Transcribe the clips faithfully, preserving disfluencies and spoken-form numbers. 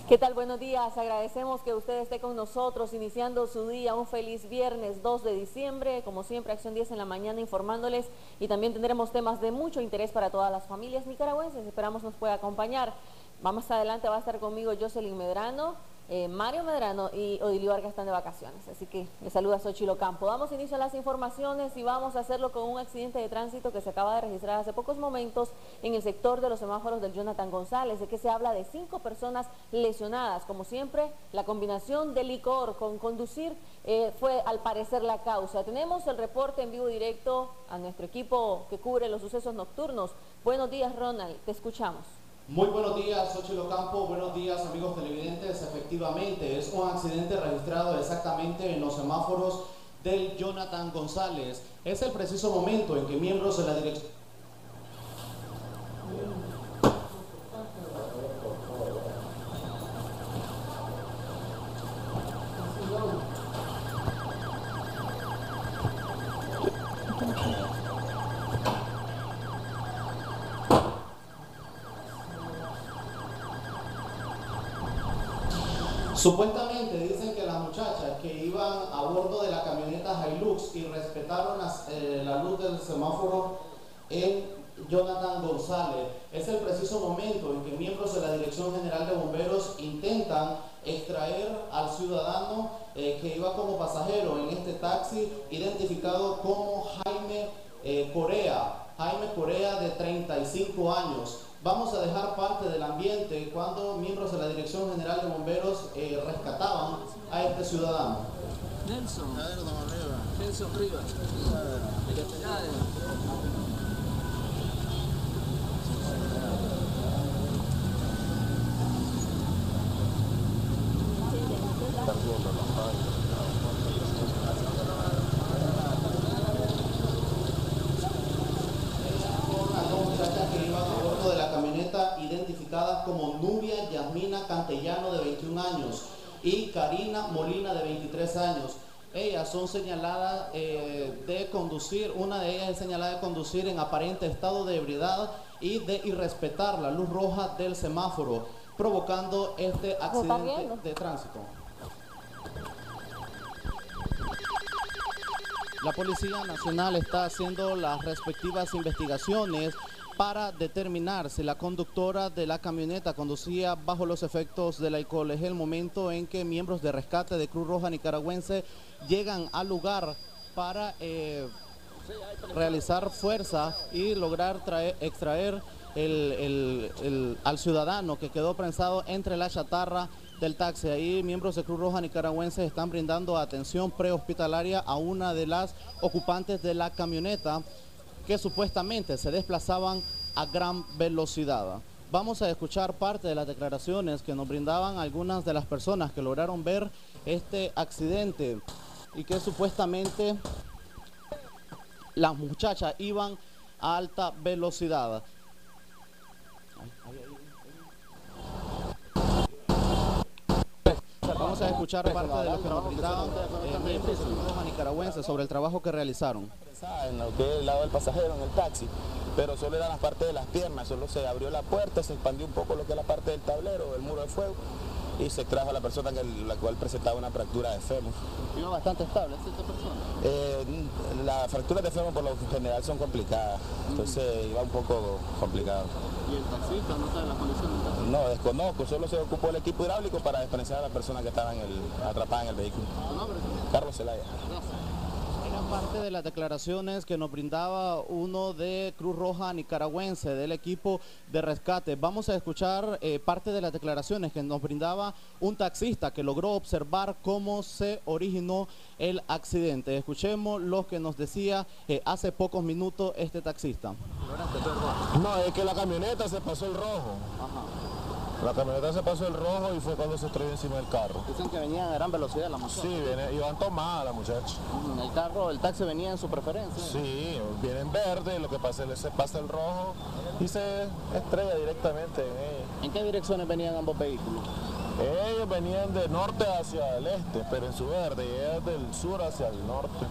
¿Qué tal? Buenos días. Agradecemos que usted esté con nosotros iniciando su día. Un feliz viernes dos de diciembre. Como siempre, Acción diez en la mañana informándoles y también tendremos temas de mucho interés para todas las familias nicaragüenses. Esperamos nos pueda acompañar. Más adelante va a estar conmigo Jocelyn Medrano, eh, Mario Medrano y Odilio Vargas están de vacaciones. Así que les saluda Xochitl Ocampo. Damos inicio a las informaciones y vamos a hacerlo con un accidente de tránsito que se acaba de registrar hace pocos momentos en el sector de los semáforos del Jonathan González. De que se habla de cinco personas lesionadas. Como siempre, la combinación de licor con conducir eh, fue al parecer la causa. Tenemos el reporte en vivo directo a nuestro equipo que cubre los sucesos nocturnos. Buenos días, Ronald, te escuchamos. Muy buenos días, Xochitl Ocampo, buenos días amigos televidentes. Efectivamente, es un accidente registrado exactamente en los semáforos del Jonathan González. Es el preciso momento en que miembros de la dirección... Supuestamente dicen que las muchachas que iban a bordo de la camioneta Hilux y respetaron las, eh, la luz del semáforo en Jonathan González. Es el preciso momento en que miembros de la Dirección General de Bomberos intentan extraer al ciudadano eh, que iba como pasajero en este taxi, identificado como Jaime eh, Corea. Jaime Corea, de treinta y cinco años. Vamos a dejar parte del ambiente cuando miembros de la Dirección General de Bomberos eh, rescataban a este ciudadano. Nelson, Nelson Rivas. Identificadas como Nubia Yasmina Cantellano, de veintiún años, y Karina Molina, de veintitrés años. Ellas son señaladas eh, de conducir, una de ellas es señalada de conducir en aparente estado de ebriedad y de irrespetar la luz roja del semáforo, provocando este accidente de tránsito. La Policía Nacional está haciendo las respectivas investigaciones para determinar si la conductora de la camioneta conducía bajo los efectos del alcohol. Es el momento en que miembros de rescate de Cruz Roja Nicaragüense llegan al lugar para eh, realizar fuerza y lograr traer, extraer el, el, el, al ciudadano que quedó prensado entre la chatarra del taxi. Ahí miembros de Cruz Roja Nicaragüense están brindando atención prehospitalaria a una de las ocupantes de la camioneta que supuestamente se desplazaban a gran velocidad. Vamos a escuchar parte de las declaraciones que nos brindaban algunas de las personas que lograron ver este accidente y que supuestamente las muchachas iban a alta velocidad. Vamos a escuchar parte de lo que nos brindaban eh, miembros de Cruz Roja Nicaragüense sobre el trabajo que realizaron. En lo que es el lado del pasajero, en el taxi, pero solo era la parte de las piernas, solo se abrió la puerta, se expandió un poco lo que es la parte del tablero, el muro de fuego, y se trajo a la persona que la cual presentaba una fractura de fémur. ¿Iba bastante estable esta persona? Eh, las fracturas de fémur por lo general son complicadas, entonces iba un poco complicado. ¿Y el taxista no sabe las condiciones del taxista? No, desconozco, solo se ocupó el equipo hidráulico para desprensar a la persona que estaba en el, atrapada en el vehículo. ¿Tu nombre? Carlos Zelaya. Gracias. Parte de las declaraciones que nos brindaba uno de Cruz Roja Nicaragüense, del equipo de rescate. Vamos a escuchar eh, parte de las declaraciones que nos brindaba un taxista que logró observar cómo se originó el accidente. Escuchemos lo que nos decía eh, hace pocos minutos este taxista. No, es que la camioneta se pasó el rojo. Ajá. La camioneta se pasó el rojo y fue cuando se estrelló encima del carro. Dicen que venían a gran velocidad la muchacha. Sí, viene, iban tomadas las muchachas. El carro, el taxi venía en su preferencia. Sí, viene en verde, lo que pasa es que se pasa el rojo y se estrella directamente en ella. ¿En qué direcciones venían ambos vehículos? Ellos venían de norte hacia el este, pero en su verde, y ella del sur hacia el norte.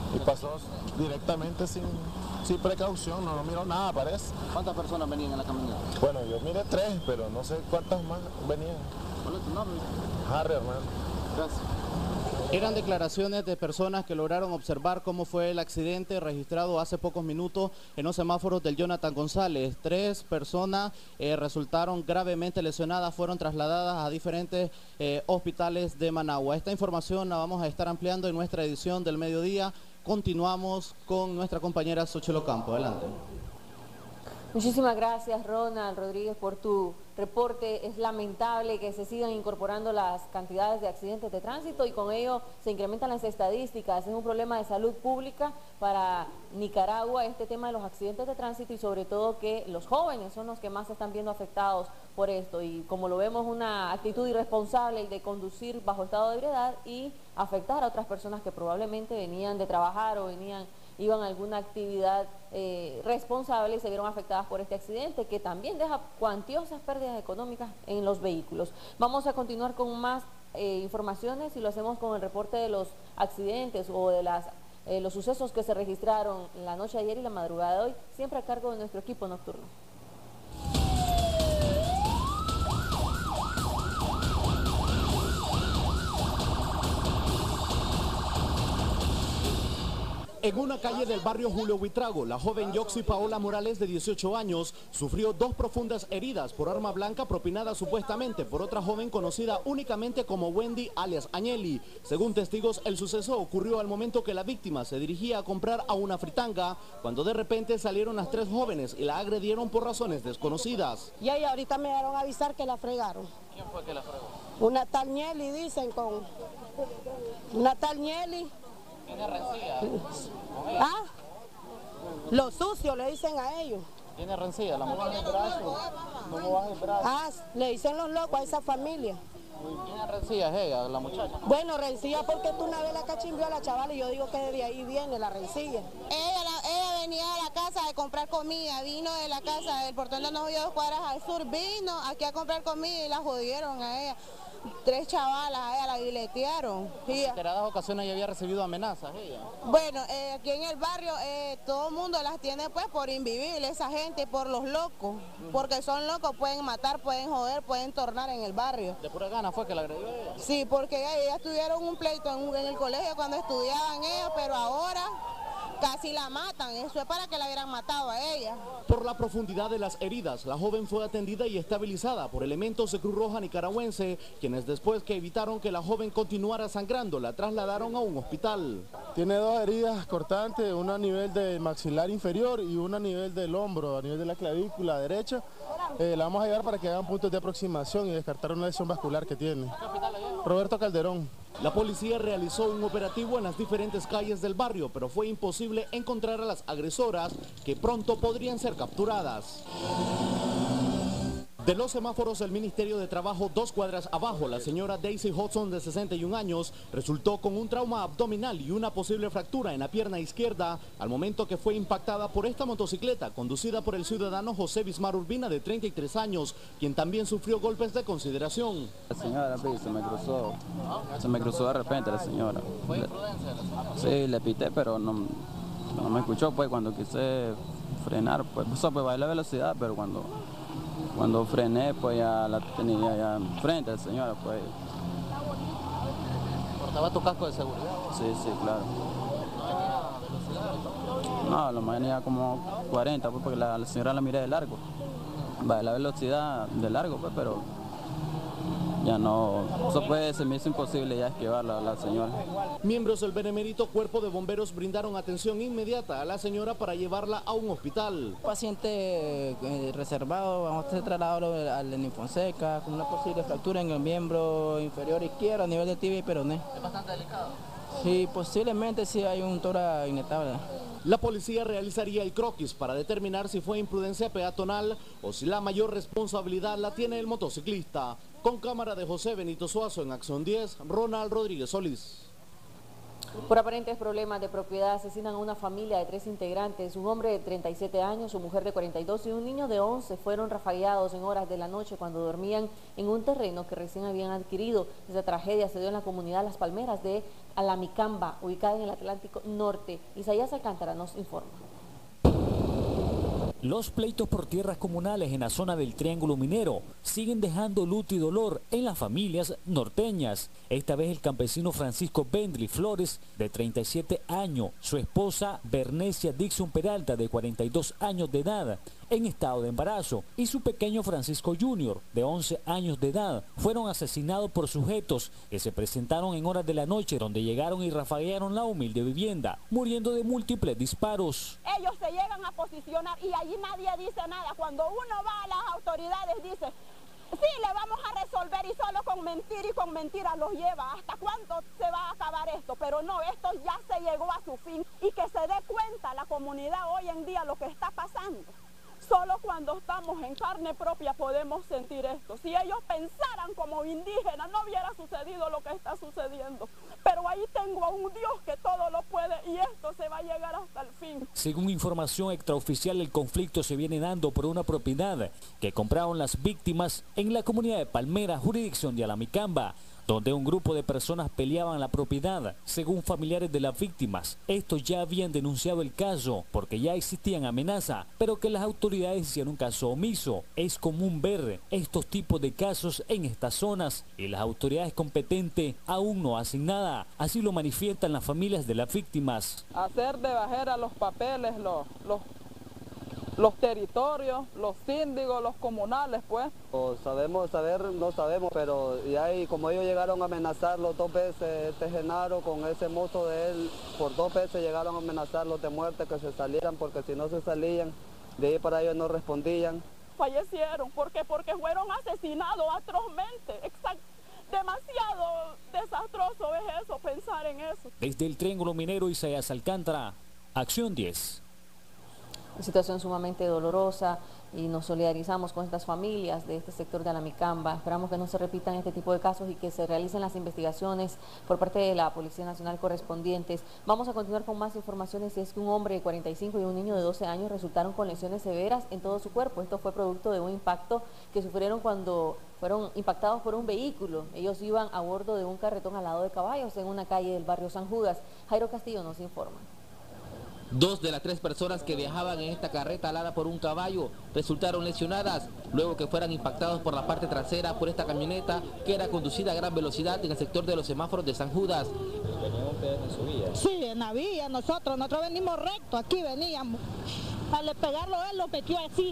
y pasó directamente sin, sin precaución, no, no miró nada, parece. ¿Cuántas personas venían en la camioneta? Bueno, yo miré tres, pero no sé cuántas más venían. ¿Cuál es tu nombre? Harry, hermano. Gracias. Eran declaraciones de personas que lograron observar cómo fue el accidente registrado hace pocos minutos en los semáforos del Jonathan González. Tres personas eh, resultaron gravemente lesionadas, fueron trasladadas a diferentes eh, hospitales de Managua. Esta información la vamos a estar ampliando en nuestra edición del mediodía. Continuamos con nuestra compañera Xochitl Ocampo. Adelante. Muchísimas gracias, Ronald Rodríguez, por tu reporte. Es lamentable que se sigan incorporando las cantidades de accidentes de tránsito y con ello se incrementan las estadísticas. Es un problema de salud pública para Nicaragua este tema de los accidentes de tránsito y sobre todo que los jóvenes son los que más se están viendo afectados por esto. Y como lo vemos, una actitud irresponsable el de conducir bajo estado de ebriedad y afectar a otras personas que probablemente venían de trabajar o venían iban a alguna actividad eh, responsable y se vieron afectadas por este accidente que también deja cuantiosas pérdidas económicas en los vehículos. Vamos a continuar con más eh, informaciones y lo hacemos con el reporte de los accidentes o de las, eh, los sucesos que se registraron la noche de ayer y la madrugada de hoy, siempre a cargo de nuestro equipo nocturno. En una calle del barrio Julio Buitrago, la joven Yoxi Paola Morales, de dieciocho años, sufrió dos profundas heridas por arma blanca propinada supuestamente por otra joven conocida únicamente como Wendy, alias Agnelli. Según testigos, el suceso ocurrió al momento que la víctima se dirigía a comprar a una fritanga, cuando de repente salieron las tres jóvenes y la agredieron por razones desconocidas. Y ahí ahorita me dieron a avisar que la fregaron. ¿Quién fue que la fregó? Una tal Ñeli, dicen, con... Una tal Ñeli. ¿Tiene rencilla? ¿Ah? Los sucios le dicen a ellos. ¿Tiene rencilla la mujer? ¿No baja el brazo? Ah, le dicen los locos a esa familia. ¿Tiene rencillas ella, la muchacha? Bueno, rencilla porque tú una vez la cachimbió a la chavala y yo digo que de ahí viene la rencilla. Ella, la, ella venía a la casa de comprar comida, vino de la casa del portón de Novillo dos cuadras al sur, vino aquí a comprar comida y la jodieron a ella. Tres chavalas, a ella la biletearon. ¿En reiteradas ocasiones ella había recibido amenazas ella? Bueno, eh, aquí en el barrio eh, todo el mundo las tiene pues por invivible, esa gente, por los locos. Uh-huh. Porque son locos, pueden matar, pueden joder, pueden tornar en el barrio. ¿De pura gana fue que la agredió ella? Sí, porque ellas, ellas tuvieron un pleito en, en el colegio cuando estudiaban ellas, pero ahora casi la matan, eso es para que la hubieran matado a ella. Por la profundidad de las heridas, la joven fue atendida y estabilizada por elementos de Cruz Roja nicaragüense, quienes después que evitaron que la joven continuara sangrando, la trasladaron a un hospital. Tiene dos heridas cortantes, una a nivel del maxilar inferior y una a nivel del hombro, a nivel de la clavícula derecha. Eh, la vamos a llevar para que hagan puntos de aproximación y descartar una lesión vascular que tiene. Roberto Calderón. La policía realizó un operativo en las diferentes calles del barrio, pero fue imposible encontrar a las agresoras, que pronto podrían ser capturadas. De los semáforos del Ministerio de Trabajo, dos cuadras abajo, la señora Daisy Hudson, de sesenta y un años, resultó con un trauma abdominal y una posible fractura en la pierna izquierda al momento que fue impactada por esta motocicleta conducida por el ciudadano José Bismar Urbina, de treinta y tres años, quien también sufrió golpes de consideración. La señora pues, se me cruzó, se me cruzó de repente la señora. ¿Fue imprudencia la señora? Sí, le pité, pero no, no me escuchó pues cuando quise frenar, pues, eso, pues bajé la velocidad, pero cuando... Cuando frené, pues ya la tenía ya enfrente la señora, pues. ¿Portaba tu casco de seguridad? Sí, sí, claro. No, lo más venía como cuarenta, pues, porque la, la señora la miré de largo. Va, la velocidad de largo, pues, pero ya no, eso pues se me hizo imposible ya esquivarla a la señora. Miembros del benemérito Cuerpo de Bomberos brindaron atención inmediata a la señora para llevarla a un hospital. Paciente eh, reservado, vamos a trasladarlo al Ninfonseca con una posible fractura en el miembro inferior izquierdo a nivel de tibia y peroné. ¿Es bastante delicado? Sí, posiblemente sí hay un tórax inestable. La policía realizaría el croquis para determinar si fue imprudencia peatonal o si la mayor responsabilidad la tiene el motociclista. Con cámara de José Benito Suazo en Acción diez, Ronald Rodríguez Solís. Por aparentes problemas de propiedad asesinan a una familia de tres integrantes. Un hombre de treinta y siete años, su mujer de cuarenta y dos y un niño de once fueron rafagueados en horas de la noche cuando dormían en un terreno que recién habían adquirido. Esta tragedia se dio en la comunidad Las Palmeras de Alamicamba, ubicada en el Atlántico Norte. Isaías Alcántara nos informa. Los pleitos por tierras comunales en la zona del Triángulo Minero siguen dejando luto y dolor en las familias norteñas. Esta vez el campesino Francisco Bendry Flores, de treinta y siete años, su esposa Bernecia Dixon Peralta, de cuarenta y dos años de edad, en estado de embarazo, y su pequeño Francisco Junior, de once años de edad, fueron asesinados por sujetos que se presentaron en horas de la noche, donde llegaron y rafaguearon la humilde vivienda, muriendo de múltiples disparos. Ellos se llegan a posicionar y allí nadie dice nada. Cuando uno va a las autoridades dice, sí, le vamos a resolver, y solo con mentir y con mentiras los lleva. ¿Hasta cuándo se va a acabar esto? Pero no, esto ya se llegó a su fin, y que se dé cuenta la comunidad hoy en día lo que está pasando. Solo cuando estamos en carne propia podemos sentir esto. Si ellos pensaran como indígenas, no hubiera sucedido lo que está sucediendo. Pero ahí tengo a un Dios que todo lo puede, y esto se va a llegar hasta el fin. Según información extraoficial, el conflicto se viene dando por una propiedad que compraron las víctimas en la comunidad de Palmera, jurisdicción de Alamicamba, donde un grupo de personas peleaban la propiedad. Según familiares de las víctimas, estos ya habían denunciado el caso porque ya existían amenazas, pero que las autoridades hicieron caso omiso. Es común ver estos tipos de casos en estas zonas y las autoridades competentes aún no hacen nada. Así lo manifiestan las familias de las víctimas. Hacer de bajera los papeles, los, los los territorios, los síndicos, los comunales, pues. O sabemos, saber no sabemos, pero ya y como ellos llegaron a amenazarlo dos veces, este Genaro con ese mozo de él, por dos veces llegaron a amenazarlos de muerte, que se salieran, porque si no se salían, de ahí para ellos no respondían. Fallecieron, ¿por qué? Porque fueron asesinados atrozmente, exacto. Demasiado desastroso es eso, pensar en eso. Desde el Triángulo Minero, Isaías Alcántara, Acción diez. Una situación sumamente dolorosa, y nos solidarizamos con estas familias de este sector de Alamicamba. Esperamos que no se repitan este tipo de casos y que se realicen las investigaciones por parte de la Policía Nacional correspondientes. Vamos a continuar con más informaciones, y es que un hombre de cuarenta y cinco y un niño de doce años resultaron con lesiones severas en todo su cuerpo. Esto fue producto de un impacto que sufrieron cuando fueron impactados por un vehículo. Ellos iban a bordo de un carretón al lado de caballos en una calle del barrio San Judas. Jairo Castillo nos informa. Dos de las tres personas que viajaban en esta carreta alada por un caballo resultaron lesionadas luego que fueran impactados por la parte trasera por esta camioneta que era conducida a gran velocidad en el sector de los semáforos de San Judas. ¿Venían ustedes en su vía? Sí, en la vía, nosotros, nosotros venimos recto, aquí veníamos. Al pegarlo él lo metió así.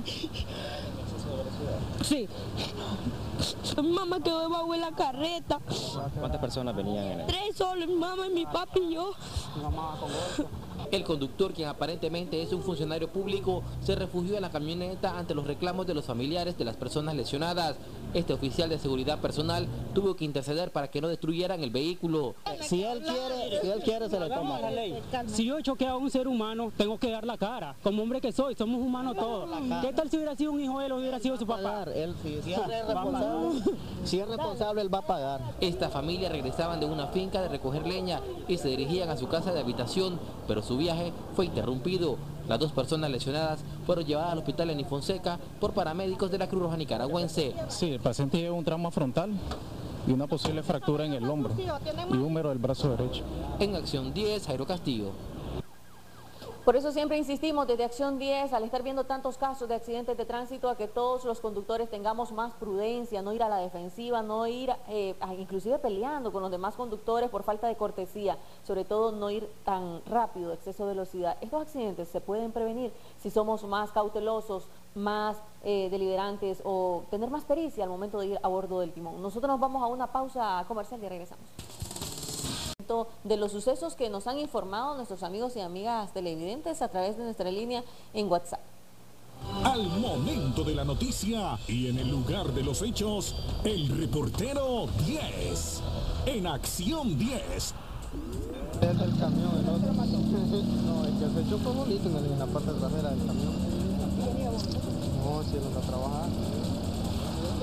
Sí. Mi mamá quedó debajo de la carreta. ¿Cuántas personas venían en él? Tres solo, mi mamá, mi papi y yo. Mi mamá con golpe. El conductor, quien aparentemente es un funcionario público, se refugió en la camioneta ante los reclamos de los familiares de las personas lesionadas. Este oficial de seguridad personal tuvo que interceder para que no destruyeran el vehículo. Si él quiere, si él quiere se le toma la ley. Si yo choqué a un ser humano, tengo que dar la cara. Como hombre que soy, somos humanos todos. ¿Qué tal si hubiera sido un hijo de él o hubiera sido su papá? Él, si, si, es responsable, si es responsable, él va a pagar. Esta familia regresaban de una finca de recoger leña y se dirigían a su casa de habitación, pero su viaje fue interrumpido. Las dos personas lesionadas fueron llevadas al hospital en Fonseca por paramédicos de la Cruz Roja Nicaragüense. Sí, el paciente lleva un trauma frontal y una posible fractura en el hombro y húmero del brazo derecho. En Acción diez, Jairo Castillo. Por eso siempre insistimos desde Acción diez, al estar viendo tantos casos de accidentes de tránsito, a que todos los conductores tengamos más prudencia, no ir a la defensiva, no ir eh, a, inclusive peleando con los demás conductores por falta de cortesía, sobre todo no ir tan rápido, exceso de velocidad. Estos accidentes se pueden prevenir si somos más cautelosos, más eh, deliberantes o tener más pericia al momento de ir a bordo del timón. Nosotros nos vamos a una pausa comercial y regresamos. De los sucesos que nos han informado nuestros amigos y amigas televidentes a través de nuestra línea en WhatsApp. Al momento de la noticia y en el lugar de los hechos, el reportero diez, en Acción diez. Es el camión, el otro. No, el que se echó fue bonito en la parte trasera del camión. No, si él no está trabajando.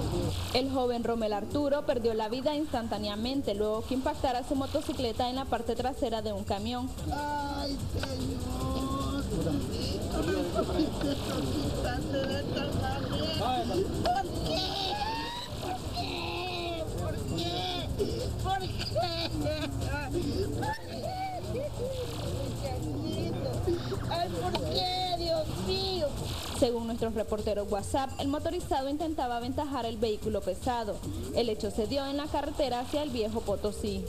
El joven Romel Arturo perdió la vida instantáneamente luego que impactara su motocicleta en la parte trasera de un camión. Ay, Señor, ¿por qué te quitaste de esta manera? ¿Por qué? ¿Por qué? ¿Por qué? ¿Por qué? Ay, ¿por qué, Dios mío? Según nuestros reporteros WhatsApp, el motorizado intentaba aventajar el vehículo pesado. El hecho se dio en la carretera hacia el Viejo Potosí.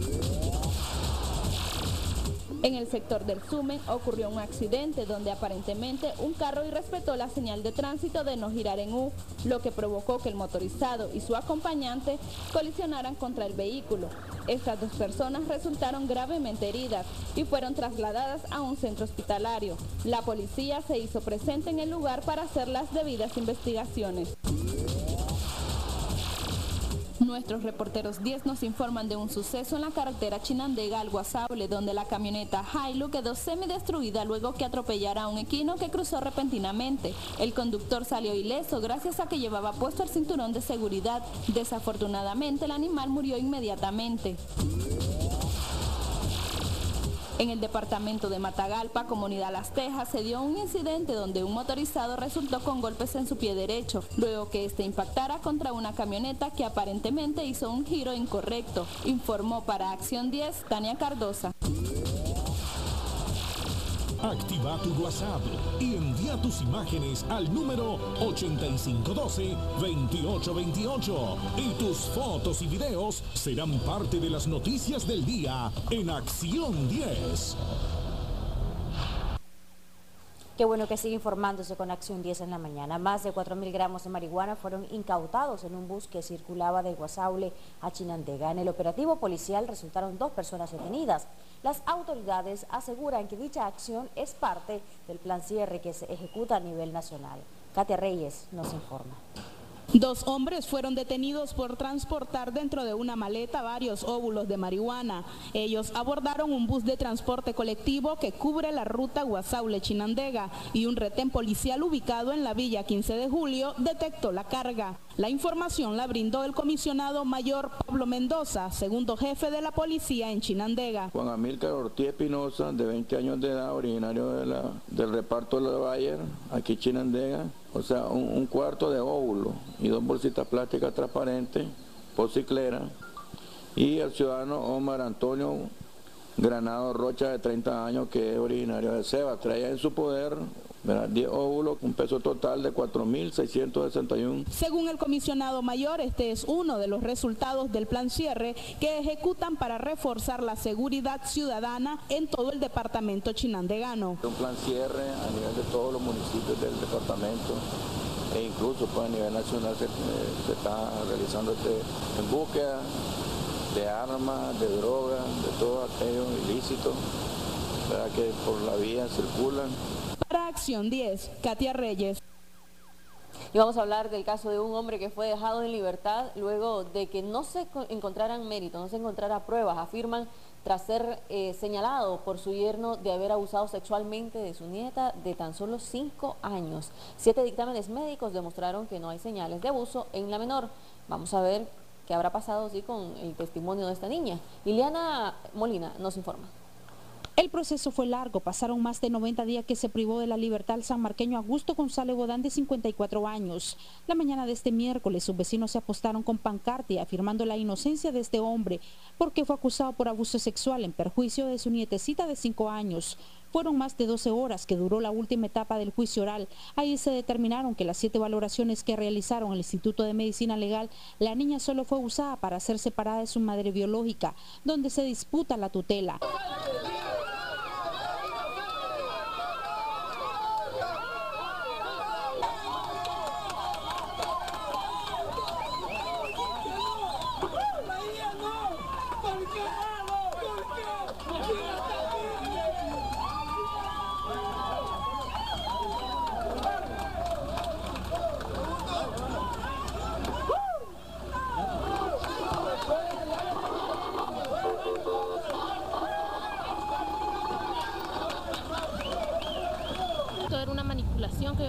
En el sector del Sumen ocurrió un accidente donde aparentemente un carro irrespetó la señal de tránsito de no girar en U, lo que provocó que el motorizado y su acompañante colisionaran contra el vehículo. Estas dos personas resultaron gravemente heridas y fueron trasladadas a un centro hospitalario. La policía se hizo presente en el lugar para hacer las debidas investigaciones. Nuestros reporteros diez nos informan de un suceso en la carretera Chinandega al Guasable, donde la camioneta Hilux quedó semidestruida luego que atropellara a un equino que cruzó repentinamente. El conductor salió ileso gracias a que llevaba puesto el cinturón de seguridad. Desafortunadamente, el animal murió inmediatamente. En el departamento de Matagalpa, comunidad Las Tejas, se dio un incidente donde un motorizado resultó con golpes en su pie derecho, luego que este impactara contra una camioneta que aparentemente hizo un giro incorrecto, informó para Acción diez, Tania Cardosa. Activa tu WhatsApp y envía tus imágenes al número ochenta y cinco doce, veintiocho veintiocho y tus fotos y videos serán parte de las noticias del día en Acción diez. Qué bueno que sigue informándose con Acción diez en la mañana. Más de cuatro mil gramos de marihuana fueron incautados en un bus que circulaba de Guasable a Chinandega. En el operativo policial resultaron dos personas detenidas. Las autoridades aseguran que dicha acción es parte del plan cierre que se ejecuta a nivel nacional. Katia Reyes nos informa. Dos hombres fueron detenidos por transportar dentro de una maleta varios óvulos de marihuana. Ellos abordaron un bus de transporte colectivo que cubre la ruta Guasable-Chinandega y un retén policial ubicado en la villa quince de julio detectó la carga. La información la brindó el comisionado mayor Pablo Mendoza, segundo jefe de la policía en Chinandega. Juan Amílcar Ortiz Espinosa, de veinte años de edad, originario de la, del reparto de la Bayer, aquí Chinandega. O sea, un, un cuarto de óvulo y dos bolsitas plásticas transparentes, pociclera. Y el ciudadano Omar Antonio Granado Rocha, de treinta años, que es originario de Ceba. Traía en su poder diez óvulos, un peso total de cuatro mil seiscientos sesenta y uno. Según el comisionado mayor, este es uno de los resultados del plan cierre que ejecutan para reforzar la seguridad ciudadana en todo el departamento chinandegano. Un plan cierre a nivel de todos los municipios del departamento e incluso pues, a nivel nacional se, eh, se está realizando este en búsqueda de armas, de drogas, de todo aquello ilícito, ¿verdad? Que por la vía circulan. Para Acción diez, Katia Reyes. Y vamos a hablar del caso de un hombre que fue dejado en libertad luego de que no se encontraran méritos, no se encontrara pruebas, afirman, tras ser eh, señalado por su yerno de haber abusado sexualmente de su nieta de tan solo cinco años. Siete dictámenes médicos demostraron que no hay señales de abuso en la menor. Vamos a ver qué habrá pasado sí, con el testimonio de esta niña. Liliana Molina nos informa. El proceso fue largo, pasaron más de noventa días que se privó de la libertad al sanmarqueño Augusto González Godán, de cincuenta y cuatro años. La mañana de este miércoles, sus vecinos se apostaron con pancarta afirmando la inocencia de este hombre, porque fue acusado por abuso sexual en perjuicio de su nietecita de cinco años. Fueron más de doce horas que duró la última etapa del juicio oral. Ahí se determinaron que las siete valoraciones que realizaron el Instituto de Medicina Legal, la niña solo fue usada para ser separada de su madre biológica, donde se disputa la tutela.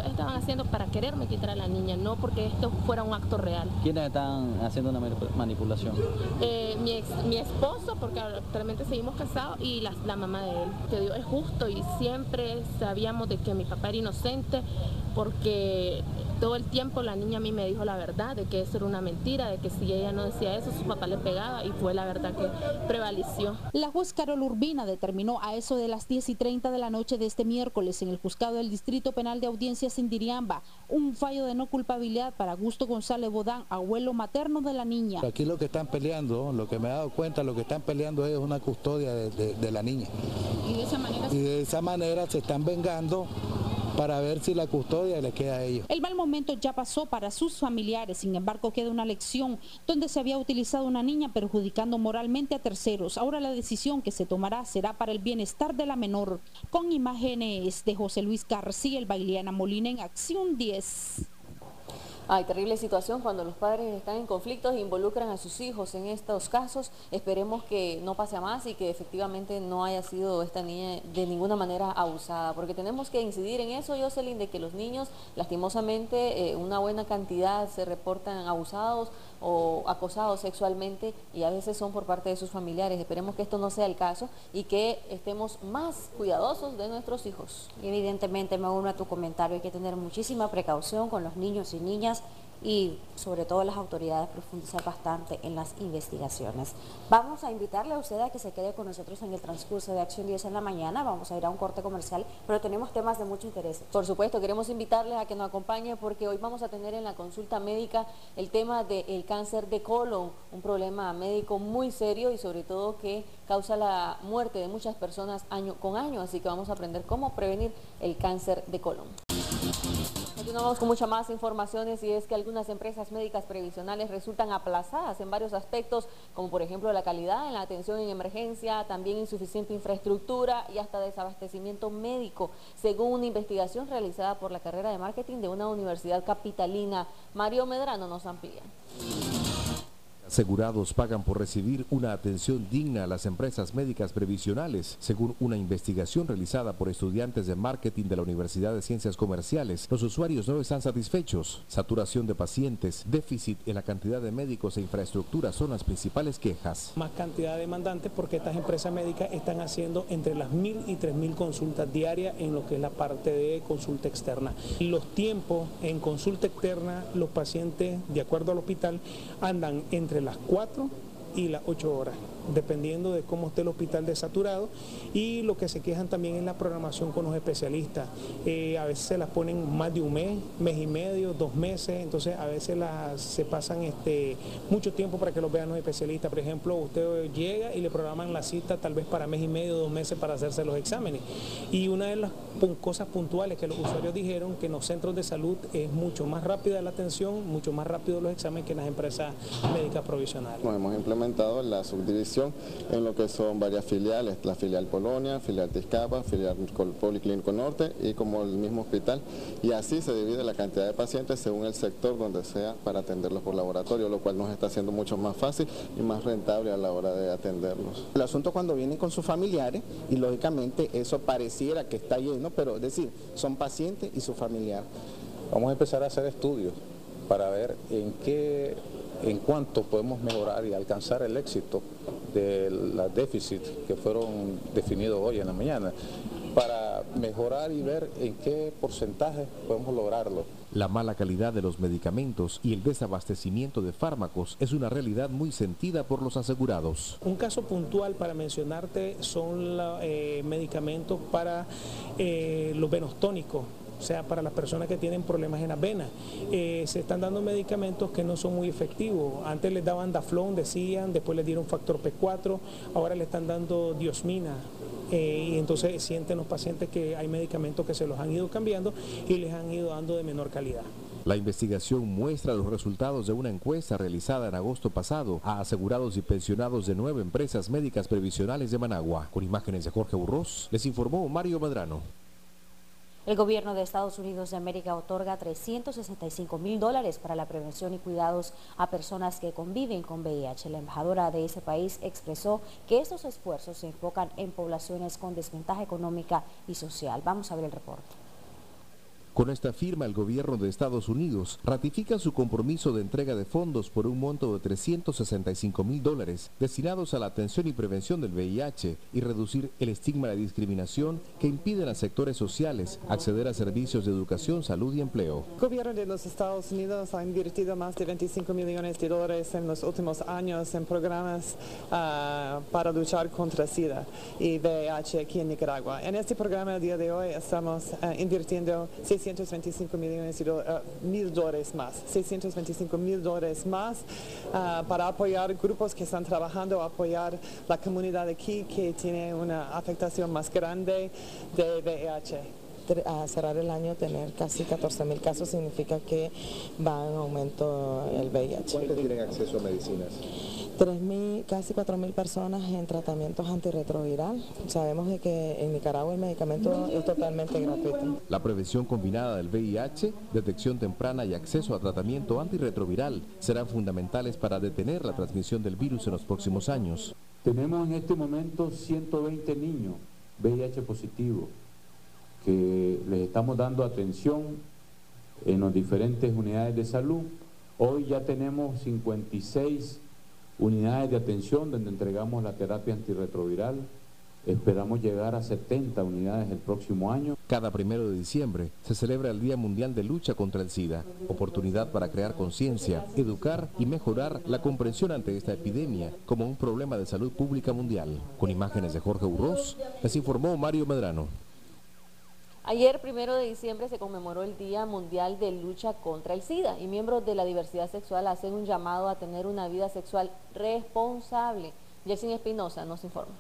estaban haciendo para quererme quitar a la niña, no porque esto fuera un acto real. ¿Quiénes están haciendo una manipulación? Eh, mi, ex, mi esposo, porque actualmente seguimos casados, y la, la mamá de él, que Dios es justo y siempre sabíamos de que mi papá era inocente, porque todo el tiempo la niña a mí me dijo la verdad, de que eso era una mentira, de que si ella no decía eso, su papá le pegaba, y fue la verdad que prevaleció. La juez Carol Urbina determinó a eso de las diez y treinta de la noche de este miércoles en el juzgado del Distrito Penal de Audiencias en Diriamba un fallo de no culpabilidad para Augusto González Bodán, abuelo materno de la niña. Aquí lo que están peleando, lo que me he dado cuenta, lo que están peleando es una custodia de, de, de la niña. Y de esa manera, y de esa manera se están vengando para ver si la custodia le queda a ellos. El mal momento ya pasó para sus familiares, sin embargo queda una lección donde se había utilizado una niña perjudicando moralmente a terceros. Ahora la decisión que se tomará será para el bienestar de la menor. Con imágenes de José Luis García, el Bailiana Molina en Acción diez. Hay terrible situación cuando los padres están en conflictos e involucran a sus hijos en estos casos. Esperemos que no pase a más y que efectivamente no haya sido esta niña de ninguna manera abusada, porque tenemos que incidir en eso, Jocelyn, de que los niños, lastimosamente, eh, una buena cantidad se reportan abusados o acosados sexualmente y a veces son por parte de sus familiares. Esperemos que esto no sea el caso y que estemos más cuidadosos de nuestros hijos. Y evidentemente me uno a tu comentario, hay que tener muchísima precaución con los niños y niñas y sobre todo las autoridades profundizar bastante en las investigaciones. Vamos a invitarle a usted a que se quede con nosotros en el transcurso de Acción diez en la mañana. Vamos a ir a un corte comercial, pero tenemos temas de mucho interés. Por supuesto, queremos invitarles a que nos acompañe porque hoy vamos a tener en la consulta médica el tema del cáncer de colon, un problema médico muy serio y sobre todo que causa la muerte de muchas personas año con año, así que vamos a aprender cómo prevenir el cáncer de colon. Continuamos con muchas más informaciones y es que algunas empresas médicas previsionales resultan aplazadas en varios aspectos, como por ejemplo la calidad en la atención en emergencia, también insuficiente infraestructura y hasta desabastecimiento médico, según una investigación realizada por la carrera de marketing de una universidad capitalina. Mario Medrano nos amplía. Asegurados pagan por recibir una atención digna a las empresas médicas previsionales. Según una investigación realizada por estudiantes de marketing de la Universidad de Ciencias Comerciales, los usuarios no están satisfechos. Saturación de pacientes, déficit en la cantidad de médicos e infraestructura son las principales quejas. Más cantidad de demandantes porque estas empresas médicas están haciendo entre las mil y tres mil consultas diarias en lo que es la parte de consulta externa. Los tiempos en consulta externa, los pacientes, de acuerdo al hospital, andan entre las cuatro y las ocho horas, dependiendo de cómo esté el hospital desaturado, y lo que se quejan también es la programación con los especialistas. Eh, a veces se las ponen más de un mes, mes y medio, dos meses, entonces a veces las, se pasan este, mucho tiempo para que los vean los especialistas. Por ejemplo, usted llega y le programan la cita tal vez para mes y medio, dos meses para hacerse los exámenes. Y una de las cosas puntuales que los usuarios dijeron que en los centros de salud es mucho más rápida la atención, mucho más rápido los exámenes que en las empresas médicas provisionales. Nos hemos implementado la subdivisión en lo que son varias filiales, la filial Polonia, filial Tizcapa, filial Policlínico Norte y como el mismo hospital, y así se divide la cantidad de pacientes según el sector donde sea para atenderlos por laboratorio, lo cual nos está haciendo mucho más fácil y más rentable a la hora de atenderlos. El asunto cuando vienen con sus familiares y lógicamente eso pareciera que está lleno, pero es decir, son pacientes y su familiar. Vamos a empezar a hacer estudios para ver en qué, en cuánto podemos mejorar y alcanzar el éxito de los déficits que fueron definidos hoy en la mañana, para mejorar y ver en qué porcentaje podemos lograrlo. La mala calidad de los medicamentos y el desabastecimiento de fármacos es una realidad muy sentida por los asegurados. Un caso puntual para mencionarte son los eh, medicamentos para eh, los venos tónicos. O sea, para las personas que tienen problemas en las venas. Eh, se están dando medicamentos que no son muy efectivos. Antes les daban Daflón, decían, después les dieron factor P cuatro, ahora le están dando diosmina. Eh, y entonces sienten los pacientes que hay medicamentos que se los han ido cambiando y les han ido dando de menor calidad. La investigación muestra los resultados de una encuesta realizada en agosto pasado a asegurados y pensionados de nueve empresas médicas previsionales de Managua. Con imágenes de Jorge Burros, les informó Mario Medrano. El gobierno de Estados Unidos de América otorga trescientos sesenta y cinco mil dólares para la prevención y cuidados a personas que conviven con V I H. La embajadora de ese país expresó que estos esfuerzos se enfocan en poblaciones con desventaja económica y social. Vamos a ver el reporte. Con esta firma, el gobierno de Estados Unidos ratifica su compromiso de entrega de fondos por un monto de trescientos sesenta y cinco mil dólares destinados a la atención y prevención del V I H y reducir el estigma de discriminación que impiden a sectores sociales acceder a servicios de educación, salud y empleo. El gobierno de los Estados Unidos ha invertido más de veinticinco millones de dólares en los últimos años en programas uh, para luchar contra SIDA y V I H aquí en Nicaragua. En este programa el día de hoy estamos uh, invirtiendo seiscientos veinticinco millones de uh, mil dólares más, seiscientos veinticinco mil dólares más uh, para apoyar grupos que están trabajando, apoyar la comunidad aquí que tiene una afectación más grande de V I H. A cerrar el año tener casi catorce mil casos significa que va en aumento el V I H. ¿Cuántos tienen acceso a medicinas? tres mil, casi cuatro mil personas en tratamientos antirretroviral. Sabemos de que en Nicaragua el medicamento es totalmente gratuito. La prevención combinada del V I H, detección temprana y acceso a tratamiento antirretroviral serán fundamentales para detener la transmisión del virus en los próximos años. Tenemos en este momento ciento veinte niños V I H positivos que les estamos dando atención en las diferentes unidades de salud. Hoy ya tenemos cincuenta y seis unidades de atención donde entregamos la terapia antirretroviral. Esperamos llegar a setenta unidades el próximo año. Cada primero de diciembre se celebra el Día Mundial de Lucha contra el SIDA, oportunidad para crear conciencia, educar y mejorar la comprensión ante esta epidemia como un problema de salud pública mundial. Con imágenes de Jorge Urroz, les informó Mario Medrano. Ayer, primero de diciembre, se conmemoró el Día Mundial de Lucha contra el SIDA y miembros de la diversidad sexual hacen un llamado a tener una vida sexual responsable. Yeltsin Espinosa nos informa.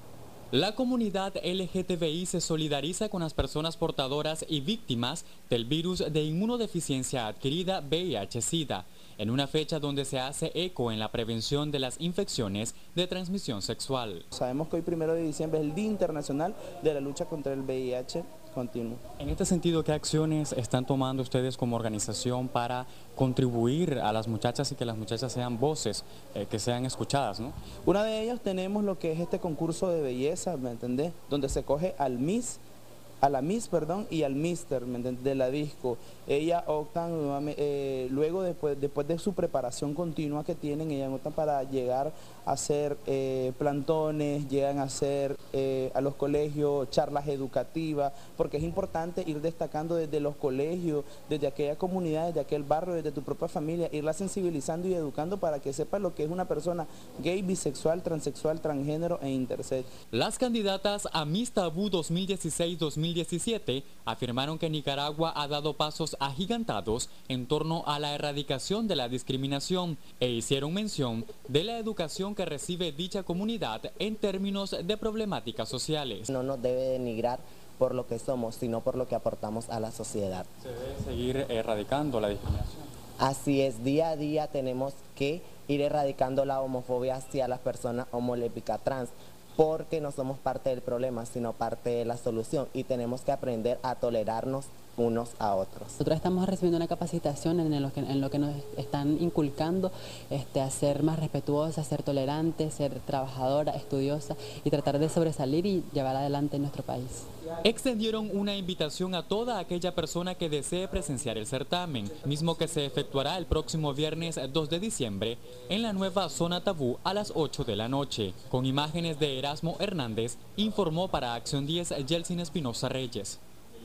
La comunidad L G T B I se solidariza con las personas portadoras y víctimas del virus de inmunodeficiencia adquirida V I H SIDA, en una fecha donde se hace eco en la prevención de las infecciones de transmisión sexual. Sabemos que hoy, primero de diciembre, es el Día Internacional de la Lucha contra el V I H continuo. En este sentido, ¿qué acciones están tomando ustedes como organización para contribuir a las muchachas y que las muchachas sean voces, eh, que sean escuchadas, ¿no? Una de ellas tenemos lo que es este concurso de belleza, ¿me entendés? Donde se coge al Miss, a la Miss, perdón, y al Mister, ¿me entendés? De la disco. Ellas optan, eh, luego después, después de su preparación continua que tienen, ellas optan para llegar a hacer eh, plantones, llegan a hacer eh, a los colegios charlas educativas, porque es importante ir destacando desde los colegios, desde aquella comunidad, desde aquel barrio, desde tu propia familia, irla sensibilizando y educando para que sepa lo que es una persona gay, bisexual, transexual, transgénero e intersex. Las candidatas a Miss Tabú dos mil dieciséis dos mil diecisiete afirmaron que Nicaragua ha dado pasos agigantados en torno a la erradicación de la discriminación e hicieron mención de la educación que recibe dicha comunidad en términos de problemáticas sociales. No nos debe denigrar por lo que somos, sino por lo que aportamos a la sociedad. Se debe seguir erradicando la discriminación. Así es, día a día tenemos que ir erradicando la homofobia hacia las personas homo, lésbica, trans, porque no somos parte del problema, sino parte de la solución y tenemos que aprender a tolerarnos unos a otros. Nosotros estamos recibiendo una capacitación en lo que, en lo que nos están inculcando este, a ser más respetuosa, a ser tolerante, ser trabajadora, estudiosa y tratar de sobresalir y llevar adelante en nuestro país. Extendieron una invitación a toda aquella persona que desee presenciar el certamen, mismo que se efectuará el próximo viernes dos de diciembre en la nueva zona Tabú a las ocho de la noche. Con imágenes de Erasmo Hernández, informó para Acción diez Yeltsin Espinosa Reyes.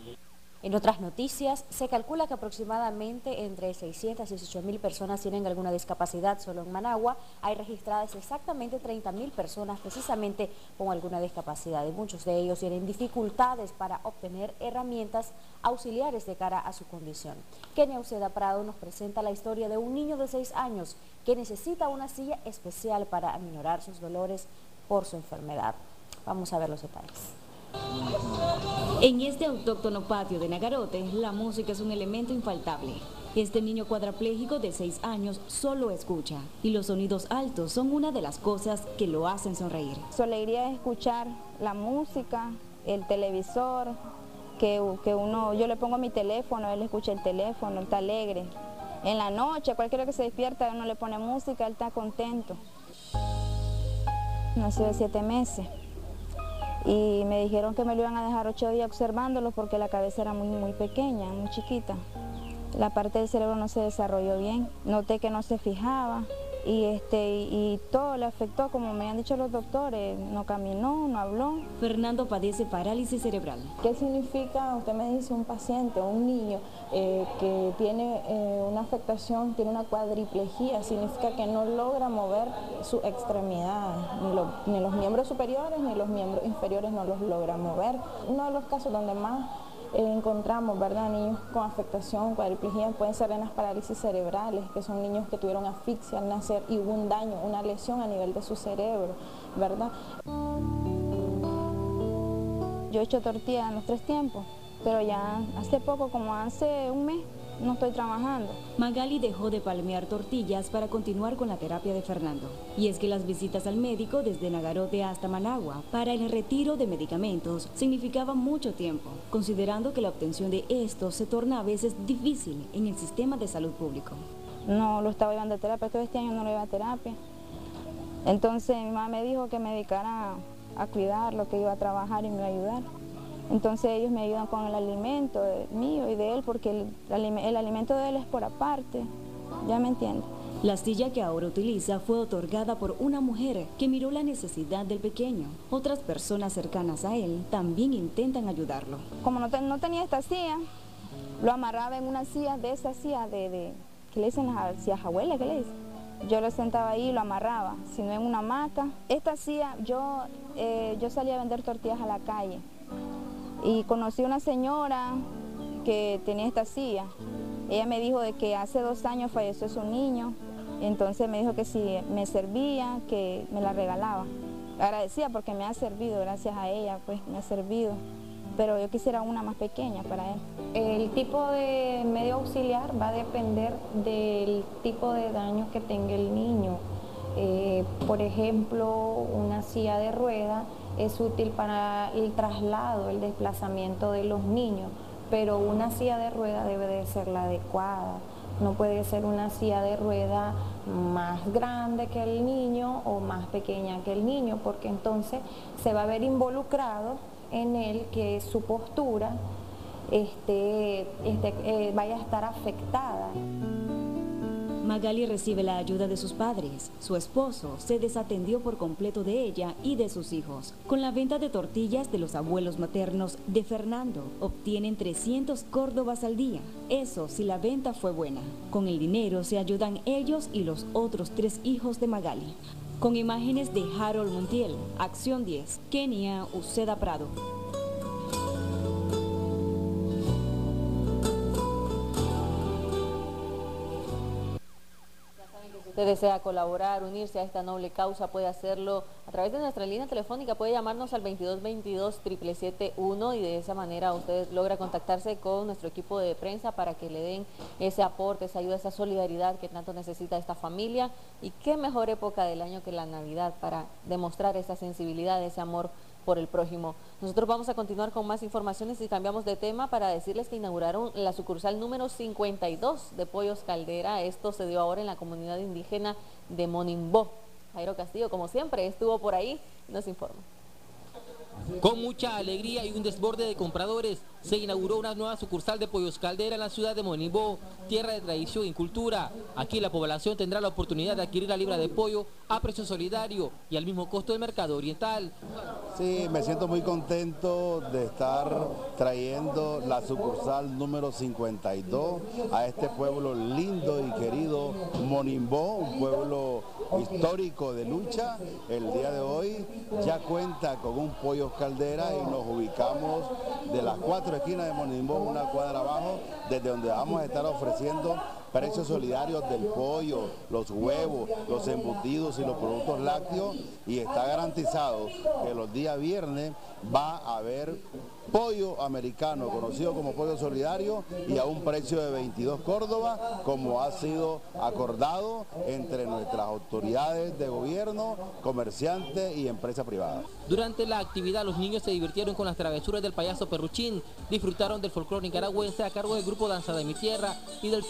En otras noticias, se calcula que aproximadamente entre seiscientas dieciocho mil personas tienen alguna discapacidad. Solo en Managua hay registradas exactamente treinta mil personas precisamente con alguna discapacidad y muchos de ellos tienen dificultades para obtener herramientas auxiliares de cara a su condición. Kenia Uceda Prado nos presenta la historia de un niño de seis años que necesita una silla especial para aminorar sus dolores por su enfermedad. Vamos a ver los detalles. En este autóctono patio de Nagarote, la música es un elemento infaltable. Este niño cuadrapléjico de seis años solo escucha y los sonidos altos son una de las cosas que lo hacen sonreír. Su alegría es escuchar la música, el televisor, que, que uno, yo le pongo mi teléfono, él escucha el teléfono, él está alegre. En la noche, cualquiera que se despierta, uno le pone música, él está contento. Nació de siete meses. y me dijeron que me lo iban a dejar ocho días observándolo porque la cabeza era muy, muy pequeña, muy chiquita. La parte del cerebro no se desarrolló bien, noté que no se fijaba y, este, y todo le afectó, como me han dicho los doctores, no caminó, no habló. Fernando padece parálisis cerebral. ¿Qué significa, usted me dice, un paciente, un niño eh, que tiene eh, una afectación, tiene una cuadriplejía? Significa que no logra mover sus extremidades, ni, lo, ni los miembros superiores ni los miembros inferiores no los logra mover. Uno de los casos donde más Eh, encontramos, ¿verdad?, niños con afectación, cuadriplejía, pueden ser en las parálisis cerebrales, que son niños que tuvieron asfixia al nacer y hubo un daño, una lesión a nivel de su cerebro, ¿verdad? Yo he hecho tortillas en los tres tiempos, pero ya hace poco, como hace un mes, no estoy trabajando. Magali dejó de palmear tortillas para continuar con la terapia de Fernando. Y es que las visitas al médico desde Nagarote hasta Managua para el retiro de medicamentos significaban mucho tiempo, considerando que la obtención de estos se torna a veces difícil en el sistema de salud público. No lo estaba llevando a terapia, todo este año no lo iba a terapia. Entonces mi mamá me dijo que me dedicara a cuidarlo, que iba a trabajar y me iba a ayudar. Entonces ellos me ayudan con el alimento mío y de él, porque el, el alimento de él es por aparte, ¿ya me entiende? La silla que ahora utiliza fue otorgada por una mujer que miró la necesidad del pequeño. Otras personas cercanas a él también intentan ayudarlo. Como no, te, no tenía esta silla, lo amarraba en una silla de esas sillas de, de, ¿qué le dicen las sillas abuelas? ¿Qué le dicen? Yo lo sentaba ahí y lo amarraba, si no en una hamaca. Esta silla, yo, eh, yo salía a vender tortillas a la calle. Y conocí una señora que tenía esta silla. Ella me dijo de que hace dos años falleció su niño, entonces me dijo que si me servía, que me la regalaba. Agradecida porque me ha servido, gracias a ella, pues me ha servido. Pero yo quisiera una más pequeña para él. El tipo de medio auxiliar va a depender del tipo de daño que tenga el niño. Eh, por ejemplo, una silla de rueda es útil para el traslado, el desplazamiento de los niños, pero una silla de rueda debe de ser la adecuada. No puede ser una silla de rueda más grande que el niño o más pequeña que el niño, porque entonces se va a ver involucrado en él que su postura este, este, eh, vaya a estar afectada. Magali recibe la ayuda de sus padres. Su esposo se desatendió por completo de ella y de sus hijos. Con la venta de tortillas de los abuelos maternos de Fernando, obtienen trescientos córdobas al día. Eso si la venta fue buena. Con el dinero se ayudan ellos y los otros tres hijos de Magali. Con imágenes de Harold Montiel, Acción diez, Kenia, Uceda Prado. Si usted desea colaborar, unirse a esta noble causa, puede hacerlo a través de nuestra línea telefónica, puede llamarnos al veintidós veintidós, siete siete siete uno y de esa manera usted logra contactarse con nuestro equipo de prensa para que le den ese aporte, esa ayuda, esa solidaridad que tanto necesita esta familia. Y qué mejor época del año que la Navidad para demostrar esa sensibilidad, ese amor por el prójimo. Nosotros vamos a continuar con más informaciones y cambiamos de tema para decirles que inauguraron la sucursal número cincuenta y dos de Pollos Caldera. Esto se dio ahora en la comunidad indígena de Monimbó. Jairo Castillo, como siempre, estuvo por ahí y nos informa. Con mucha alegría y un desborde de compradores, se inauguró una nueva sucursal de Pollos Caldera en la ciudad de Monimbó, tierra de tradición y cultura. Aquí la población tendrá la oportunidad de adquirir la libra de pollo a precio solidario y al mismo costo del mercado oriental. Sí, me siento muy contento de estar trayendo la sucursal número cincuenta y dos a este pueblo lindo y querido Monimbó, un pueblo histórico de lucha. El día de hoy ya cuenta con un Pollos Caldera y nos ubicamos de las cuatro esquinas de Monimbó, una cuadra abajo, desde donde vamos a estar ofreciendo precios solidarios del pollo, los huevos, los embutidos y los productos lácteos, y está garantizado que los días viernes va a haber pollo americano, conocido como pollo solidario, y a un precio de veintidós córdobas, como ha sido acordado entre nuestras autoridades de gobierno, comerciantes y empresas privadas. Durante la actividad, los niños se divirtieron con las travesuras del payaso Perruchín, disfrutaron del folclore nicaragüense a cargo del grupo Danza de mi Tierra y del show artístico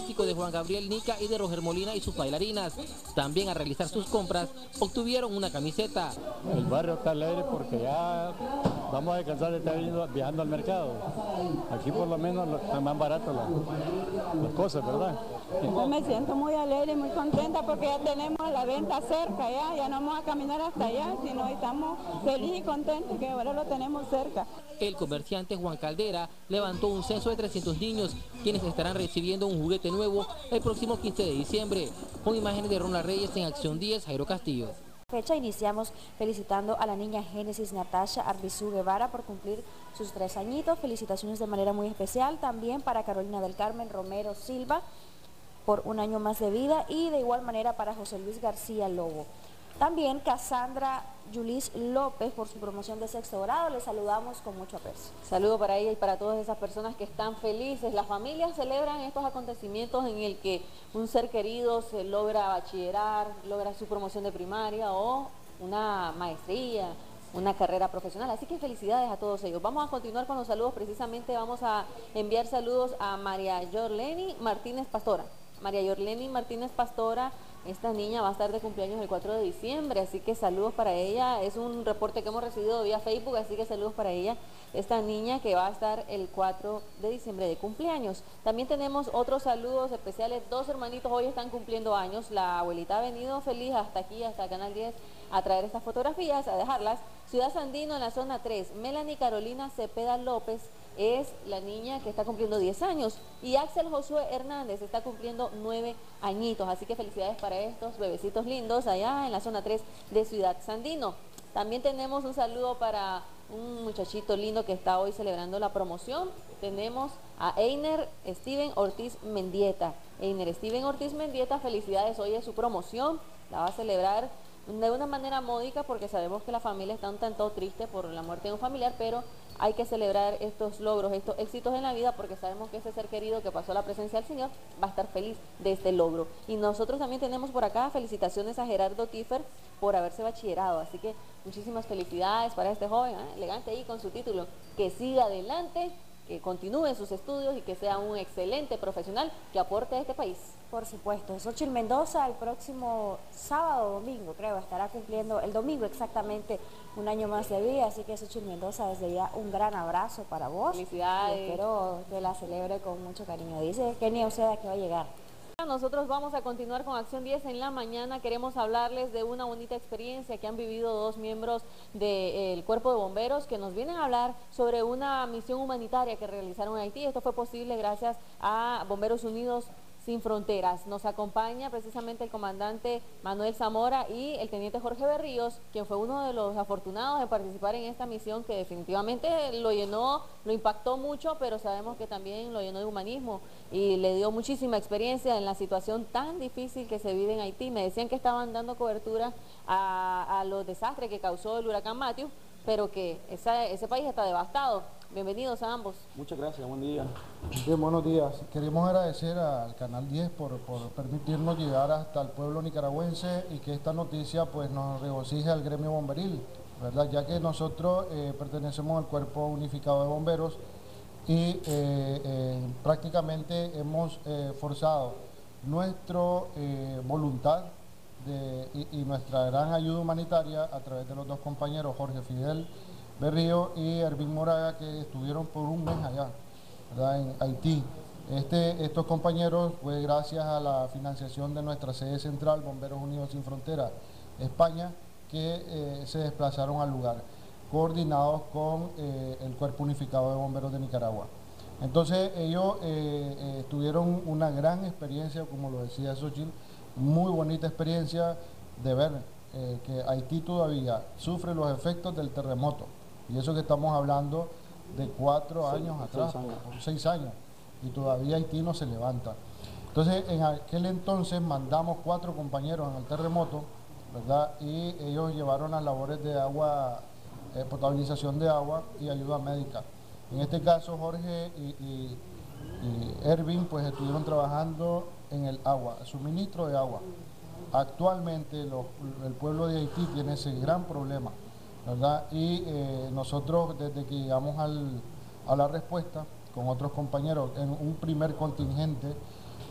artístico de Juan Gabriel Nica y de Roger Molina y sus bailarinas. También al realizar sus compras obtuvieron una camiseta. El barrio está alegre porque ya vamos a descansar de estar viajando al mercado. Aquí por lo menos están más baratas las, las cosas, ¿verdad? Yo me siento muy alegre y muy contenta porque ya tenemos la venta cerca, ya, ya no vamos a caminar hasta allá, sino estamos felices y contentos que ahora lo tenemos cerca. El comerciante Juan Caldera levantó un censo de trescientos niños, quienes estarán recibiendo un juguete nuevo el próximo quince de diciembre. Con imágenes de Ronald Reyes en Acción diez, Jairo Castillo. Fecha iniciamos felicitando a la niña Génesis Natasha Arbizú Guevara por cumplir sus tres añitos. Felicitaciones de manera muy especial también para Carolina del Carmen Romero Silva por un año más de vida y de igual manera para José Luis García Lobo. También Cassandra Yulis López por su promoción de sexto grado, le saludamos con mucho aprecio. Saludo para ella y para todas esas personas que están felices. Las familias celebran estos acontecimientos en el que un ser querido se logra bachillerar, logra su promoción de primaria o una maestría, una carrera profesional, así que felicidades a todos ellos. Vamos a continuar con los saludos, precisamente vamos a enviar saludos a María Yorleni Martínez Pastora. María Yorleni Martínez Pastora, esta niña va a estar de cumpleaños el cuatro de diciembre, así que saludos para ella. Es un reporte que hemos recibido vía Facebook, así que saludos para ella, esta niña que va a estar el cuatro de diciembre de cumpleaños. También tenemos otros saludos especiales, dos hermanitos hoy están cumpliendo años. La abuelita ha venido feliz hasta aquí, hasta Canal diez, a traer estas fotografías, a dejarlas. Ciudad Sandino en la zona tres, Melanie Carolina Cepeda López es la niña que está cumpliendo diez años y Axel Josué Hernández está cumpliendo nueve añitos, así que felicidades para estos bebecitos lindos allá en la zona tres de Ciudad Sandino. También tenemos un saludo para un muchachito lindo que está hoy celebrando la promoción. Tenemos a Einer Steven Ortiz Mendieta. Einer Steven Ortiz Mendieta, felicidades, hoy es su promoción, la va a celebrar de una manera módica porque sabemos que la familia está un tanto triste por la muerte de un familiar, pero hay que celebrar estos logros, estos éxitos en la vida porque sabemos que ese ser querido que pasó a la presencia del Señor va a estar feliz de este logro. Y nosotros también tenemos por acá felicitaciones a Gerardo Tiffer por haberse bachillerado, así que muchísimas felicidades para este joven, ¿eh? Elegante ahí con su título, que siga adelante, que continúe sus estudios y que sea un excelente profesional que aporte a este país. Por supuesto. Xochitl Mendoza el próximo sábado o domingo, creo, estará cumpliendo el domingo exactamente un año más de vida, así que Xochitl Mendoza, desde ya un gran abrazo para vos. Felicidades. Y espero que la celebre con mucho cariño. Dice Kenia Oceda que va a llegar. Nosotros vamos a continuar con Acción diez en la mañana. Queremos hablarles de una bonita experiencia que han vivido dos miembros del Cuerpo de Bomberos que nos vienen a hablar sobre una misión humanitaria que realizaron en Haití. Esto fue posible gracias a Bomberos Unidos Sin Fronteras. Nos acompaña precisamente el comandante Manuel Zamora y el teniente Jorge Berríos, quien fue uno de los afortunados de participar en esta misión que definitivamente lo llenó, lo impactó mucho, pero sabemos que también lo llenó de humanismo y le dio muchísima experiencia en la situación tan difícil que se vive en Haití. Me decían que estaban dando cobertura a, a los desastres que causó el huracán Matthew, pero que esa, ese país está devastado. Bienvenidos a ambos. Muchas gracias, buen día. Bien, buenos días. Queremos agradecer al Canal diez por, por permitirnos llegar hasta el pueblo nicaragüense y que esta noticia pues nos regocije al gremio bomberil, ¿verdad? Ya que nosotros eh, pertenecemos al Cuerpo Unificado de Bomberos y eh, eh, prácticamente hemos eh, forzado nuestra eh, voluntad de, y, y nuestra gran ayuda humanitaria a través de los dos compañeros Jorge Fidel Berrío y Ervin Moraga, que estuvieron por un mes allá, ¿verdad?, en Haití. Este, estos compañeros fue gracias a la financiación de nuestra sede central, Bomberos Unidos Sin Fronteras, España, que eh, se desplazaron al lugar, coordinados con eh, el Cuerpo Unificado de Bomberos de Nicaragua. Entonces ellos eh, eh, tuvieron una gran experiencia, como lo decía Xochitl, muy bonita experiencia de ver eh, que Haití todavía sufre los efectos del terremoto. Y eso que estamos hablando de cuatro sí, años atrás, seis años. Por seis años, y todavía Haití no se levanta. Entonces, en aquel entonces mandamos cuatro compañeros en el terremoto, ¿verdad? Y ellos llevaron las labores de agua, eh, potabilización de agua y ayuda médica. En este caso, Jorge y, y, y Ervin, pues estuvieron trabajando en el agua, suministro de agua. Actualmente, los, el pueblo de Haití tiene ese gran problema, ¿verdad? Y eh, nosotros desde que llegamos al, a la respuesta con otros compañeros en un primer contingente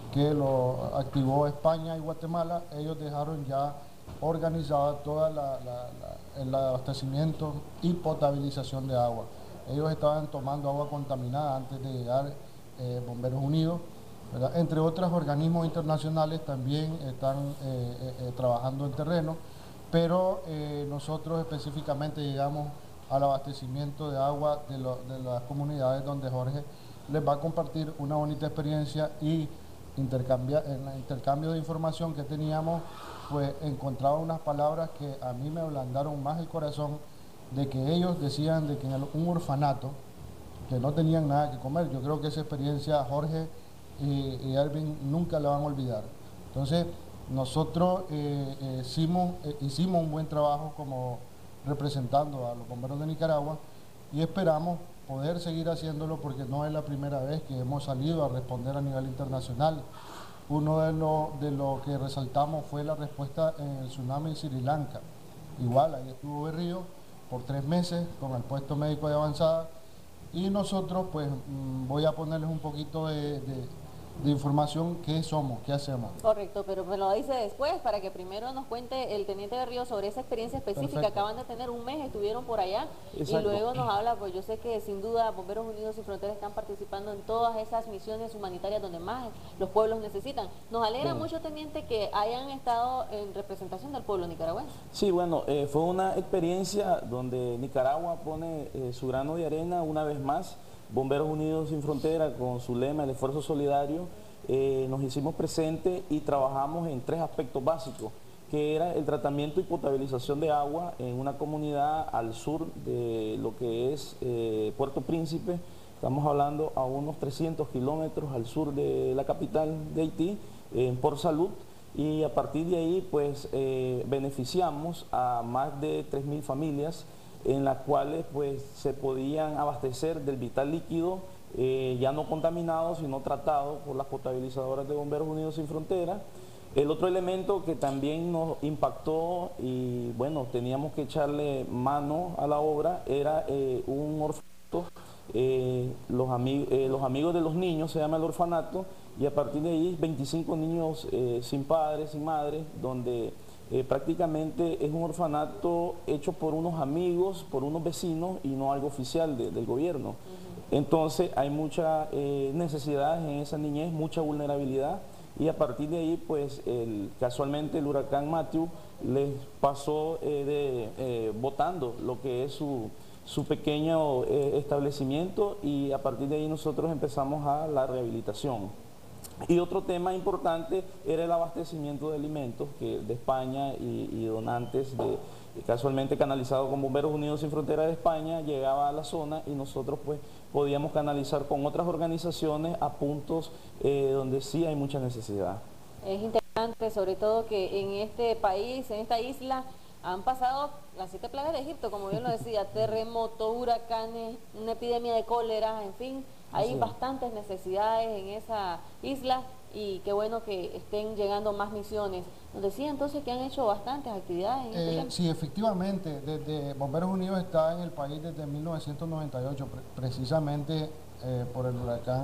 que lo activó España y Guatemala, ellos dejaron ya organizada toda la, la, la, el abastecimiento y potabilización de agua. Ellos estaban tomando agua contaminada antes de llegar eh, Bomberos Unidos, ¿verdad? Entre otros organismos internacionales también están eh, eh, trabajando en terreno, pero eh, nosotros específicamente llegamos al abastecimiento de agua de, lo, de las comunidades donde Jorge les va a compartir una bonita experiencia y intercambia, en el intercambio de información que teníamos, pues encontraba unas palabras que a mí me ablandaron más el corazón, de que ellos decían de que en el, un orfanato, que no tenían nada que comer. Yo creo que esa experiencia Jorge y, y Erwin nunca la van a olvidar. Entonces, nosotros eh, eh, hicimos, eh, hicimos un buen trabajo como representando a los bomberos de Nicaragua y esperamos poder seguir haciéndolo porque no es la primera vez que hemos salido a responder a nivel internacional. Uno de lo, de lo que resaltamos fue la respuesta en el tsunami en Sri Lanka. Igual, ahí estuvo Berrío por tres meses con el puesto médico de avanzada y nosotros pues voy a ponerles un poquito de, de de información, qué somos, qué hacemos. Correcto, pero me lo dice después para que primero nos cuente el teniente de Río sobre esa experiencia específica. Perfecto. Acaban de tener un mes, estuvieron por allá. Exacto. Y luego nos habla, pues yo sé que sin duda Bomberos Unidos Sin Fronteras están participando en todas esas misiones humanitarias donde más los pueblos necesitan. Nos alegra Bien. mucho, teniente, que hayan estado en representación del pueblo nicaragüense. Sí, bueno, eh, fue una experiencia donde Nicaragua pone eh, su grano de arena una vez más. Bomberos Unidos Sin Fronteras, con su lema, el esfuerzo solidario, eh, nos hicimos presentes y trabajamos en tres aspectos básicos, que era el tratamiento y potabilización de agua en una comunidad al sur de lo que es eh, Puerto Príncipe. Estamos hablando a unos trescientos kilómetros al sur de la capital de Haití, en Port Salut, y a partir de ahí pues eh, beneficiamos a más de tres mil familias en las cuales pues se podían abastecer del vital líquido eh, ya no contaminado sino tratado por las potabilizadoras de Bomberos Unidos Sin Fronteras. El otro elemento que también nos impactó y bueno, teníamos que echarle mano a la obra era eh, un orfanato, eh, los, ami eh, los amigos de los niños se llama el orfanato, y a partir de ahí veinticinco niños eh, sin padres, sin madres, donde Eh, prácticamente es un orfanato hecho por unos amigos, por unos vecinos y no algo oficial de, del gobierno. Uh-huh. Entonces hay mucha eh, necesidad en esa niñez, mucha vulnerabilidad, y a partir de ahí pues el, casualmente el huracán Matthew les pasó eh, de, eh, botando lo que es su, su pequeño eh, establecimiento, y a partir de ahí nosotros empezamos a la rehabilitación. Y otro tema importante era el abastecimiento de alimentos que de España y, y donantes, de, casualmente canalizado con Bomberos Unidos Sin Fronteras de España, llegaba a la zona y nosotros pues podíamos canalizar con otras organizaciones a puntos eh, donde sí hay mucha necesidad. Es interesante sobre todo que en este país, en esta isla, han pasado las siete plagas de Egipto, como bien lo decía, terremotos, huracanes, una epidemia de cólera, en fin. Hay sí. bastantes necesidades en esa isla y qué bueno que estén llegando más misiones. Nos decía entonces que han hecho bastantes actividades en este eh, tema. Sí, efectivamente, desde Bomberos Unidos está en el país desde mil novecientos noventa y ocho, pre precisamente eh, por el huracán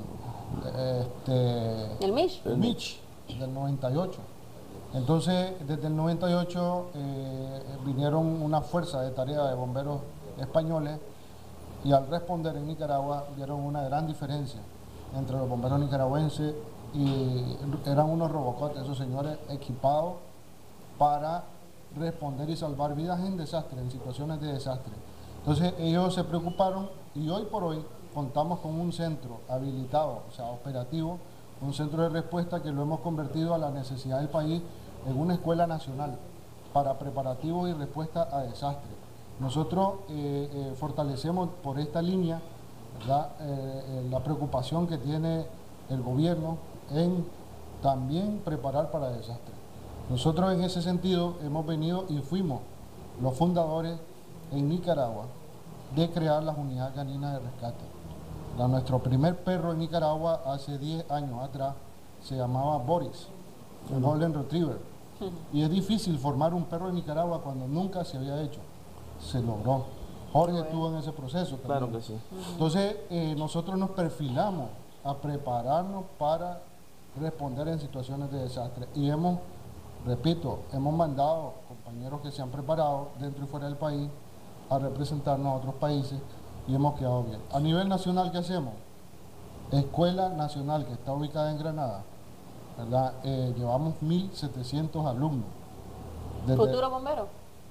este, el Mitch. El Mitch, del noventa y ocho. Entonces, desde el noventa y ocho eh, vinieron una fuerza de tarea de bomberos españoles, y al responder en Nicaragua vieron una gran diferencia entre los bomberos nicaragüenses y eran unos robocotes, esos señores equipados para responder y salvar vidas en desastre, en situaciones de desastre. Entonces ellos se preocuparon y hoy por hoy contamos con un centro habilitado, o sea, operativo, un centro de respuesta que lo hemos convertido a la necesidad del país en una escuela nacional para preparativos y respuesta a desastres. Nosotros eh, eh, fortalecemos por esta línea ¿verdad? Eh, eh, la preocupación que tiene el gobierno en también preparar para desastres. Nosotros en ese sentido hemos venido y fuimos los fundadores en Nicaragua de crear las unidades caninas de rescate. La, nuestro primer perro en Nicaragua hace diez años atrás se llamaba Boris, un Golden Retriever. Y es difícil formar un perro en Nicaragua cuando nunca se había hecho. Se logró. Jorge bueno. estuvo en ese proceso también. Claro que sí. Entonces, eh, nosotros nos perfilamos a prepararnos para responder en situaciones de desastre. Y hemos, repito, hemos mandado compañeros que se han preparado dentro y fuera del país a representarnos a otros países y hemos quedado bien. A nivel nacional, ¿qué hacemos? Escuela Nacional, que está ubicada en Granada, ¿verdad? Eh, llevamos mil setecientos alumnos. ¿Futuro bombero?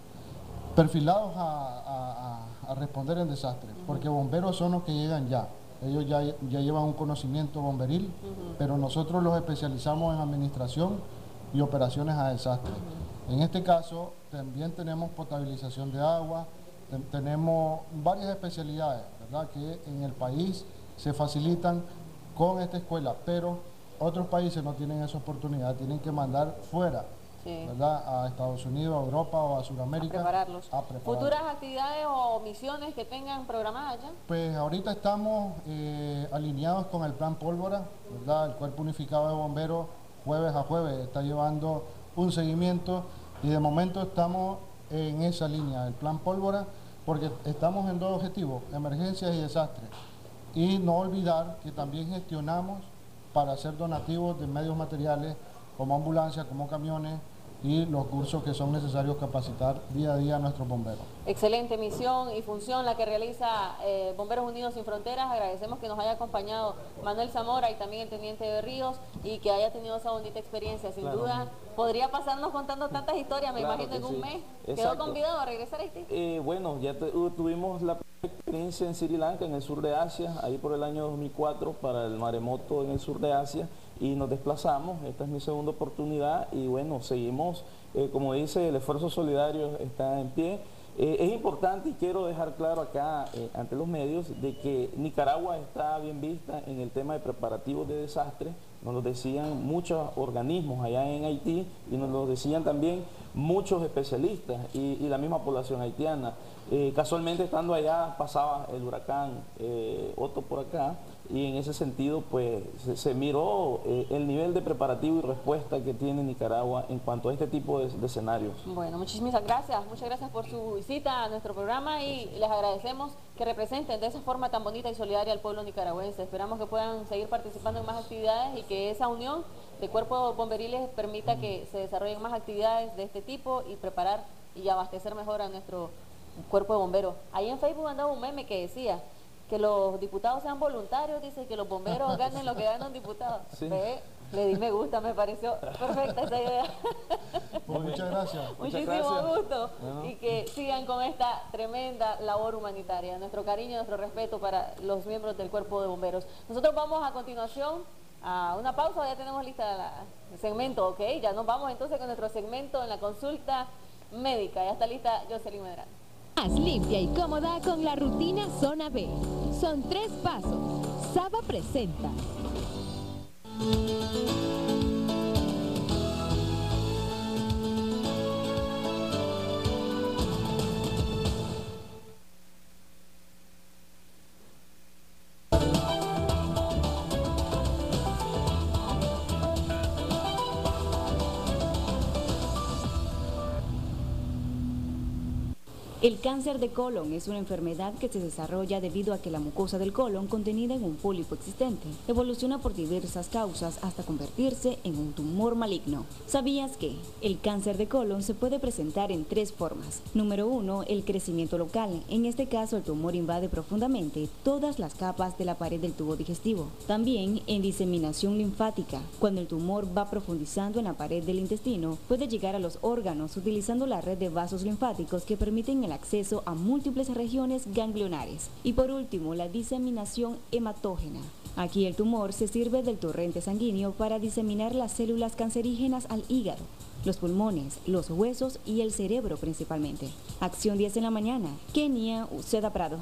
Perfilados a, a, a, a responder en desastre, uh-huh. porque bomberos son los que llegan ya. Ellos ya, ya llevan un conocimiento bomberil, uh-huh. pero nosotros los especializamos en administración y operaciones a desastre. Uh-huh. En este caso, también tenemos potabilización de agua, te, tenemos varias especialidades, ¿verdad?, que en el país se facilitan con esta escuela, pero otros países no tienen esa oportunidad, tienen que mandar fuera, sí. ¿verdad?, a Estados Unidos, a Europa o a Sudamérica. A prepararlos. A prepararlos. ¿Futuras actividades o misiones que tengan programadas ya? Pues ahorita estamos eh, alineados con el Plan Pólvora, ¿verdad? El Cuerpo Unificado de Bomberos, jueves a jueves, está llevando un seguimiento y de momento estamos en esa línea, el Plan Pólvora, porque estamos en dos objetivos, emergencias y desastres. Y no olvidar que también gestionamos para hacer donativos de medios materiales como ambulancias, como camiones y los cursos que son necesarios capacitar día a día a nuestros bomberos. Excelente misión y función la que realiza eh, Bomberos Unidos Sin Fronteras. Agradecemos que nos haya acompañado Manuel Zamora y también el Teniente de Ríos y que haya tenido esa bonita experiencia. Sin claro, duda, podría pasarnos contando tantas historias, me claro imagino en un sí. mes. Exacto. ¿Quedó convidado a regresar a Haití? Eh, bueno, ya te, uh, tuvimos la experiencia en Sri Lanka, en el sur de Asia, ahí por el año dos mil cuatro para el maremoto en el sur de Asia, y nos desplazamos. Esta es mi segunda oportunidad y bueno, seguimos, eh, como dice, el esfuerzo solidario está en pie. Eh, es importante y quiero dejar claro acá eh, ante los medios de que Nicaragua está bien vista en el tema de preparativos de desastre. Nos lo decían muchos organismos allá en Haití y nos lo decían también muchos especialistas y, y la misma población haitiana. Eh, casualmente estando allá pasaba el huracán eh, Otto por acá y en ese sentido pues se, se miró eh, el nivel de preparativo y respuesta que tiene Nicaragua en cuanto a este tipo de, de escenarios. Bueno, muchísimas gracias, muchas gracias por su visita a nuestro programa y les agradecemos que representen de esa forma tan bonita y solidaria al pueblo nicaragüense. Esperamos que puedan seguir participando en más actividades y que esa unión de cuerpos bomberiles permita que se desarrollen más actividades de este tipo y preparar y abastecer mejor a nuestro cuerpo de bomberos. Ahí en Facebook andaba un meme que decía que los diputados sean voluntarios, dice que los bomberos ganen lo que gana un diputado. Sí. Ve, le di me gusta, me pareció perfecta esa idea. Pues muchas gracias. Muchísimo muchas gracias. gusto bueno. Y que sigan con esta tremenda labor humanitaria. Nuestro cariño, nuestro respeto para los miembros del cuerpo de bomberos. Nosotros vamos a continuación a una pausa, ya tenemos lista la, el segmento, ok, ya nos vamos entonces con nuestro segmento en la consulta médica. Ya está lista Jocelyn Medrano. Más limpia y cómoda con la rutina Zona B. Son tres pasos. Saba presenta. El cáncer de colon es una enfermedad que se desarrolla debido a que la mucosa del colon contenida en un pólipo existente evoluciona por diversas causas hasta convertirse en un tumor maligno. ¿Sabías que el cáncer de colon se puede presentar en tres formas? Número uno, el crecimiento local. En este caso, el tumor invade profundamente todas las capas de la pared del tubo digestivo. También en diseminación linfática. Cuando el tumor va profundizando en la pared del intestino, puede llegar a los órganos utilizando la red de vasos linfáticos que permiten el acceso a múltiples regiones ganglionares. Y por último, la diseminación hematógena. Aquí el tumor se sirve del torrente sanguíneo para diseminar las células cancerígenas al hígado, los pulmones, los huesos y el cerebro principalmente. Acción diez en la mañana. Kenia Uceda Prado.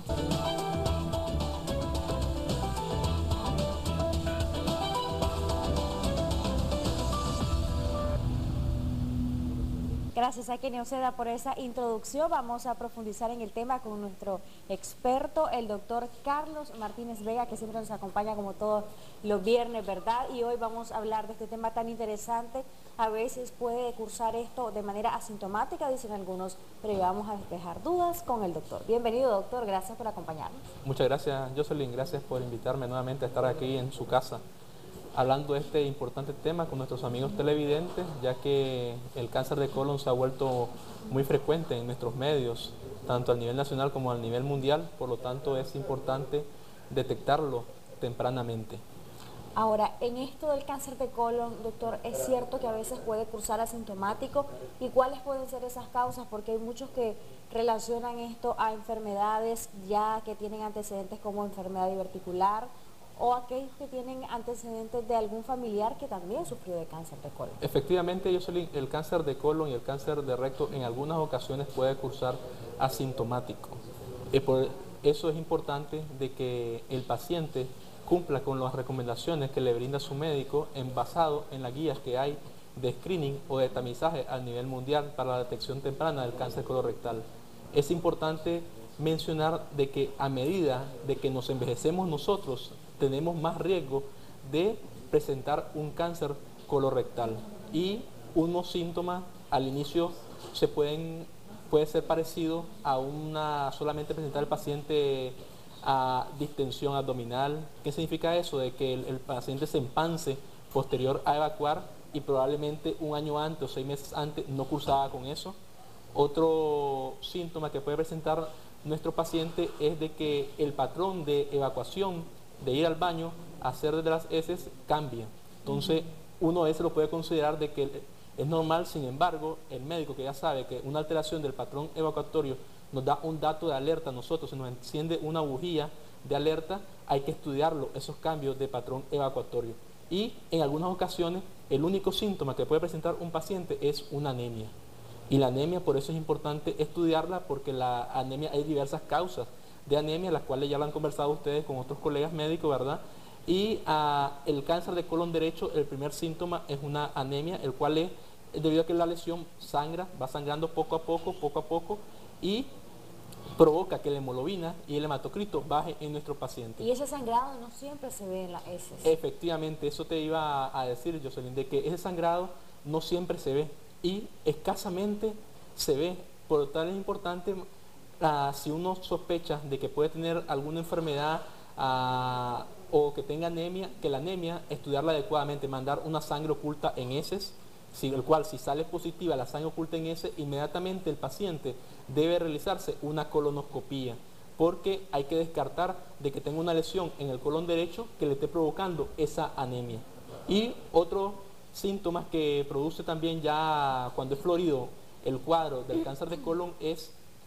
Gracias a Kenia Uceda por esa introducción. Vamos a profundizar en el tema con nuestro experto, el doctor Carlos Martínez Vega, que siempre nos acompaña como todos los viernes, ¿verdad? Y hoy vamos a hablar de este tema tan interesante. A veces puede cursar esto de manera asintomática, dicen algunos, pero vamos a despejar dudas con el doctor. Bienvenido, doctor, gracias por acompañarnos. Muchas gracias, Jocelyn, gracias por invitarme nuevamente a estar aquí en su casa. hablando de este importante tema con nuestros amigos televidentes, ya que el cáncer de colon se ha vuelto muy frecuente en nuestros medios, tanto a nivel nacional como a nivel mundial, por lo tanto es importante detectarlo tempranamente. Ahora, en esto del cáncer de colon, doctor, ¿es cierto que a veces puede cursar asintomático? ¿Y cuáles pueden ser esas causas? Porque hay muchos que relacionan esto a enfermedades ya que tienen antecedentes como enfermedad diverticular, o aquellos que tienen antecedentes de algún familiar que también sufrió de cáncer de colon. Efectivamente, Jocelyn, el cáncer de colon y el cáncer de recto en algunas ocasiones puede cursar asintomático. Y por eso es importante de que el paciente cumpla con las recomendaciones que le brinda su médico en basado en las guías que hay de screening o de tamizaje a nivel mundial para la detección temprana del cáncer colorectal. Es importante mencionar de que a medida de que nos envejecemos nosotros, tenemos más riesgo de presentar un cáncer colorectal, y unos síntomas al inicio se pueden puede ser parecido a una solamente presentar el paciente a distensión abdominal. ¿Qué significa eso? De que el, el paciente se empance posterior a evacuar y probablemente un año antes o seis meses antes no cursaba con eso. Otro síntoma que puede presentar nuestro paciente es de que el patrón de evacuación, de ir al baño, hacer desde las heces, cambia. Entonces, uno ese lo puede considerar de que es normal. Sin embargo, el médico, que ya sabe que una alteración del patrón evacuatorio nos da un dato de alerta a nosotros, se nos enciende una bujía de alerta, hay que estudiarlo, esos cambios de patrón evacuatorio. Y en algunas ocasiones, el único síntoma que puede presentar un paciente es una anemia. Y la anemia, por eso es importante estudiarla, porque la anemia, hay diversas causas de anemia, las cuales ya lo han conversado ustedes con otros colegas médicos, ¿verdad? Y uh, el cáncer de colon derecho, el primer síntoma es una anemia, el cual es debido a que la lesión sangra, va sangrando poco a poco, poco a poco, y provoca que la hemoglobina y el hematocrito baje en nuestro paciente. Y ese sangrado no siempre se ve en las heces. Efectivamente, eso te iba a decir, Jocelyn, de que ese sangrado no siempre se ve y escasamente se ve. Por tal es importante, uh, si uno sospecha de que puede tener alguna enfermedad uh, o que tenga anemia, que la anemia, estudiarla adecuadamente, mandar una sangre oculta en heces, si, el cual si sale positiva la sangre oculta en heces, inmediatamente el paciente debe realizarse una colonoscopía, porque hay que descartar de que tenga una lesión en el colon derecho que le esté provocando esa anemia. Y otro síntoma que produce también ya cuando es florido el cuadro del cáncer de colon es,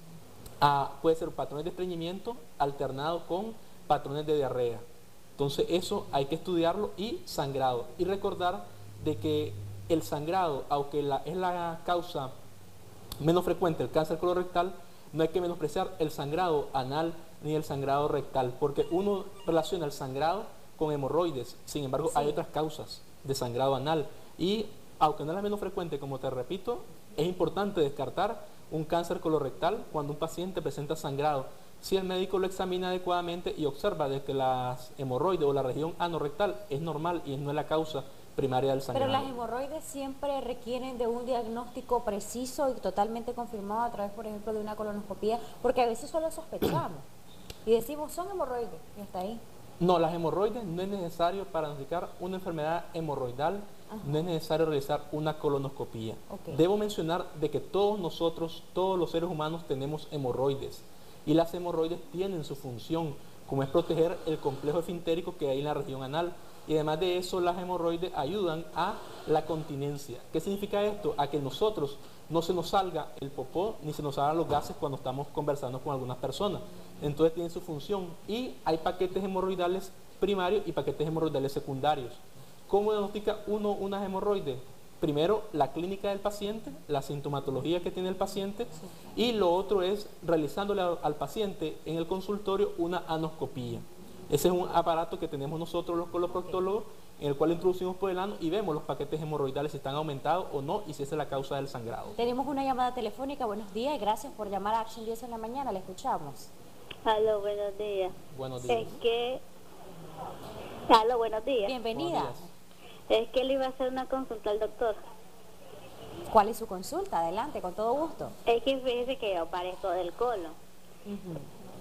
uh, puede ser patrones de estreñimiento alternado con patrones de diarrea. Entonces eso hay que estudiarlo, y sangrado. Y recordar de que el sangrado, aunque la, es la causa menos frecuente del cáncer colorectal, no hay que menospreciar el sangrado anal ni el sangrado rectal, porque uno relaciona el sangrado con hemorroides. Sin embargo, sí, hay otras causas de sangrado anal, y aunque no es la menos frecuente, como te repito, es importante descartar un cáncer colorectal cuando un paciente presenta sangrado, si el médico lo examina adecuadamente y observa de que las hemorroides o la región anorrectal es normal y no es la causa primaria del sangrado. Pero las hemorroides siempre requieren de un diagnóstico preciso y totalmente confirmado a través, por ejemplo, de una colonoscopía, porque a veces solo sospechamos y decimos son hemorroides y hasta ahí. No, las hemorroides no es necesario para diagnosticar una enfermedad hemorroidal. Ajá. No es necesario realizar una colonoscopía. Okay. Debo mencionar de que todos nosotros, todos los seres humanos tenemos hemorroides, y las hemorroides tienen su función, como es proteger el complejo esfintérico que hay en la región anal. Y además de eso, las hemorroides ayudan a la continencia. ¿Qué significa esto? A que nosotros no se nos salga el popó ni se nos salgan los gases cuando estamos conversando con algunas personas. Entonces tienen su función. Y hay paquetes hemorroidales primarios y paquetes hemorroidales secundarios. ¿Cómo diagnostica uno unas hemorroides? Primero, la clínica del paciente, la sintomatología que tiene el paciente, sí, y lo otro es realizándole al paciente en el consultorio una anoscopía. Ese es un aparato que tenemos nosotros los coloproctólogos, en el cual introducimos por el ano y vemos los paquetes hemorroidales si están aumentados o no, y si esa es la causa del sangrado. Tenemos una llamada telefónica. Buenos días y gracias por llamar a Acción diez en la mañana. Le escuchamos. Aló, buenos días. Buenos días. Es que... Aló, buenos días. Bienvenida. Buenos días. Es que le iba a hacer una consulta al doctor. ¿Cuál es su consulta? Adelante, con todo gusto. Es que fíjese que yo padezco del colon.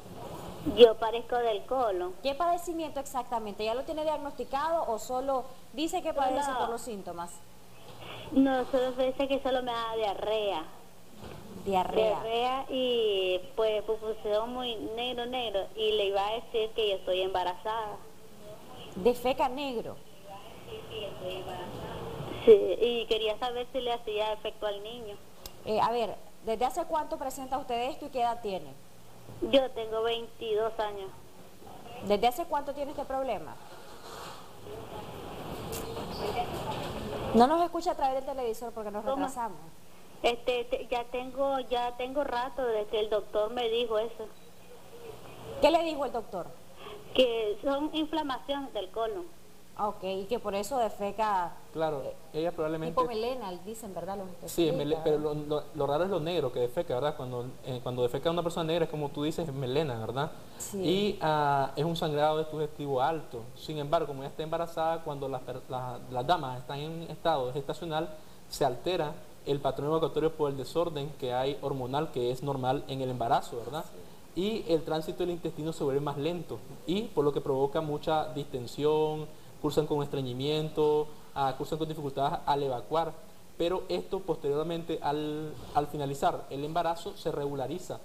Uh-huh. Yo padezco del colon. ¿Qué padecimiento exactamente? ¿Ya lo tiene diagnosticado o solo Dice que padece No. por los síntomas. No, solo dice que solo me da diarrea. Diarrea. Diarrea y pues pupuseo muy negro, negro. Y le iba a decir que yo estoy embarazada. Defeca negro. Sí, y quería saber si le hacía efecto al niño. Eh, a ver, ¿desde hace cuánto presenta usted esto y qué edad tiene? Yo tengo veintidós años. ¿Desde hace cuánto tiene este problema? No nos escucha a través del televisor porque nos ¿Cómo? retrasamos. Este, te- ya tengo, ya tengo rato desde que el doctor me dijo eso. ¿Qué le dijo el doctor? Que son inflamación del colon. Ah, ok, y que por eso defeca Claro, ella probablemente... tipo melena, dicen, ¿verdad? Los Sí, es especialistas, mele- pero lo, lo- lo raro es lo negro que defeca, ¿verdad? Cuando, eh, cuando defeca una persona negra, es como tú dices, es melena, ¿verdad? Sí. Y ah, es un sangrado digestivo alto. Sin embargo, como ella está embarazada, cuando las, per- la- las damas están en estado gestacional, se altera el patrón evacuatorio por el desorden que hay hormonal, que es normal en el embarazo, ¿verdad? Y el tránsito del intestino se vuelve más lento, y por lo que provoca mucha distensión, cursan con estreñimiento, ah, cursan con dificultades al evacuar, pero esto posteriormente al, al finalizar el embarazo se regulariza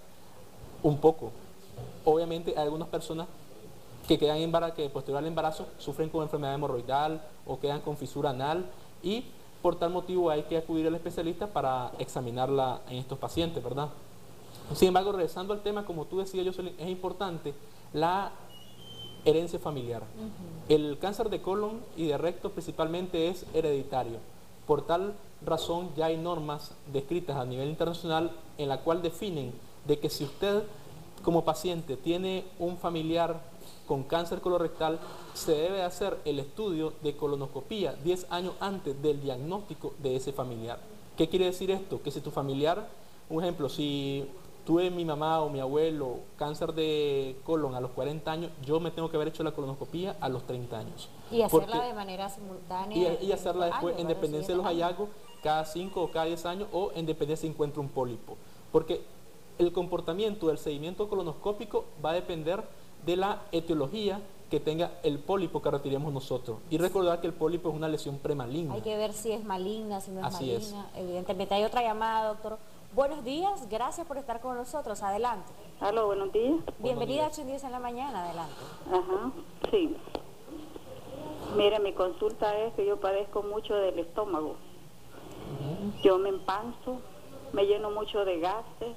un poco. Obviamente hay algunas personas que quedan embarazo, que posterior al embarazo sufren con enfermedad hemorroidal o quedan con fisura anal, y por tal motivo hay que acudir al especialista para examinarla en estos pacientes, ¿verdad? Sin embargo, regresando al tema, como tú decías, Jocelyn, es importante la herencia familiar. El cáncer de colon y de recto principalmente es hereditario. Por tal razón ya hay normas descritas a nivel internacional en la cual definen de que si usted como paciente tiene un familiar con cáncer colorectal, se debe hacer el estudio de colonoscopía diez años antes del diagnóstico de ese familiar. ¿Qué quiere decir esto? Que si tu familiar, un ejemplo, si tuve mi mamá o mi abuelo cáncer de colon a los cuarenta años, yo me tengo que haber hecho la colonoscopía a los treinta años. Y hacerla Porque- de manera simultánea. y, y hacerla después años, en ¿verdad? dependencia de los Siguiente hallazgos cada cinco o cada diez años, o en dependencia si encuentra un pólipo. Porque el comportamiento del seguimiento colonoscópico va a depender de la etiología que tenga el pólipo que retiremos nosotros. Y recordar que el pólipo es una lesión premaligna. Hay que ver si es maligna, si no es Así es. maligna. Evidentemente hay otra llamada, doctor. Buenos días, gracias por estar con nosotros. Adelante. Aló, buenos días. Bienvenida a Acción diez en la mañana. Adelante. Ajá, sí. Mire, mi consulta es que yo padezco mucho del estómago. Yo me empanzo, me lleno mucho de gases.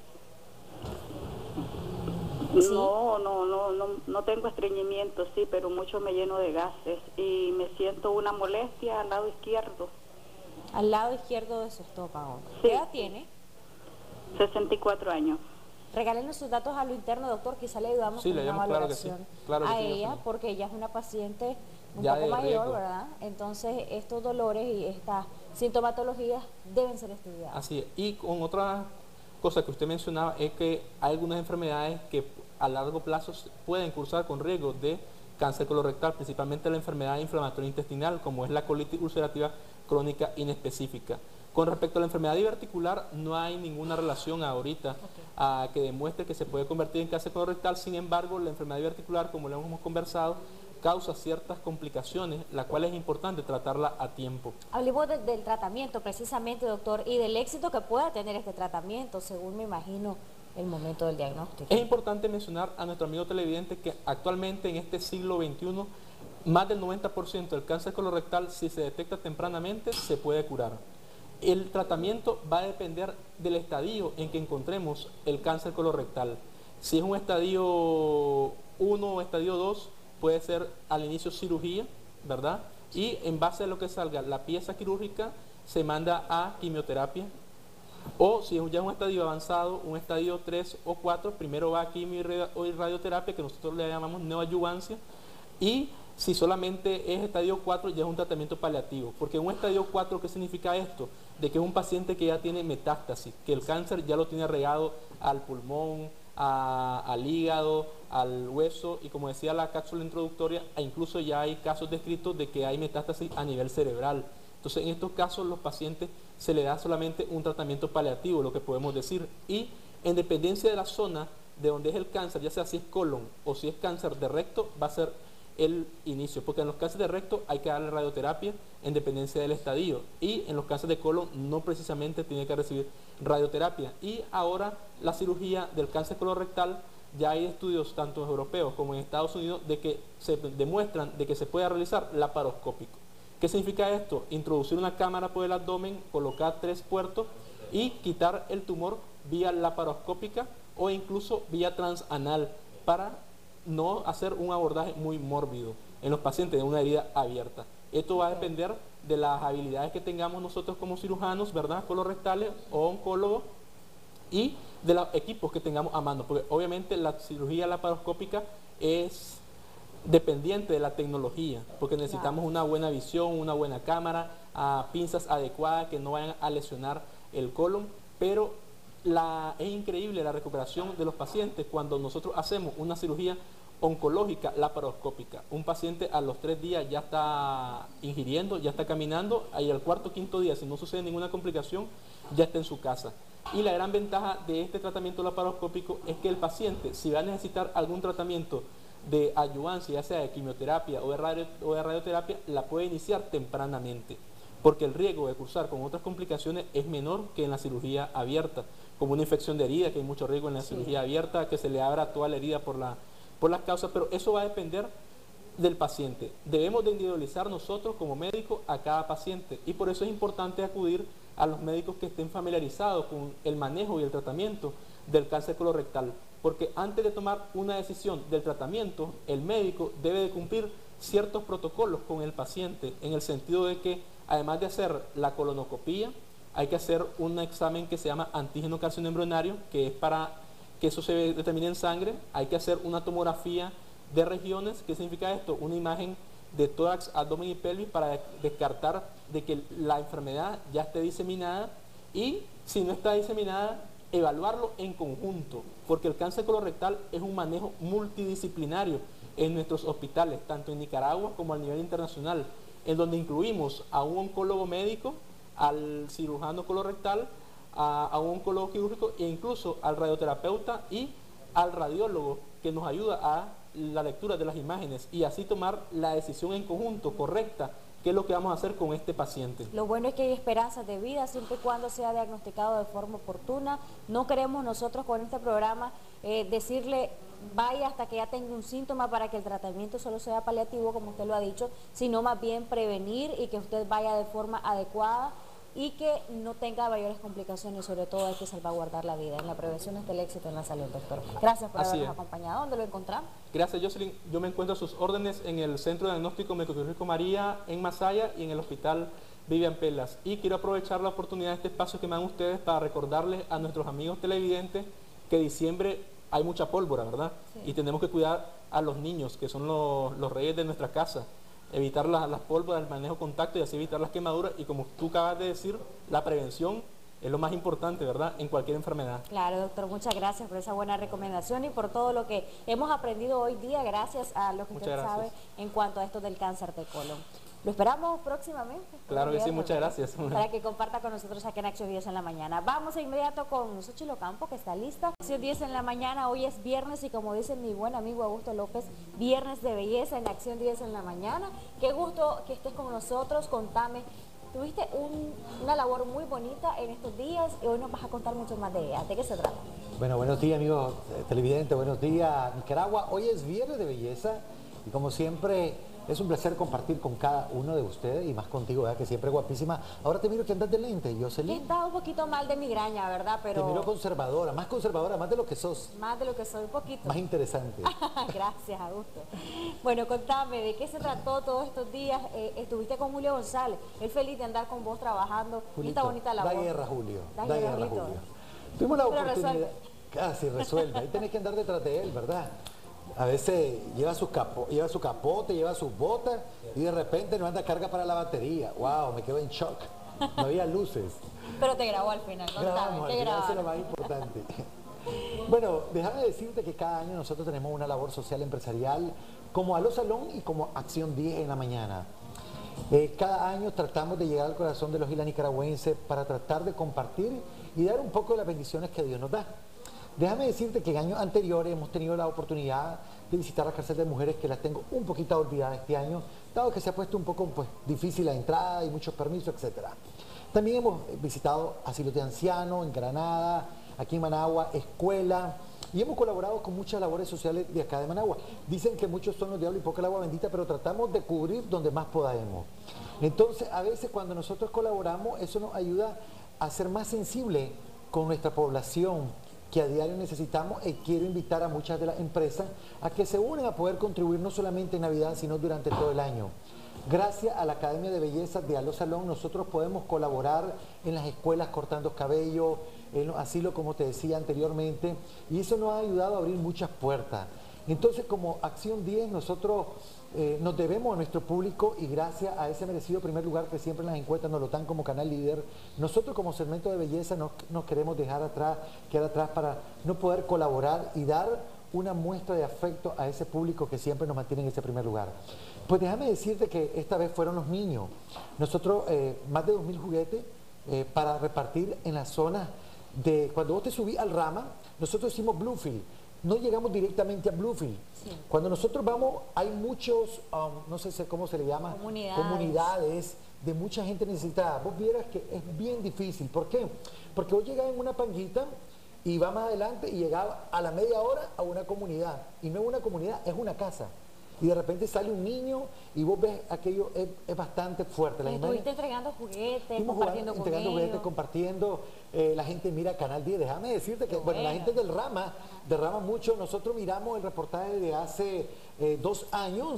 No, no, no, no, no tengo estreñimiento, sí, pero mucho me lleno de gases y me siento una molestia al lado izquierdo. Al lado izquierdo de su estómago. Sí. ¿Qué edad tiene? sesenta y cuatro años. Regálenos sus datos a lo interno, doctor, quizá le ayudamos Sí, con le una ayudamos, claro que sí, valoración claro que a sí, ella, Jocelyn. porque ella es una paciente un Ya poco de mayor, riesgo. ¿verdad? Entonces, estos dolores y estas sintomatologías deben ser estudiadas. Así es. Y con otra cosa que usted mencionaba es que hay algunas enfermedades que a largo plazo pueden cursar con riesgo de cáncer colorectal, principalmente la enfermedad inflamatoria intestinal, como es la colitis ulcerativa crónica inespecífica. Con respecto a la enfermedad diverticular, no hay ninguna relación ahorita a que demuestre que se puede convertir en cáncer colorectal. Sin embargo, la enfermedad diverticular, como lo hemos conversado, causa ciertas complicaciones, la cual es importante tratarla a tiempo. Hablemos de- del tratamiento precisamente, doctor, y del éxito que pueda tener este tratamiento, según me imagino el momento del diagnóstico. Es importante mencionar a nuestro amigo televidente que actualmente en este siglo veintiuno, más del noventa por ciento del cáncer colorectal, si se detecta tempranamente, se puede curar. El tratamiento va a depender del estadio en que encontremos el cáncer colorectal. Si es un estadio uno o estadio dos, puede ser al inicio cirugía, ¿verdad? Y en base a lo que salga la pieza quirúrgica, se manda a quimioterapia. O si es ya un estadio avanzado, un estadio tres o cuatro, primero va a quimio y radio- y radioterapia, que nosotros le llamamos neoadyuvancia. Y si solamente es estadio cuatro, ya es un tratamiento paliativo. Porque en un estadio cuatro, ¿qué significa esto? De que es un paciente que ya tiene metástasis, que el cáncer ya lo tiene regado al pulmón, a- al hígado, al hueso, y como decía la cápsula introductoria, e incluso ya hay casos descritos de que hay metástasis a nivel cerebral. Entonces, en estos casos, los pacientes se les da solamente un tratamiento paliativo, lo que podemos decir, y en dependencia de la zona de donde es el cáncer, ya sea si es colon o si es cáncer de recto, va a ser el inicio, porque en los cánceres de recto hay que darle radioterapia en dependencia del estadio, y en los cánceres de colon no precisamente tiene que recibir radioterapia. Y ahora la cirugía del cáncer colorectal, ya hay estudios tanto europeos como en Estados Unidos de que se demuestran de que se puede realizar laparoscópico. ¿Qué significa esto? Introducir una cámara por el abdomen, colocar tres puertos y quitar el tumor vía laparoscópica o incluso vía transanal, para no hacer un abordaje muy mórbido en los pacientes de una herida abierta. Esto va a depender de las habilidades que tengamos nosotros como cirujanos, ¿verdad?, colorectales o oncólogos, y de los equipos que tengamos a mano, porque obviamente la cirugía laparoscópica es dependiente de la tecnología, porque necesitamos claro. una buena visión, una buena cámara, a pinzas adecuadas que no vayan a lesionar el colon, pero la, es increíble la recuperación de los pacientes cuando nosotros hacemos una cirugía oncológica laparoscópica. Un paciente a los tres días ya está ingiriendo, ya está caminando, y al cuarto o quinto día, si no sucede ninguna complicación, ya está en su casa. Y la gran ventaja de este tratamiento laparoscópico es que el paciente, si va a necesitar algún tratamiento de ayudancia, ya sea de quimioterapia o de, radio, o de radioterapia, la puede iniciar tempranamente, porque el riesgo de cursar con otras complicaciones es menor que en la cirugía abierta, como una infección de herida, que hay mucho riesgo en la sí. cirugía abierta, que se le abra toda la herida por, la, por las causas, pero eso va a depender del paciente. Debemos de individualizar nosotros como médicos a cada paciente, y por eso es importante acudir a los médicos que estén familiarizados con el manejo y el tratamiento del cáncer colorectal, porque antes de tomar una decisión del tratamiento, el médico debe de cumplir ciertos protocolos con el paciente, en el sentido de que además de hacer la colonoscopía, hay que hacer un examen que se llama antígeno carcinoembrionario, que es para que eso se determine en sangre. Hay que hacer una tomografía de regiones. ¿Qué significa esto? Una imagen de tórax, abdomen y pelvis para descartar de que la enfermedad ya esté diseminada, y si no está diseminada, evaluarlo en conjunto, porque el cáncer colorectal es un manejo multidisciplinario en nuestros hospitales, tanto en Nicaragua como a nivel internacional, en donde incluimos a un oncólogo médico, al cirujano colorectal, a, a un oncólogo quirúrgico e incluso al radioterapeuta y al radiólogo, que nos ayuda a la lectura de las imágenes y así tomar la decisión en conjunto correcta, qué es lo que vamos a hacer con este paciente. Lo bueno es que hay esperanzas de vida siempre y cuando sea diagnosticado de forma oportuna. No queremos nosotros con este programa eh, decirle vaya hasta que ya tenga un síntoma para que el tratamiento solo sea paliativo, como usted lo ha dicho, sino más bien prevenir y que usted vaya de forma adecuada y que no tenga mayores complicaciones. Sobre todo hay que salvaguardar la vida. En la prevención está el éxito en la salud, doctor. Gracias por habernos acompañado. ¿Dónde lo encontramos? Gracias, Jocelyn. Yo me encuentro a sus órdenes en el Centro de Diagnóstico Médico María en Masaya y en el Hospital Vivian Pelas. Y quiero aprovechar la oportunidad de este espacio que me dan ustedes para recordarles a nuestros amigos televidentes que diciembre hay mucha pólvora, ¿verdad? Sí. Y tenemos que cuidar a los niños, que son los, los reyes de nuestra casa. Evitar las, las pólvoras, el manejo contacto y así evitar las quemaduras. Y como tú acabas de decir, la prevención es lo más importante, ¿verdad?, en cualquier enfermedad. Claro, doctor, muchas gracias por esa buena recomendación y por todo lo que hemos aprendido hoy día, gracias a lo que usted sabe en cuanto a esto del cáncer de colon. Lo esperamos próximamente. Claro que sí, muchas gracias. Para que comparta con nosotros aquí en Acción diez en la mañana. Vamos de inmediato con Xochitl Ocampo, que está lista. Acción diez en la mañana, hoy es viernes y como dice mi buen amigo Augusto López, viernes de belleza en Acción diez en la mañana. Qué gusto que estés con nosotros, contame. Tuviste un, una labor muy bonita en estos días y hoy nos vas a contar mucho más de ella. ¿De qué se trata? Bueno, buenos días amigos televidentes, buenos días Nicaragua. Hoy es viernes de belleza y como siempre es un placer compartir con cada uno de ustedes y más contigo, ¿verdad? Que siempre guapísima. Ahora te miro que andas de lente, Jocelyn. Está un poquito mal de migraña, ¿verdad? Pero... Te miro conservadora, más conservadora, más de lo que sos. Más de lo que soy, un poquito. Más interesante. Gracias, Augusto. Bueno, contame, ¿de qué se trató todos estos días? Eh, estuviste con Julio González. Él feliz de andar con vos trabajando. Julito, esta bonita labor. Da guerra, Julio. Da, da guerra, guerra, Julio. Tuvimos la oportunidad. Resuelve. Casi resuelve. Ahí tenés que andar detrás de él, ¿verdad? A veces lleva su, capo, lleva su capote, lleva sus botas y de repente no anda carga para la batería. Wow, me quedo en shock. No había luces. Pero te grabó al final, ¿no? Grabamos, al final, eso es lo más importante. Bueno, déjame decirte que cada año nosotros tenemos una labor social empresarial como Aló Salón y como Acción diez en la mañana. Eh, cada año tratamos de llegar al corazón de los islas nicaragüenses para tratar de compartir y dar un poco de las bendiciones que Dios nos da. Déjame decirte que en años anteriores hemos tenido la oportunidad de visitar la cárcel de mujeres, que las tengo un poquito olvidadas este año, dado que se ha puesto un poco pues, difícil la entrada y muchos permisos, etcétera. También hemos visitado asilos de ancianos en Granada, aquí en Managua, escuela, y hemos colaborado con muchas labores sociales de acá de Managua. Dicen que muchos son los diablos y poca el agua bendita, pero tratamos de cubrir donde más podamos. Entonces, a veces cuando nosotros colaboramos, eso nos ayuda a ser más sensible con nuestra población, que a diario necesitamos, y quiero invitar a muchas de las empresas a que se unan a poder contribuir no solamente en Navidad, sino durante todo el año. Gracias a la Academia de Belleza de Aló Salón, nosotros podemos colaborar en las escuelas cortando cabello, en los asilos, como te decía anteriormente, y eso nos ha ayudado a abrir muchas puertas. Entonces, como Acción diez, nosotros eh, nos debemos a nuestro público, y gracias a ese merecido primer lugar que siempre en las encuestas nos lo dan como canal líder, nosotros como segmento de belleza no nos queremos dejar atrás, quedar atrás para no poder colaborar y dar una muestra de afecto a ese público que siempre nos mantiene en ese primer lugar. Pues déjame decirte que esta vez fueron los niños. Nosotros, eh, más de dos mil juguetes eh, para repartir en la zona de... Cuando vos te subís al Rama, nosotros hicimos Bluefield. No llegamos directamente a Bluefield. Sí. Cuando nosotros vamos, hay muchos, um, no sé cómo se le llama, comunidades. comunidades de mucha gente necesitada. Vos vieras que es bien difícil. ¿Por qué? Porque vos llegás en una panguita y va más adelante y llegaba a la media hora a una comunidad. Y no es una comunidad, es una casa. Y de repente sale un niño y vos ves aquello, es, es bastante fuerte. La y estuviste entregando juguetes, Estuvimos compartiendo jugando, con entregando ellos. juguetes, compartiendo. Eh, la gente mira Canal diez. Déjame decirte que, bueno, bueno, la gente del Rama, del Rama mucho. Nosotros miramos el reportaje de hace eh, dos años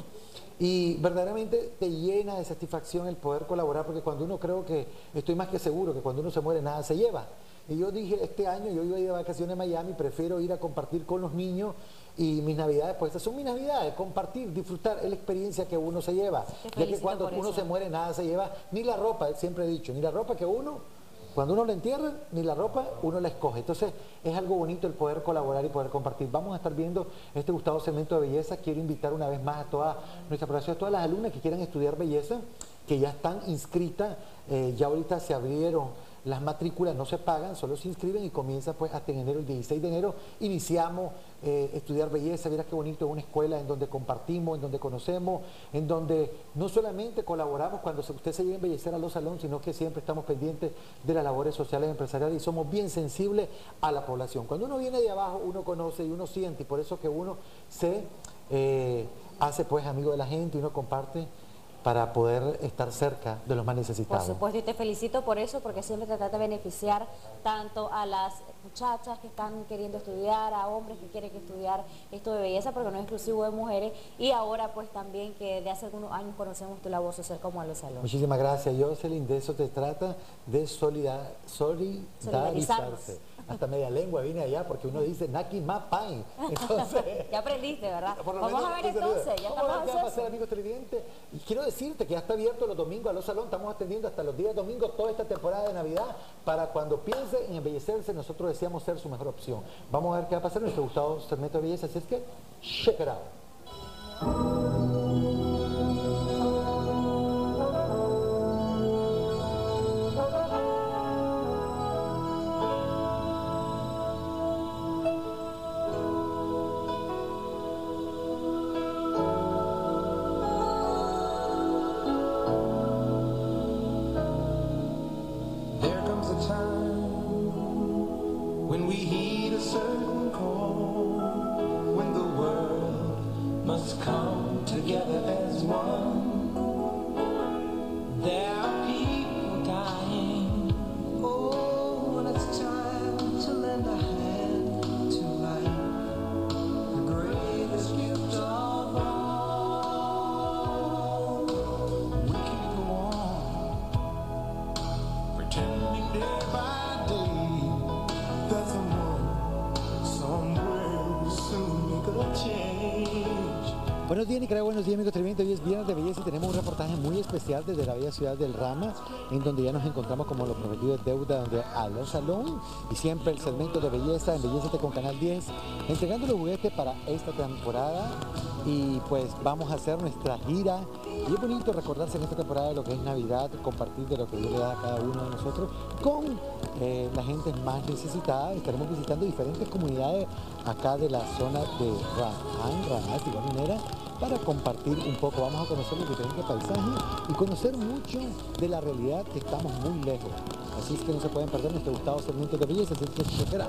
y verdaderamente te llena de satisfacción el poder colaborar, porque cuando uno, creo que, estoy más que seguro que cuando uno se muere nada se lleva. Y yo dije, este año yo iba a ir de vacaciones a Miami, prefiero ir a compartir con los niños, y mis navidades, pues estas son mis navidades, compartir, disfrutar, es la experiencia que uno se lleva. Ya que cuando uno se muere nada se lleva, ni la ropa, siempre he dicho, ni la ropa que uno, cuando uno la entierra, ni la ropa uno la escoge. Entonces es algo bonito el poder colaborar y poder compartir. Vamos a estar viendo este Gustavo Segmento de Belleza. Quiero invitar una vez más a toda nuestra población, a todas las alumnas que quieran estudiar belleza, que ya están inscritas, eh, ya ahorita se abrieron las matrículas, no se pagan, solo se inscriben y comienza pues hasta en enero, el dieciséis de enero, iniciamos eh, estudiar belleza. Verás qué bonito, es una escuela en donde compartimos, en donde conocemos, en donde no solamente colaboramos cuando usted se llega a embellecer a Aló Salón, sino que siempre estamos pendientes de las labores sociales y empresariales y somos bien sensibles a la población. Cuando uno viene de abajo, uno conoce y uno siente, y por eso que uno se eh, hace pues amigo de la gente y uno comparte para poder estar cerca de los más necesitados. Por supuesto, y te felicito por eso, porque siempre te trata de beneficiar tanto a las muchachas que están queriendo estudiar, a hombres que quieren estudiar esto de belleza, porque no es exclusivo de mujeres, y ahora pues también que de hace algunos años conocemos tu labor social como Aló Salón. Muchísimas gracias, Jocelyn. De eso te trata, de solidar, solidarizarse. Hasta media lengua vine allá porque uno dice Naki Mapain. Entonces, ya aprendiste, ¿verdad? Vamos a ver entonces, ya Vamos a ver qué va a estamos pasar, amigos televidentes. Y quiero decirte que ya está abierto los domingos Aló Salón. Estamos atendiendo hasta los días domingos toda esta temporada de Navidad para cuando piense en embellecerse, nosotros deseamos ser su mejor opción. Vamos a ver qué va a pasar en nuestro Gustavo Segmento de Belleza. Así es que, check it out. Buenos días, Nicaragua, buenos días, amigos televidentes. Hoy es Viernes de Belleza y tenemos un reportaje muy especial desde la bella ciudad del Rama, en donde ya nos encontramos como lo prometido es deuda, donde Aló Salón y siempre el segmento de belleza, Embellézate con Canal diez, entregando los juguetes para esta temporada. Y pues vamos a hacer nuestra gira. Y es bonito recordarse en esta temporada de lo que es Navidad, compartir de lo que Dios le da a cada uno de nosotros con eh, la gente más necesitada. Estaremos visitando diferentes comunidades acá de la zona de Ramán, Ramás, de igual manera, para compartir un poco. Vamos a conocer los diferentes paisajes y conocer mucho de la realidad, que estamos muy lejos. Así es que no se pueden perder nuestro Gustavo Sarmiento de Belleza, así que se espera.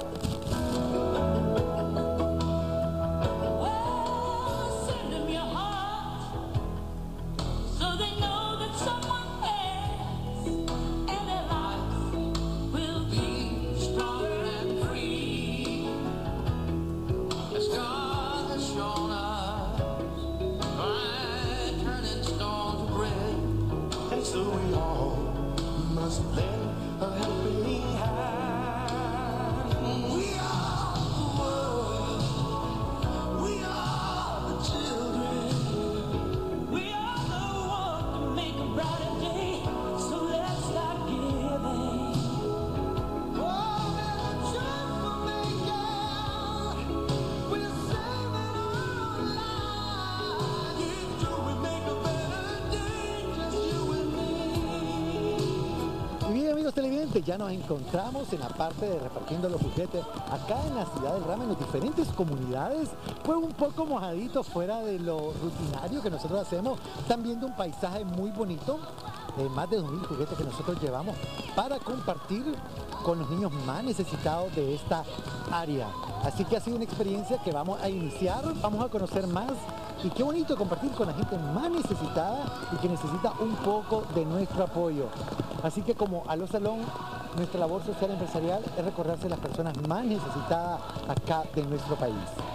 Televidentes, ya nos encontramos en la parte de repartiendo los juguetes acá en la ciudad del Rama, en las diferentes comunidades. Fue un poco mojadito, fuera de lo rutinario que nosotros hacemos. Están viendo un paisaje muy bonito, eh, más de dos mil juguetes que nosotros llevamos para compartir con los niños más necesitados de esta área. Así que ha sido una experiencia que vamos a iniciar, vamos a conocer más. Y qué bonito compartir con la gente más necesitada y que necesita un poco de nuestro apoyo. Así que como Aló Salón, nuestra labor social empresarial es recordarse a las personas más necesitadas acá de nuestro país.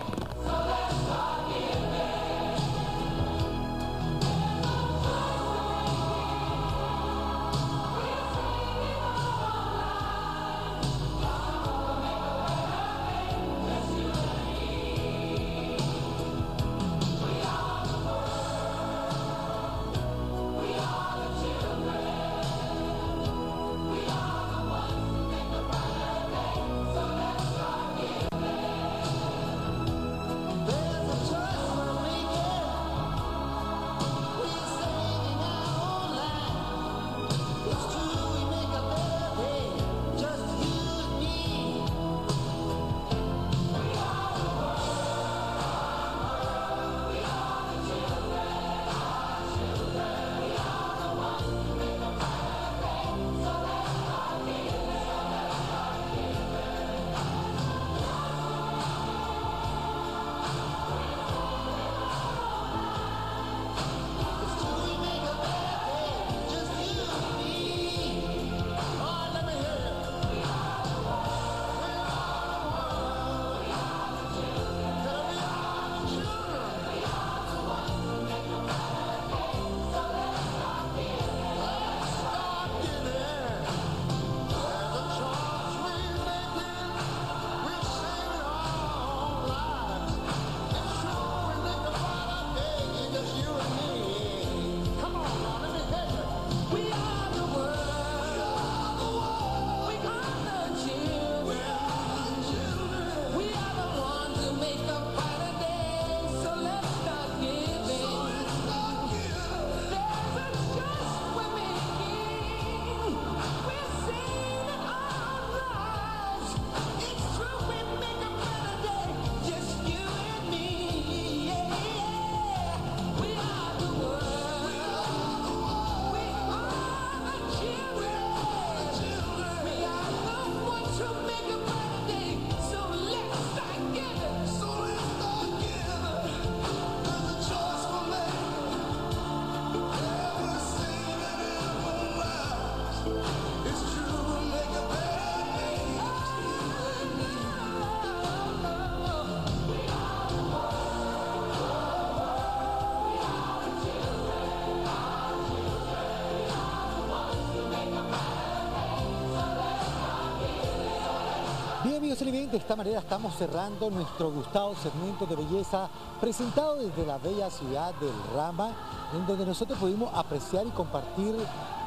Bien, amigos televidentes, de esta manera estamos cerrando nuestro Gustavo Sarmiento de Belleza, presentado desde la bella ciudad del Rama, en donde nosotros pudimos apreciar y compartir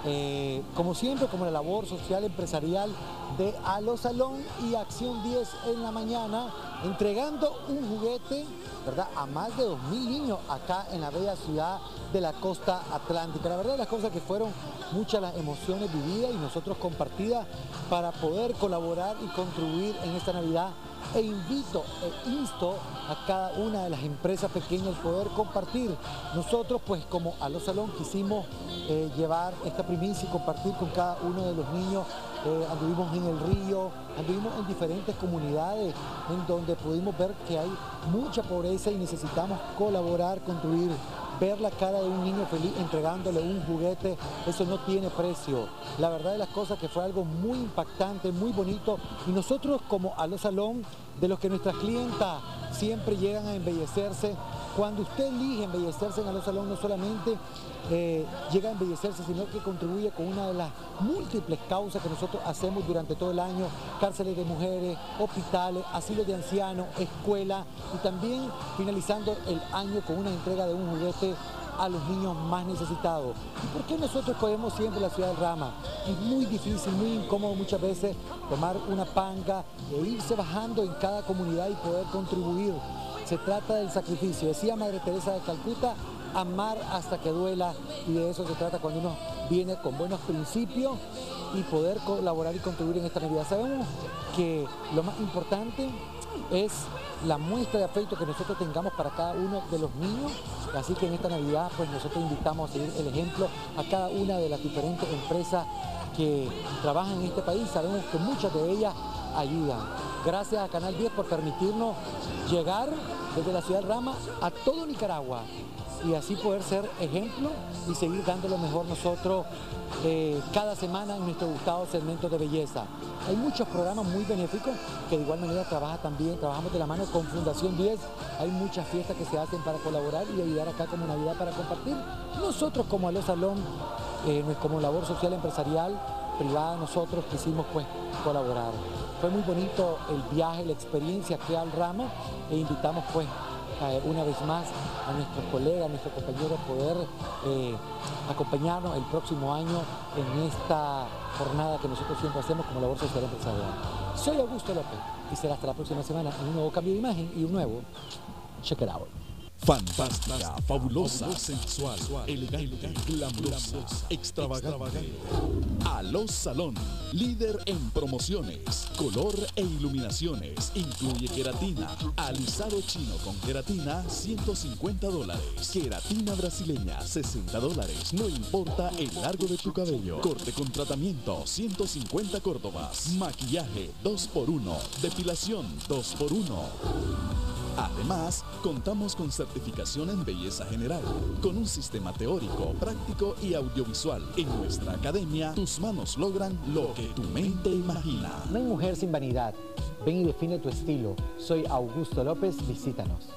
eh, como siempre, como la labor social empresarial de Aló Salón y Acción diez en la mañana, entregando un juguete, ¿verdad?, a más de dos mil niños acá en la bella ciudad de la costa atlántica. La verdad, las cosas que fueron muchas las emociones vividas y nosotros compartidas para poder colaborar y contribuir en esta Navidad. E invito e insto a cada una de las empresas pequeñas poder compartir. Nosotros, pues, como Aló Salón, quisimos eh, llevar esta primicia y compartir con cada uno de los niños. Eh, anduvimos en el río, anduvimos en diferentes comunidades en donde pudimos ver que hay mucha pobreza y necesitamos colaborar, contribuir. Ver la cara de un niño feliz entregándole un juguete, eso no tiene precio. La verdad de las cosas que fue algo muy impactante, muy bonito. Y nosotros como Aló Salón, de los que nuestras clientas siempre llegan a embellecerse, cuando usted elige embellecerse en Aló Salón, no solamente eh, llega a embellecerse, sino que contribuye con una de las múltiples causas que nosotros hacemos durante todo el año: cárceles de mujeres, hospitales, asilos de ancianos, escuelas, y también finalizando el año con una entrega de un juguete a los niños más necesitados. ¿Y por qué nosotros escogemos siempre la ciudad de Rama? Es muy difícil, muy incómodo muchas veces tomar una panga e irse bajando en cada comunidad y poder contribuir. Se trata del sacrificio. Decía Madre Teresa de Calcuta, amar hasta que duela, y de eso se trata cuando uno viene con buenos principios y poder colaborar y contribuir en esta Navidad. Sabemos que lo más importante es la muestra de afecto que nosotros tengamos para cada uno de los niños, así que en esta Navidad pues nosotros invitamos a seguir el ejemplo a cada una de las diferentes empresas que trabajan en este país. Sabemos que muchas de ellas ayudan. Gracias a Canal diez por permitirnos llegar desde la ciudad de Rama a todo Nicaragua y así poder ser ejemplo y seguir dando lo mejor nosotros eh, cada semana en nuestro gustado segmento de belleza. Hay muchos programas muy benéficos que de igual manera trabaja también, trabajamos de la mano con Fundación diez. Hay muchas fiestas que se hacen para colaborar y ayudar acá como Navidad para compartir. Nosotros como Aló Salón, eh, como labor social empresarial privada, nosotros quisimos pues colaborar. Fue muy bonito el viaje, la experiencia aquí al Rama, e invitamos pues eh, una vez más a nuestros colegas, a nuestros compañeros a poder eh, acompañarnos el próximo año en esta jornada que nosotros siempre hacemos como labor social empresarial. Soy Augusto López y será hasta la próxima semana en un nuevo cambio de imagen y un nuevo Check It Out. Fantástica, fabulosa, sensual, elegante, glamurosa, extravagante. Aló Salón, líder en promociones, color e iluminaciones. Incluye queratina, alisado chino con queratina, ciento cincuenta dólares. Queratina brasileña, sesenta dólares. No importa el largo de tu cabello. Corte con tratamiento, ciento cincuenta córdobas. Maquillaje, dos por uno. Depilación, dos por uno. Además, contamos con certificación en belleza general, con un sistema teórico, práctico y audiovisual. En nuestra academia, tus manos logran lo que tu mente imagina. No hay mujer sin vanidad. Ven y define tu estilo. Soy Augusto López, visítanos.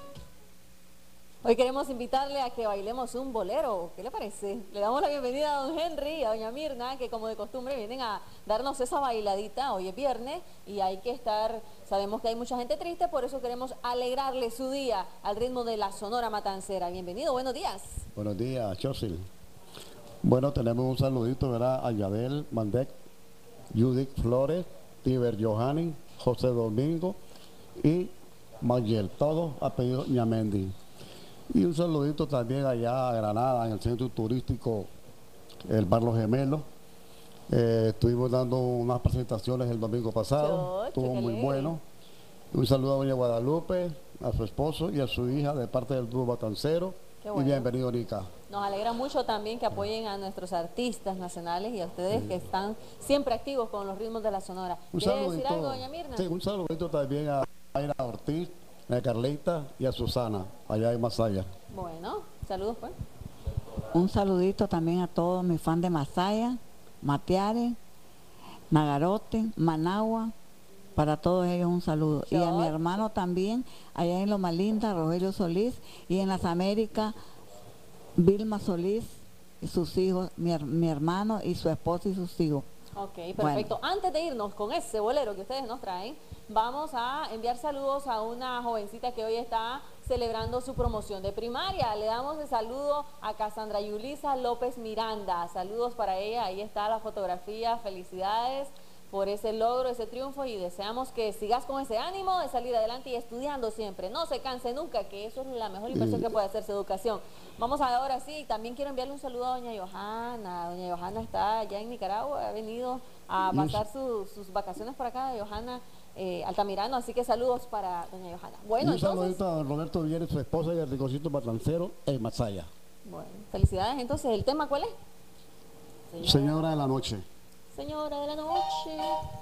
Hoy queremos invitarle a que bailemos un bolero. ¿Qué le parece? Le damos la bienvenida a don Henry y a doña Mirna, que como de costumbre vienen a darnos esa bailadita. Hoy es viernes y hay que estar, sabemos que hay mucha gente triste, por eso queremos alegrarle su día al ritmo de la Sonora Matancera. Bienvenido, buenos días. Buenos días, Chorsil. Bueno, tenemos un saludito, ¿verdad? A Yadel Mandek, Judith Flores, Tiber Johanny, José Domingo y Mayel, todos apellidos Ñamendi. Y un saludito también allá a Granada, en el centro turístico El Bar Los Gemelos. Eh, estuvimos dando unas presentaciones el domingo pasado, estuvo muy bueno. Un saludo a doña Guadalupe, a su esposo y a su hija de parte del dúo Matancero. Bueno. Y bienvenido, Nica. Nos alegra mucho también que apoyen a nuestros artistas nacionales y a ustedes sí, que están siempre activos con los ritmos de la Sonora. ¿Quiere decir algo, doña Mirna? Sí, un saludito también a Aira Ortiz, a Carlita y a Susana, allá en Masaya. Bueno, saludos pues. Un saludito también a todos mis fans de Masaya, Matiare, Nagarote, Managua, para todos ellos un saludo. Yo. Y a mi hermano también, allá en Loma Linda, Rogelio Solís, y en las Américas, Vilma Solís y sus hijos, mi, mi hermano y su esposa y sus hijos. Ok, perfecto. Bueno. Antes de irnos con ese bolero que ustedes nos traen, vamos a enviar saludos a una jovencita que hoy está celebrando su promoción de primaria. Le damos el saludo a Cassandra Yulisa López Miranda. Saludos para ella, ahí está la fotografía. Felicidades por ese logro, ese triunfo, y deseamos que sigas con ese ánimo de salir adelante y estudiando siempre. No se canse nunca, que eso es la mejor inversión que puede hacerse, educación. Vamos a ahora sí, también quiero enviarle un saludo a doña Johanna. Doña Johanna está allá en Nicaragua, ha venido a pasar su, sus vacaciones por acá, de Johanna eh, Altamirano, así que saludos para doña Johanna. Bueno, un entonces, saludito a don Roberto Villeres, su esposa, y al Ricocito Matancero en Masaya. bueno, felicidades. Entonces, ¿el tema cuál es? Señora, Señora de la noche. Señora de la noche.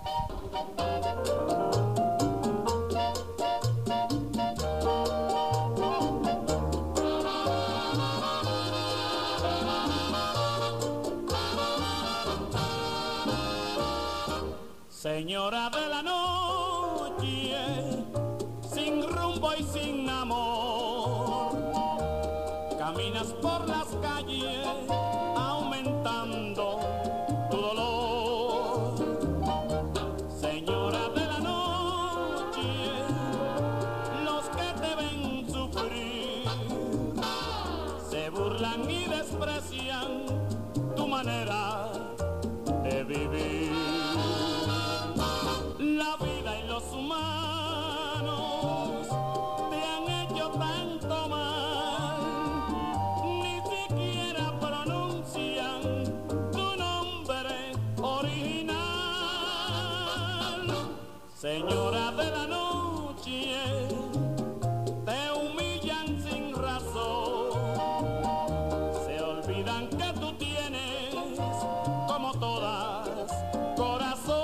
Señora de la noche, sin rumbo y sin amor, caminas por las calles aumentando tu dolor. Señora de la noche, los que te ven sufrir se burlan y desprecian tu manera de vivir. La vida y los humanos te han hecho tanto mal, ni siquiera pronuncian tu nombre original. Señora de la noche, te humillan sin razón, se olvidan que tú tienes, como todas, corazón.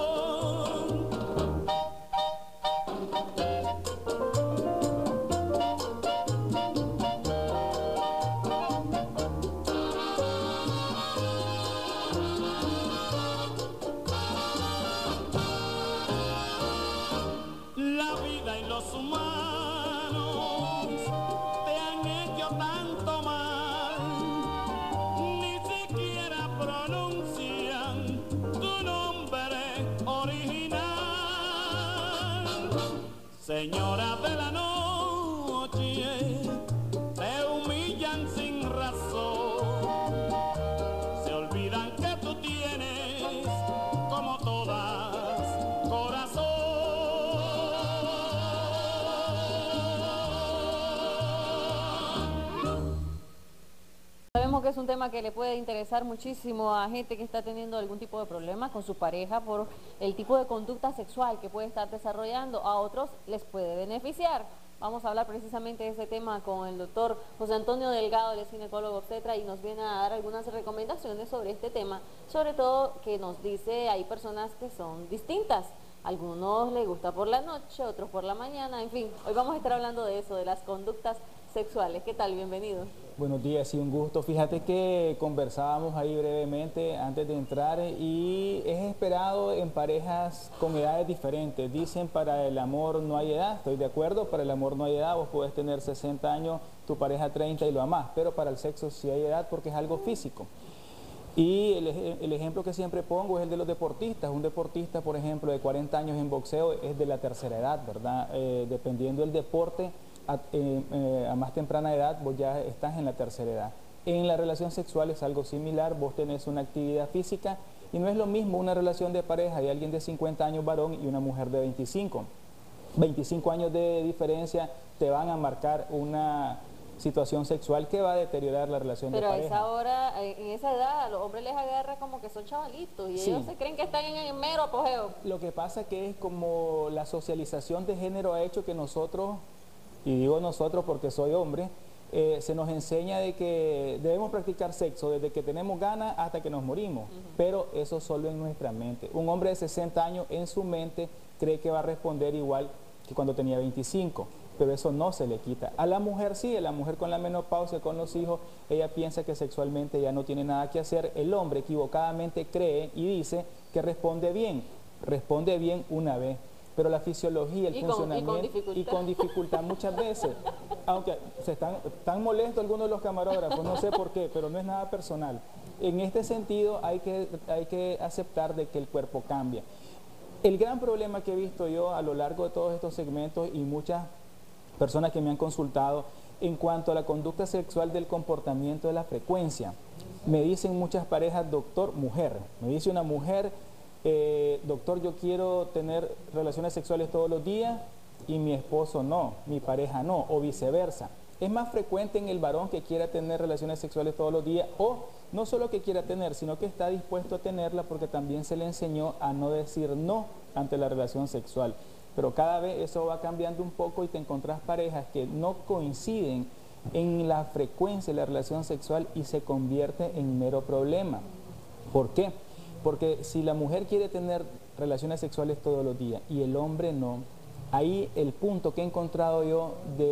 La vida y los humanos te han hecho tanto mal, ni siquiera pronuncian tu nombre original. Señora de la noche, te humillan sin razón, se olvidan que tú tienes, como todas, corazón. Sabemos que es un tema que le puede interesar muchísimo a gente que está teniendo algún tipo de problema con su pareja por el tipo de conducta sexual que puede estar desarrollando. A otros les puede beneficiar. Vamos a hablar precisamente de ese tema con el doctor José Antonio Delgado, el ginecólogo obstetra, y nos viene a dar algunas recomendaciones sobre este tema, sobre todo que nos dice hay personas que son distintas. Algunos les gusta por la noche, otros por la mañana, en fin. Hoy vamos a estar hablando de eso, de las conductas sexuales. ¿Qué tal? Bienvenido. Buenos días y un gusto. Fíjate que conversábamos ahí brevemente antes de entrar y es esperado en parejas con edades diferentes. Dicen para el amor no hay edad, estoy de acuerdo, para el amor no hay edad, vos podés tener sesenta años, tu pareja treinta y lo amás, pero para el sexo sí hay edad porque es algo físico. Y el, el ejemplo que siempre pongo es el de los deportistas. Un deportista, por ejemplo, de cuarenta años en boxeo es de la tercera edad, ¿verdad? Eh, dependiendo del deporte, a, eh, eh, a más temprana edad vos ya estás en la tercera edad. En la relación sexual es algo similar, vos tenés una actividad física y no es lo mismo una relación de pareja de alguien de cincuenta años varón y una mujer de veinticinco. veinticinco años de diferencia te van a marcar una situación sexual que va a deteriorar la relación Pero de a pareja. esa hora, en esa edad, a los hombres les agarra como que son chavalitos y Sí. ellos se creen que están en el mero apogeo. Lo que pasa que es como la socialización de género ha hecho que nosotros, y digo nosotros porque soy hombre, eh, se nos enseña de que debemos practicar sexo desde que tenemos ganas hasta que nos morimos, uh-huh. Pero eso solo en nuestra mente. Un hombre de sesenta años en su mente cree que va a responder igual que cuando tenía veinticinco, pero eso no se le quita. A la mujer sí, a la mujer con la menopausia, con los hijos, ella piensa que sexualmente ya no tiene nada que hacer. El hombre equivocadamente cree y dice que responde bien, responde bien una vez, pero la fisiología, el y con, funcionamiento y con dificultad, y con dificultad muchas veces, aunque se están, están molestos algunos de los camarógrafos, no sé por qué, pero no es nada personal. En este sentido hay que, hay que aceptar de que el cuerpo cambia. El gran problema que he visto yo a lo largo de todos estos segmentos y muchas personas que me han consultado en cuanto a la conducta sexual del comportamiento de la frecuencia. Me dicen muchas parejas, doctor, mujer. Me dice una mujer, eh, doctor, yo quiero tener relaciones sexuales todos los días y mi esposo no, mi pareja no, o viceversa. Es más frecuente en el varón que quiera tener relaciones sexuales todos los días, o no solo que quiera tener, sino que está dispuesto a tenerla porque también se le enseñó a no decir no ante la relación sexual. Pero cada vez eso va cambiando un poco y te encontrás parejas que no coinciden en la frecuencia de la relación sexual y se convierte en mero problema. ¿Por qué? Porque si la mujer quiere tener relaciones sexuales todos los días y el hombre no, ahí el punto que he encontrado yo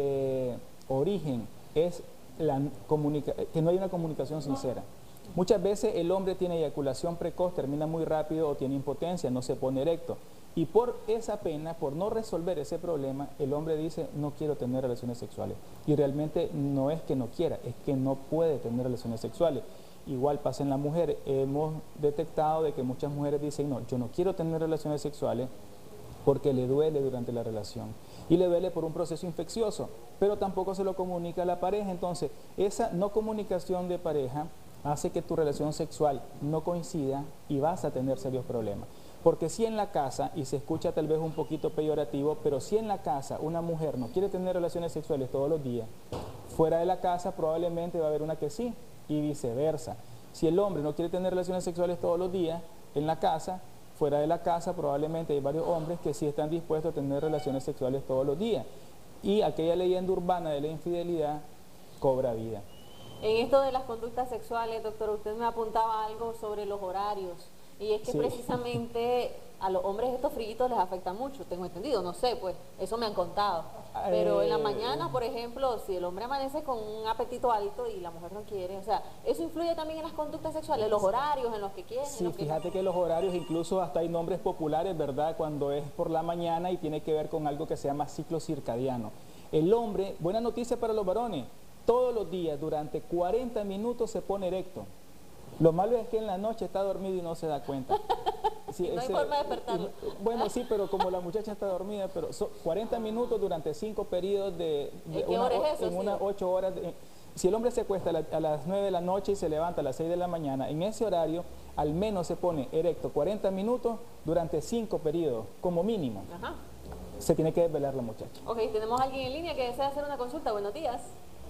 de origen es la comunica- que no hay una comunicación sincera. Muchas veces el hombre tiene eyaculación precoz, termina muy rápido o tiene impotencia, no se pone erecto. Y por esa pena, por no resolver ese problema, el hombre dice, no quiero tener relaciones sexuales. Y realmente no es que no quiera, es que no puede tener relaciones sexuales. Igual pasa en la mujer. Hemos detectado de que muchas mujeres dicen, no, yo no quiero tener relaciones sexuales porque le duele durante la relación. Y le duele por un proceso infeccioso, pero tampoco se lo comunica a la pareja. Entonces, esa no comunicación de pareja hace que tu relación sexual no coincida y vas a tener serios problemas. Porque si en la casa, y se escucha tal vez un poquito peyorativo, pero si en la casa una mujer no quiere tener relaciones sexuales todos los días, fuera de la casa probablemente va a haber una que sí, y viceversa. Si el hombre no quiere tener relaciones sexuales todos los días en la casa, fuera de la casa probablemente hay varios hombres que sí están dispuestos a tener relaciones sexuales todos los días. Y aquella leyenda urbana de la infidelidad cobra vida. En esto de las conductas sexuales, doctor, usted me apuntaba algo sobre los horarios. Y es que sí, precisamente a los hombres estos fríos les afecta mucho, tengo entendido, no sé, pues eso me han contado. Pero en la mañana, por ejemplo, si el hombre amanece con un apetito alto y la mujer no quiere, o sea, eso influye también en las conductas sexuales, los horarios en los que quieren. Sí, los que fíjate no. que los horarios, incluso hasta hay nombres populares, ¿verdad? Cuando es por la mañana y tiene que ver con algo que se llama ciclo circadiano. El hombre, buena noticia para los varones, todos los días durante cuarenta minutos se pone erecto. Lo malo es que en la noche está dormido y no se da cuenta. Sí, no ese, hay forma de despertarlo. Bueno, sí, pero como la muchacha está dormida, pero son cuarenta minutos durante cinco periodos de, de ¿Qué una, hora es eso, en unas sí? ocho horas. De, si el hombre se acuesta a, la, a las nueve de la noche y se levanta a las seis de la mañana, en ese horario al menos se pone erecto cuarenta minutos durante cinco periodos, como mínimo. Ajá. Se tiene que desvelar la muchacha. Ok, tenemos a alguien en línea que desea hacer una consulta. Buenos días.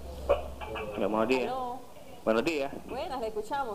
Buenos días. Aló. Buenos días. Buenas, le escuchamos.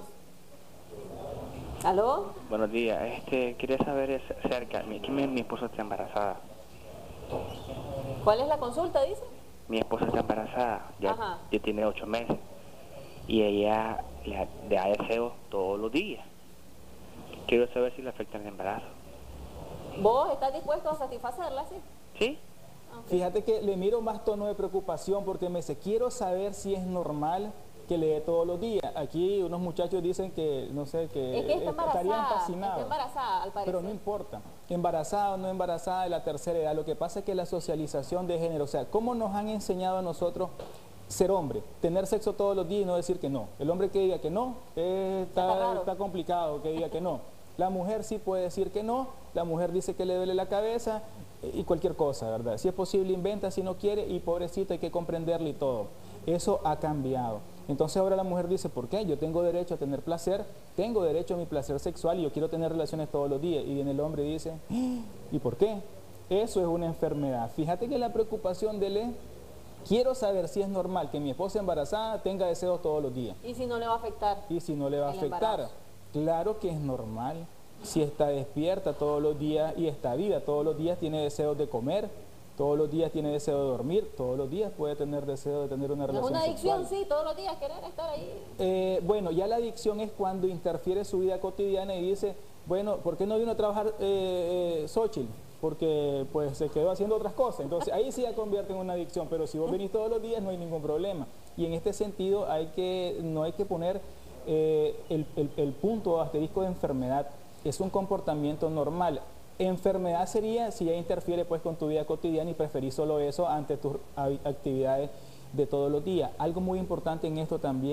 ¿Aló? Buenos días. Este, quería saber es acerca, mi, que mi, mi esposa está embarazada. ¿Cuál es la consulta, dice? Mi esposa está embarazada, ya, Ajá. ya tiene ocho meses. Y ella le, le da deseos todos los días. Quiero saber si le afecta el embarazo. ¿Vos estás dispuesto a satisfacerla, sí? Sí. Fíjate que le miro más tono de preocupación porque me dice, quiero saber si es normal que le dé todos los días. Aquí unos muchachos dicen que, no sé, que, Es que está estarían embarazada, fascinados. está embarazada, al parecer. Pero no importa, embarazada o no embarazada de la tercera edad, lo que pasa es que la socialización de género, o sea, ¿cómo nos han enseñado a nosotros ser hombre? Tener sexo todos los días y no decir que no. El hombre que diga que no, eh, está, está complicado que diga que no. La mujer sí puede decir que no, la mujer dice que le duele la cabeza eh, y cualquier cosa, ¿verdad? Si es posible inventa, si no quiere, y pobrecito hay que comprenderle y todo. Eso ha cambiado. Entonces ahora la mujer dice, ¿por qué? Yo tengo derecho a tener placer, tengo derecho a mi placer sexual y yo quiero tener relaciones todos los días. Y viene el hombre y dice, ¿y por qué? Eso es una enfermedad. Fíjate que la preocupación de él es, quiero saber si es normal que mi esposa embarazada tenga deseos todos los días. ¿Y si no le va a afectar? Y si no le va a el afectar. embarazo. Claro que es normal. Si está despierta todos los días y está viva todos los días, tiene deseos de comer, todos los días tiene deseo de dormir, todos los días puede tener deseo de tener una Es relación una adicción, sexual. sí, todos los días querer estar ahí. Eh, bueno, ya la adicción es cuando interfiere su vida cotidiana y dice, bueno, ¿por qué no vino a trabajar eh, eh, Xochitl? Porque pues se quedó haciendo otras cosas. Entonces ahí sí ya convierte en una adicción, pero si vos venís todos los días no hay ningún problema. Y en este sentido hay que, no hay que poner eh, el, el, el punto asterisco de enfermedad. Es un comportamiento normal. Enfermedad sería si ya interfiere pues con tu vida cotidiana y preferís solo eso ante tus actividades de todos los días. Algo muy importante en esto también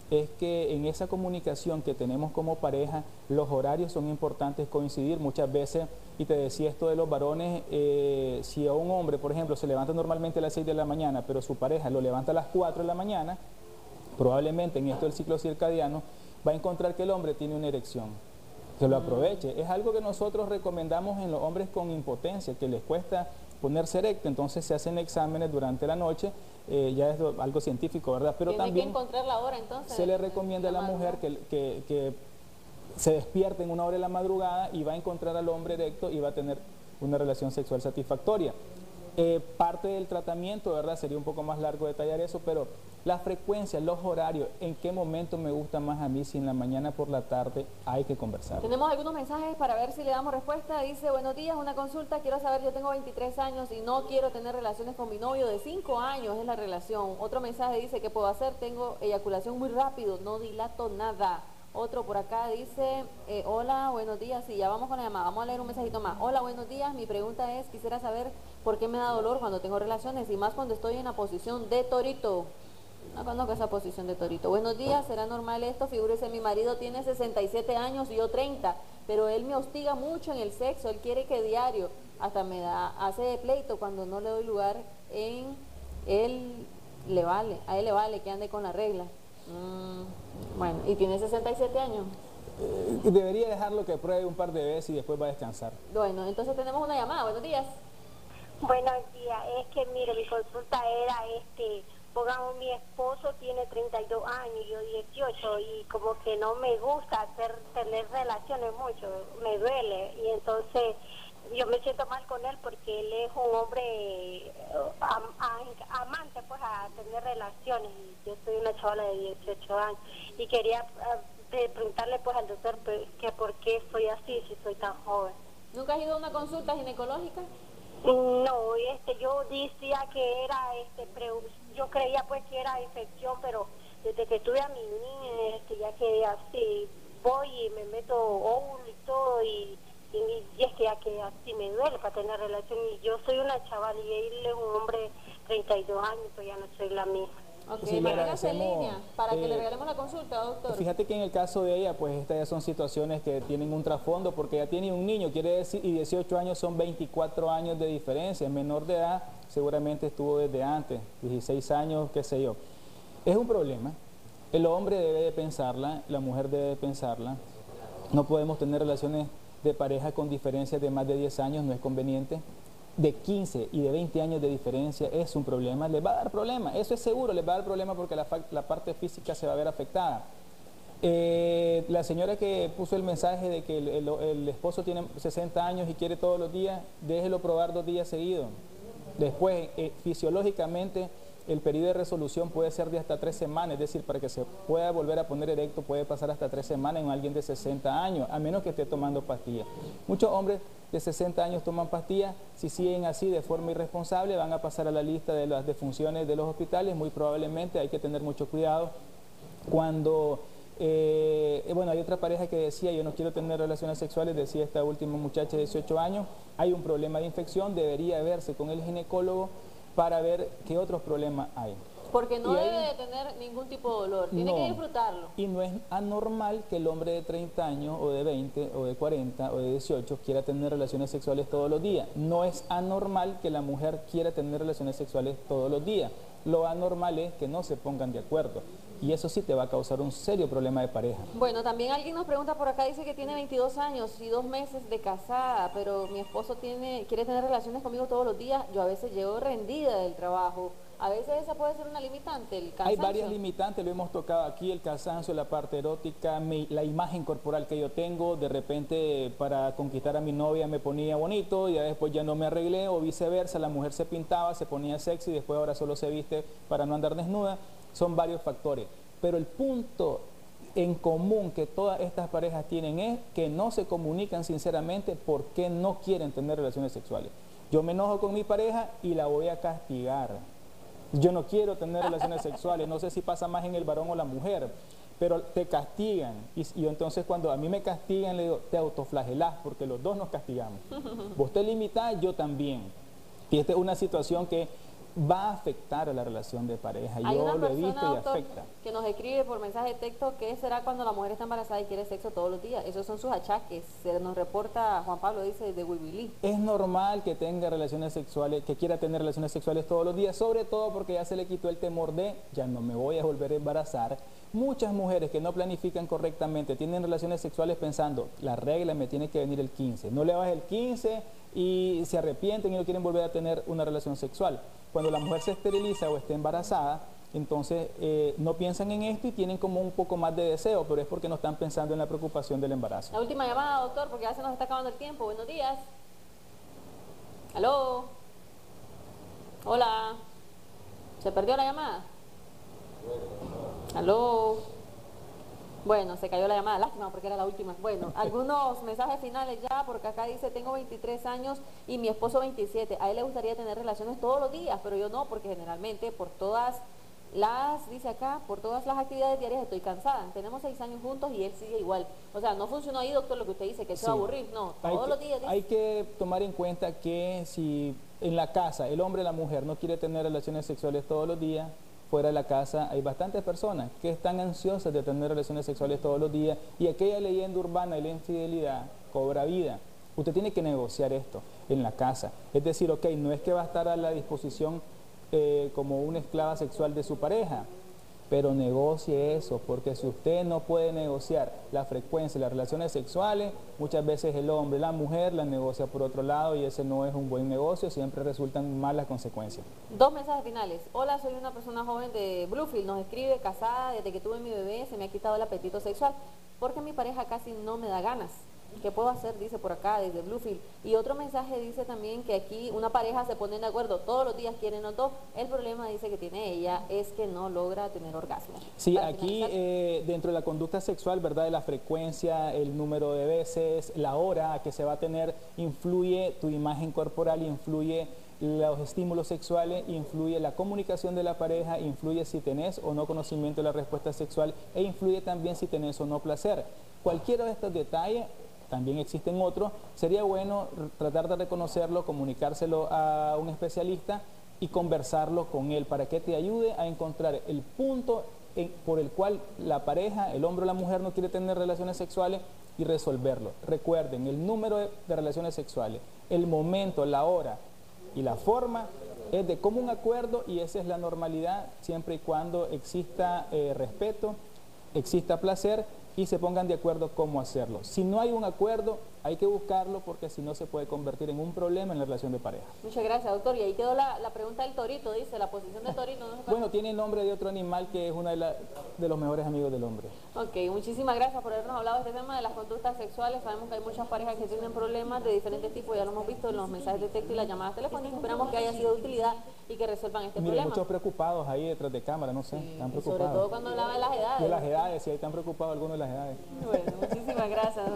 es que en esa comunicación que tenemos como pareja, los horarios son importantes coincidir muchas veces. Y te decía esto de los varones, eh, si a un hombre, por ejemplo, se levanta normalmente a las seis de la mañana, pero su pareja lo levanta a las cuatro de la mañana, probablemente en esto del ciclo circadiano, va a encontrar que el hombre tiene una erección. Que lo aproveche. Es algo que nosotros recomendamos en los hombres con impotencia, que les cuesta ponerse erecto, entonces se hacen exámenes durante la noche, eh, ya es algo científico, ¿verdad? Pero Tiene también que encontrar la hora, entonces. se le recomienda a la mujer que, que, que se despierte en una hora de la madrugada y va a encontrar al hombre erecto y va a tener una relación sexual satisfactoria. Eh, parte del tratamiento, ¿verdad? Sería un poco más largo detallar eso, pero la frecuencia, los horarios, en qué momento me gusta más a mí, si en la mañana por la tarde, hay que conversar. Tenemos algunos mensajes para ver si le damos respuesta. Dice, buenos días, una consulta, quiero saber, yo tengo veintitrés años y no quiero tener relaciones con mi novio, de cinco años es la relación. Otro mensaje dice, ¿qué puedo hacer? Tengo eyaculación muy rápido, no dilato nada. Otro por acá dice, eh, hola, buenos días, sí, ya vamos con la llamada, vamos a leer un mensajito más. Hola, buenos días, mi pregunta es, quisiera saber por qué me da dolor cuando tengo relaciones y más cuando estoy en la posición de torito. No conozco esa posición de torito. Buenos días, ¿será normal esto? Figúrese, mi marido tiene sesenta y siete años y yo treinta, pero él me hostiga mucho en el sexo, él quiere que diario, hasta me da, hace de pleito cuando no le doy lugar en, él le vale, a él le vale que ande con la regla. Mm, bueno, ¿y tiene sesenta y siete años? Eh, debería dejarlo que pruebe un par de veces y después va a descansar. Bueno, entonces tenemos una llamada. Buenos días. Buenos días, es que mire, mi consulta era, este, pongamos, mi esposo tiene treinta y dos años y yo dieciocho y como que no me gusta hacer, tener relaciones mucho, me duele y entonces yo me siento mal con él porque él es un hombre am, am, amante pues a tener relaciones y yo soy una chavala de dieciocho años y quería uh, preguntarle pues al doctor pues, que por qué soy así si soy tan joven. ¿Nunca has ido a una consulta ginecológica? No, este, yo decía que era, este, pre, yo creía pues que era infección, pero desde que tuve a mi niña, este, ya que así voy y me meto óvulo y todo, y, y, y es que ya que así me duele para tener relación, y yo soy una chaval y él es un hombre de treinta y dos años, pues ya no soy la misma. Ok, Sí, manténgase en línea para que eh, le regalemos la consulta, doctor. Fíjate que en el caso de ella, pues estas ya son situaciones que tienen un trasfondo porque ella tiene un niño, quiere decir, y dieciocho años son veinticuatro años de diferencia. Menor de edad seguramente estuvo desde antes, dieciséis años, qué sé yo. Es un problema. El hombre debe de pensarla, la mujer debe de pensarla. No podemos tener relaciones de pareja con diferencias de más de diez años, no es conveniente. De quince y de veinte años de diferencia es un problema, les va a dar problema, eso es seguro, les va a dar problema porque la, la parte física se va a ver afectada. Eh, la señora que puso el mensaje de que el, el, el esposo tiene sesenta años y quiere todos los días, déjelo probar dos días seguidos. Después, eh, fisiológicamente, el periodo de resolución puede ser de hasta tres semanas, es decir, para que se pueda volver a poner erecto puede pasar hasta tres semanas en alguien de sesenta años, a menos que esté tomando pastillas. Muchos hombres de sesenta años toman pastillas, si siguen así de forma irresponsable van a pasar a la lista de las defunciones de los hospitales, muy probablemente hay que tener mucho cuidado. Cuando, eh, bueno, hay otra pareja que decía, yo no quiero tener relaciones sexuales, decía esta última muchacha de dieciocho años, hay un problema de infección, debería verse con el ginecólogo para ver qué otros problemas hay. Porque no y debe ahí, de tener ningún tipo de dolor, tiene no, que disfrutarlo. Y no es anormal que el hombre de treinta años o de veinte o de cuarenta o de dieciocho quiera tener relaciones sexuales todos los días. No es anormal que la mujer quiera tener relaciones sexuales todos los días. Lo anormal es que no se pongan de acuerdo. Y eso sí te va a causar un serio problema de pareja. Bueno, también alguien nos pregunta por acá, dice que tiene veintidós años y dos meses de casada, pero mi esposo tiene, quiere tener relaciones conmigo todos los días. Yo a veces llego rendida del trabajo. A veces esa puede ser una limitante, el cansancio. Hay varias limitantes, lo hemos tocado aquí, el cansancio, la parte erótica, mi, la imagen corporal que yo tengo. De repente para conquistar a mi novia me ponía bonito y después ya no me arreglé, o viceversa, la mujer se pintaba, se ponía sexy y después ahora solo se viste para no andar desnuda. Son varios factores, pero el punto en común que todas estas parejas tienen es que no se comunican sinceramente por qué no quieren tener relaciones sexuales. Yo me enojo con mi pareja y la voy a castigar. Yo no quiero tener relaciones sexuales, no sé si pasa más en el varón o la mujer, pero te castigan. Y, y entonces cuando a mí me castigan, le digo, te autoflagelás, porque los dos nos castigamos. Vos te limitás, yo también. Y esta es una situación que va a afectar a la relación de pareja. Hay Yo una lo he persona, visto y doctor, afecta. que nos escribe por mensaje de texto que será cuando la mujer está embarazada y quiere sexo todos los días. Esos son sus achaques. Se nos reporta Juan Pablo, dice, de Huibilí. Es normal que tenga relaciones sexuales, que quiera tener relaciones sexuales todos los días, sobre todo porque ya se le quitó el temor de ya no me voy a volver a embarazar. Muchas mujeres que no planifican correctamente tienen relaciones sexuales pensando, la regla me tiene que venir el quince, no le baje el quince y se arrepienten y no quieren volver a tener una relación sexual. Cuando la mujer se esteriliza o está embarazada, entonces eh, no piensan en esto y tienen como un poco más de deseo, pero es porque no están pensando en la preocupación del embarazo. La última llamada, doctor, porque ya se nos está acabando el tiempo. Buenos días. ¿Aló? Hola. ¿Se perdió la llamada? ¿Aló? Bueno, se cayó la llamada, lástima porque era la última. Bueno, algunos mensajes finales ya, porque acá dice, tengo veintitrés años y mi esposo veintisiete. A él le gustaría tener relaciones todos los días, pero yo no, porque generalmente por todas las, dice acá, por todas las actividades diarias estoy cansada. Tenemos seis años juntos y él sigue igual. O sea, no funcionó ahí, doctor, lo que usted dice, que se va a aburrir. No, todos hay los que, días. Dice. Hay que tomar en cuenta que si en la casa el hombre y la mujer no quiere tener relaciones sexuales todos los días, fuera de la casa hay bastantes personas que están ansiosas de tener relaciones sexuales todos los días y aquella leyenda urbana de la infidelidad cobra vida. Usted tiene que negociar esto en la casa. Es decir, ok, no es que va a estar a la disposición eh, como una esclava sexual de su pareja, pero negocie eso, porque si usted no puede negociar la frecuencia de las relaciones sexuales, muchas veces el hombre, la mujer la negocia por otro lado y ese no es un buen negocio, siempre resultan malas consecuencias. Dos mensajes finales. Hola, soy una persona joven de Bluefield, nos escribe, casada, desde que tuve mi bebé se me ha quitado el apetito sexual, porque mi pareja casi no me da ganas. ¿Qué puedo hacer? Dice por acá, desde Bluefield. Y otro mensaje dice también que aquí una pareja se pone de acuerdo, todos los días quieren los dos. El problema, dice, que tiene ella es que no logra tener orgasmo. Sí, aquí eh, dentro de la conducta sexual, ¿verdad? La frecuencia, el número de veces, la hora que se va a tener, influye tu imagen corporal, influye los estímulos sexuales, influye la comunicación de la pareja, influye si tenés o no conocimiento de la respuesta sexual e influye también si tenés o no placer. Cualquiera de estos detalles, también existen otros, sería bueno tratar de reconocerlo, comunicárselo a un especialista y conversarlo con él para que te ayude a encontrar el punto en, por el cual la pareja, el hombre o la mujer no quiere tener relaciones sexuales y resolverlo. Recuerden, el número de, de relaciones sexuales, el momento, la hora y la forma es de común acuerdo y esa es la normalidad siempre y cuando exista eh, respeto, exista placer y se pongan de acuerdo cómo hacerlo. Si no hay un acuerdo, hay que buscarlo porque si no se puede convertir en un problema en la relación de pareja. Muchas gracias, doctor. Y ahí quedó la, la pregunta del torito, dice, la posición del torito. ¿No? Bueno, tiene el nombre de otro animal que es uno de, la, de los mejores amigos del hombre. Ok, muchísimas gracias por habernos hablado de este tema de las conductas sexuales. Sabemos que hay muchas parejas que tienen problemas de diferentes tipos, ya lo hemos visto en los mensajes de texto y las llamadas telefónicas. Esperamos que haya sido de utilidad y que resuelvan este Mire, problema. muchos preocupados ahí detrás de cámara, no sé, sí, están preocupados. Sobre todo cuando hablaban de las edades. De las edades, sí, ahí están preocupados algunos de las edades. Bueno, muchísimas gracias.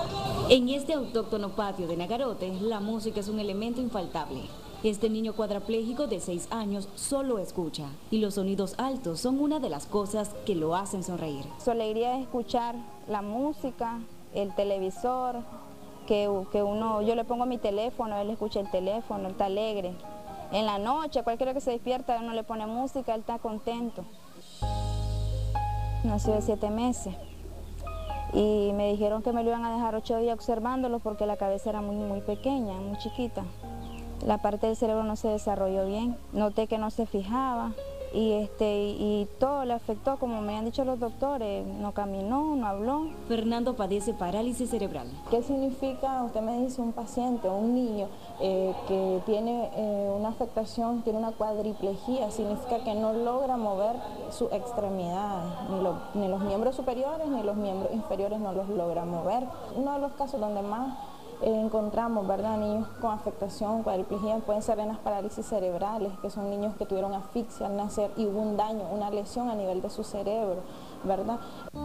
En este autóctono patio de Nagarote, la música es un elemento infaltable. Este niño cuadrapléjico de seis años solo escucha y los sonidos altos son una de las cosas que lo hacen sonreír. Su alegría es escuchar la música, el televisor, que, que uno, yo le pongo mi teléfono, él escucha el teléfono, él está alegre. En la noche, cualquiera que se despierta, uno le pone música, él está contento. Nació de siete meses. Y me dijeron que me lo iban a dejar ocho días observándolo porque la cabeza era muy, muy pequeña, muy chiquita. La parte del cerebro no se desarrolló bien, noté que no se fijaba y, este, y, y todo le afectó, como me han dicho los doctores, no caminó, no habló. Fernando padece parálisis cerebral. ¿Qué significa, usted me dice, un paciente, un niño eh, que tiene eh, una afectación, tiene una cuadriplejía? Significa que no logra mover sus extremidades, ni, lo, ni los miembros superiores ni los miembros inferiores no los logra mover. Uno de los casos donde más Eh, encontramos, ¿verdad?, niños con afectación, cuadriplejía, pueden ser en las parálisis cerebrales, que son niños que tuvieron asfixia al nacer y hubo un daño, una lesión a nivel de su cerebro, ¿verdad?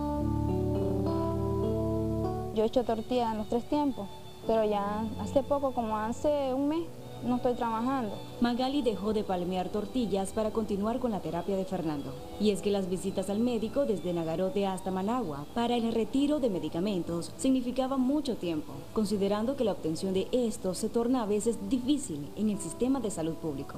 Yo he hecho tortillas en los tres tiempos, pero ya hace poco, como hace un mes, no estoy trabajando. Magali dejó de palmear tortillas para continuar con la terapia de Fernando. Y es que las visitas al médico desde Nagarote hasta Managua para el retiro de medicamentos significaban mucho tiempo, considerando que la obtención de estos se torna a veces difícil en el sistema de salud público.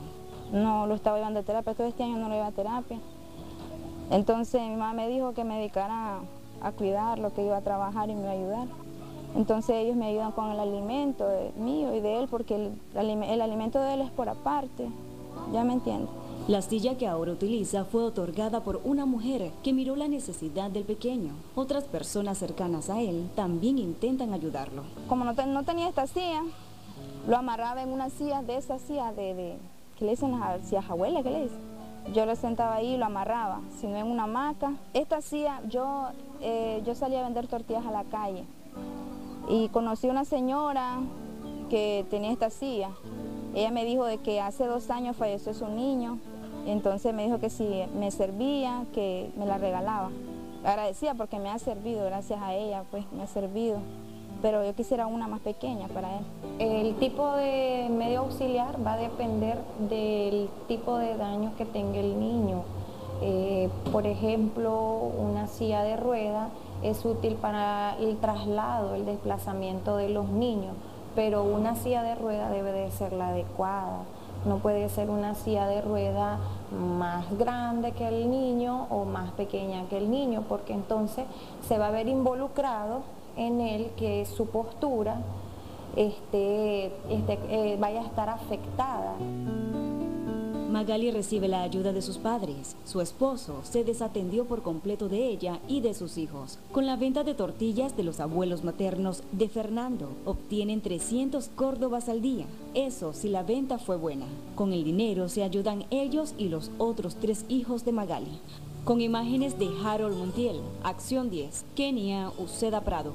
no lo estaba llevando a terapia, todo este año no lo lleva a terapia. Entonces mi mamá me dijo que me dedicara a, a cuidarlo, que iba a trabajar y me iba a ayudar. Entonces ellos me ayudan con el alimento de, mío y de él, porque el, el, el alimento de él es por aparte, ¿ya me entiendes? La silla que ahora utiliza fue otorgada por una mujer que miró la necesidad del pequeño. Otras personas cercanas a él también intentan ayudarlo. Como no, te, no tenía esta silla, lo amarraba en una silla de esas sillas de, de, que le dicen las sillas abuelas, ¿qué le dicen? Yo lo sentaba ahí y lo amarraba, sino en una hamaca. Esta silla, yo, eh, yo salía a vender tortillas a la calle y conocí una señora que tenía esta silla. Ella me dijo de que hace dos años falleció su niño. Entonces me dijo que si me servía, que me la regalaba. Agradecía porque me ha servido, gracias a ella, pues me ha servido. Pero yo quisiera una más pequeña para él. El tipo de medio auxiliar va a depender del tipo de daño que tenga el niño. Eh, por ejemplo, una silla de rueda es útil para el traslado, el desplazamiento de los niños, pero una silla de rueda debe de ser la adecuada. No puede ser una silla de rueda más grande que el niño o más pequeña que el niño, porque entonces se va a ver involucrado en él que su postura este, este, eh, vaya a estar afectada. Magali recibe la ayuda de sus padres. Su esposo se desatendió por completo de ella y de sus hijos. Con la venta de tortillas de los abuelos maternos de Fernando, obtienen trescientos córdobas al día. Eso si la venta fue buena. Con el dinero se ayudan ellos y los otros tres hijos de Magali. Con imágenes de Harold Montiel, Acción diez, Kenia Uceda Prado.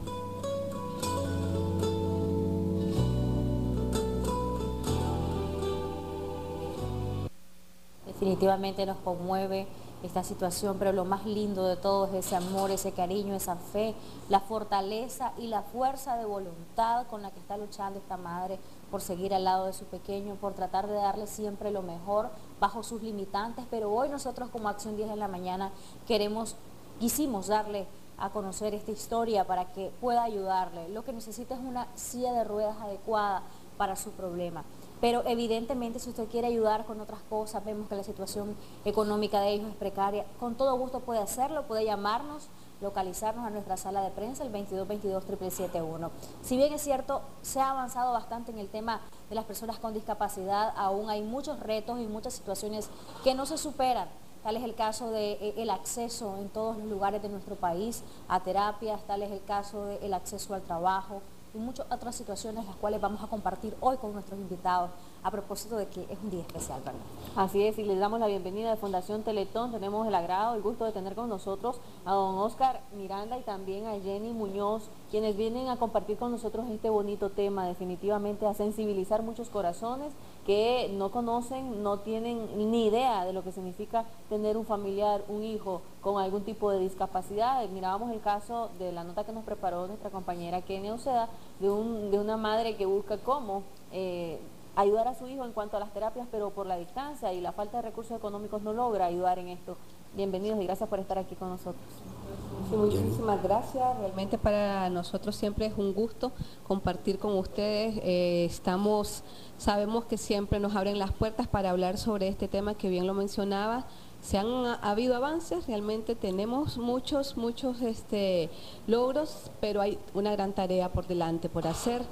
Definitivamente nos conmueve esta situación, pero lo más lindo de todo es ese amor, ese cariño, esa fe, la fortaleza y la fuerza de voluntad con la que está luchando esta madre por seguir al lado de su pequeño, por tratar de darle siempre lo mejor bajo sus limitantes. Pero hoy nosotros como Acción diez en la mañana queremos, quisimos darle a conocer esta historia para que pueda ayudarle. Lo que necesita es una silla de ruedas adecuada para su problema. Pero evidentemente si usted quiere ayudar con otras cosas, vemos que la situación económica de ellos es precaria, con todo gusto puede hacerlo, puede llamarnos, localizarnos a nuestra sala de prensa, el veintidós veintidós, siete siete siete uno. Si bien es cierto, se ha avanzado bastante en el tema de las personas con discapacidad, aún hay muchos retos y muchas situaciones que no se superan. Tal es el caso del acceso en todos los lugares de nuestro país a terapias, tal es el caso del acceso al trabajo, y muchas otras situaciones las cuales vamos a compartir hoy con nuestros invitados a propósito de que es un día especial, ¿verdad? Así es, y les damos la bienvenida de Fundación Teletón. Tenemos el agrado, el gusto de tener con nosotros a don Oscar Miranda y también a Jenny Muñoz, quienes vienen a compartir con nosotros este bonito tema, definitivamente a sensibilizar muchos corazones que no conocen, no tienen ni idea de lo que significa tener un familiar, un hijo con algún tipo de discapacidad. Mirábamos el caso de la nota que nos preparó nuestra compañera Kenia Uceda, de, un, de una madre que busca cómo eh, ayudar a su hijo en cuanto a las terapias, pero por la distancia y la falta de recursos económicos no logra ayudar en esto. Bienvenidos y gracias por estar aquí con nosotros. Sí, muchísimas gracias. Realmente para nosotros siempre es un gusto compartir con ustedes. Eh, estamos, sabemos que siempre nos abren las puertas para hablar sobre este tema que bien lo mencionaba. Se han ha habido avances, realmente tenemos muchos, muchos este, logros, pero hay una gran tarea por delante por hacer.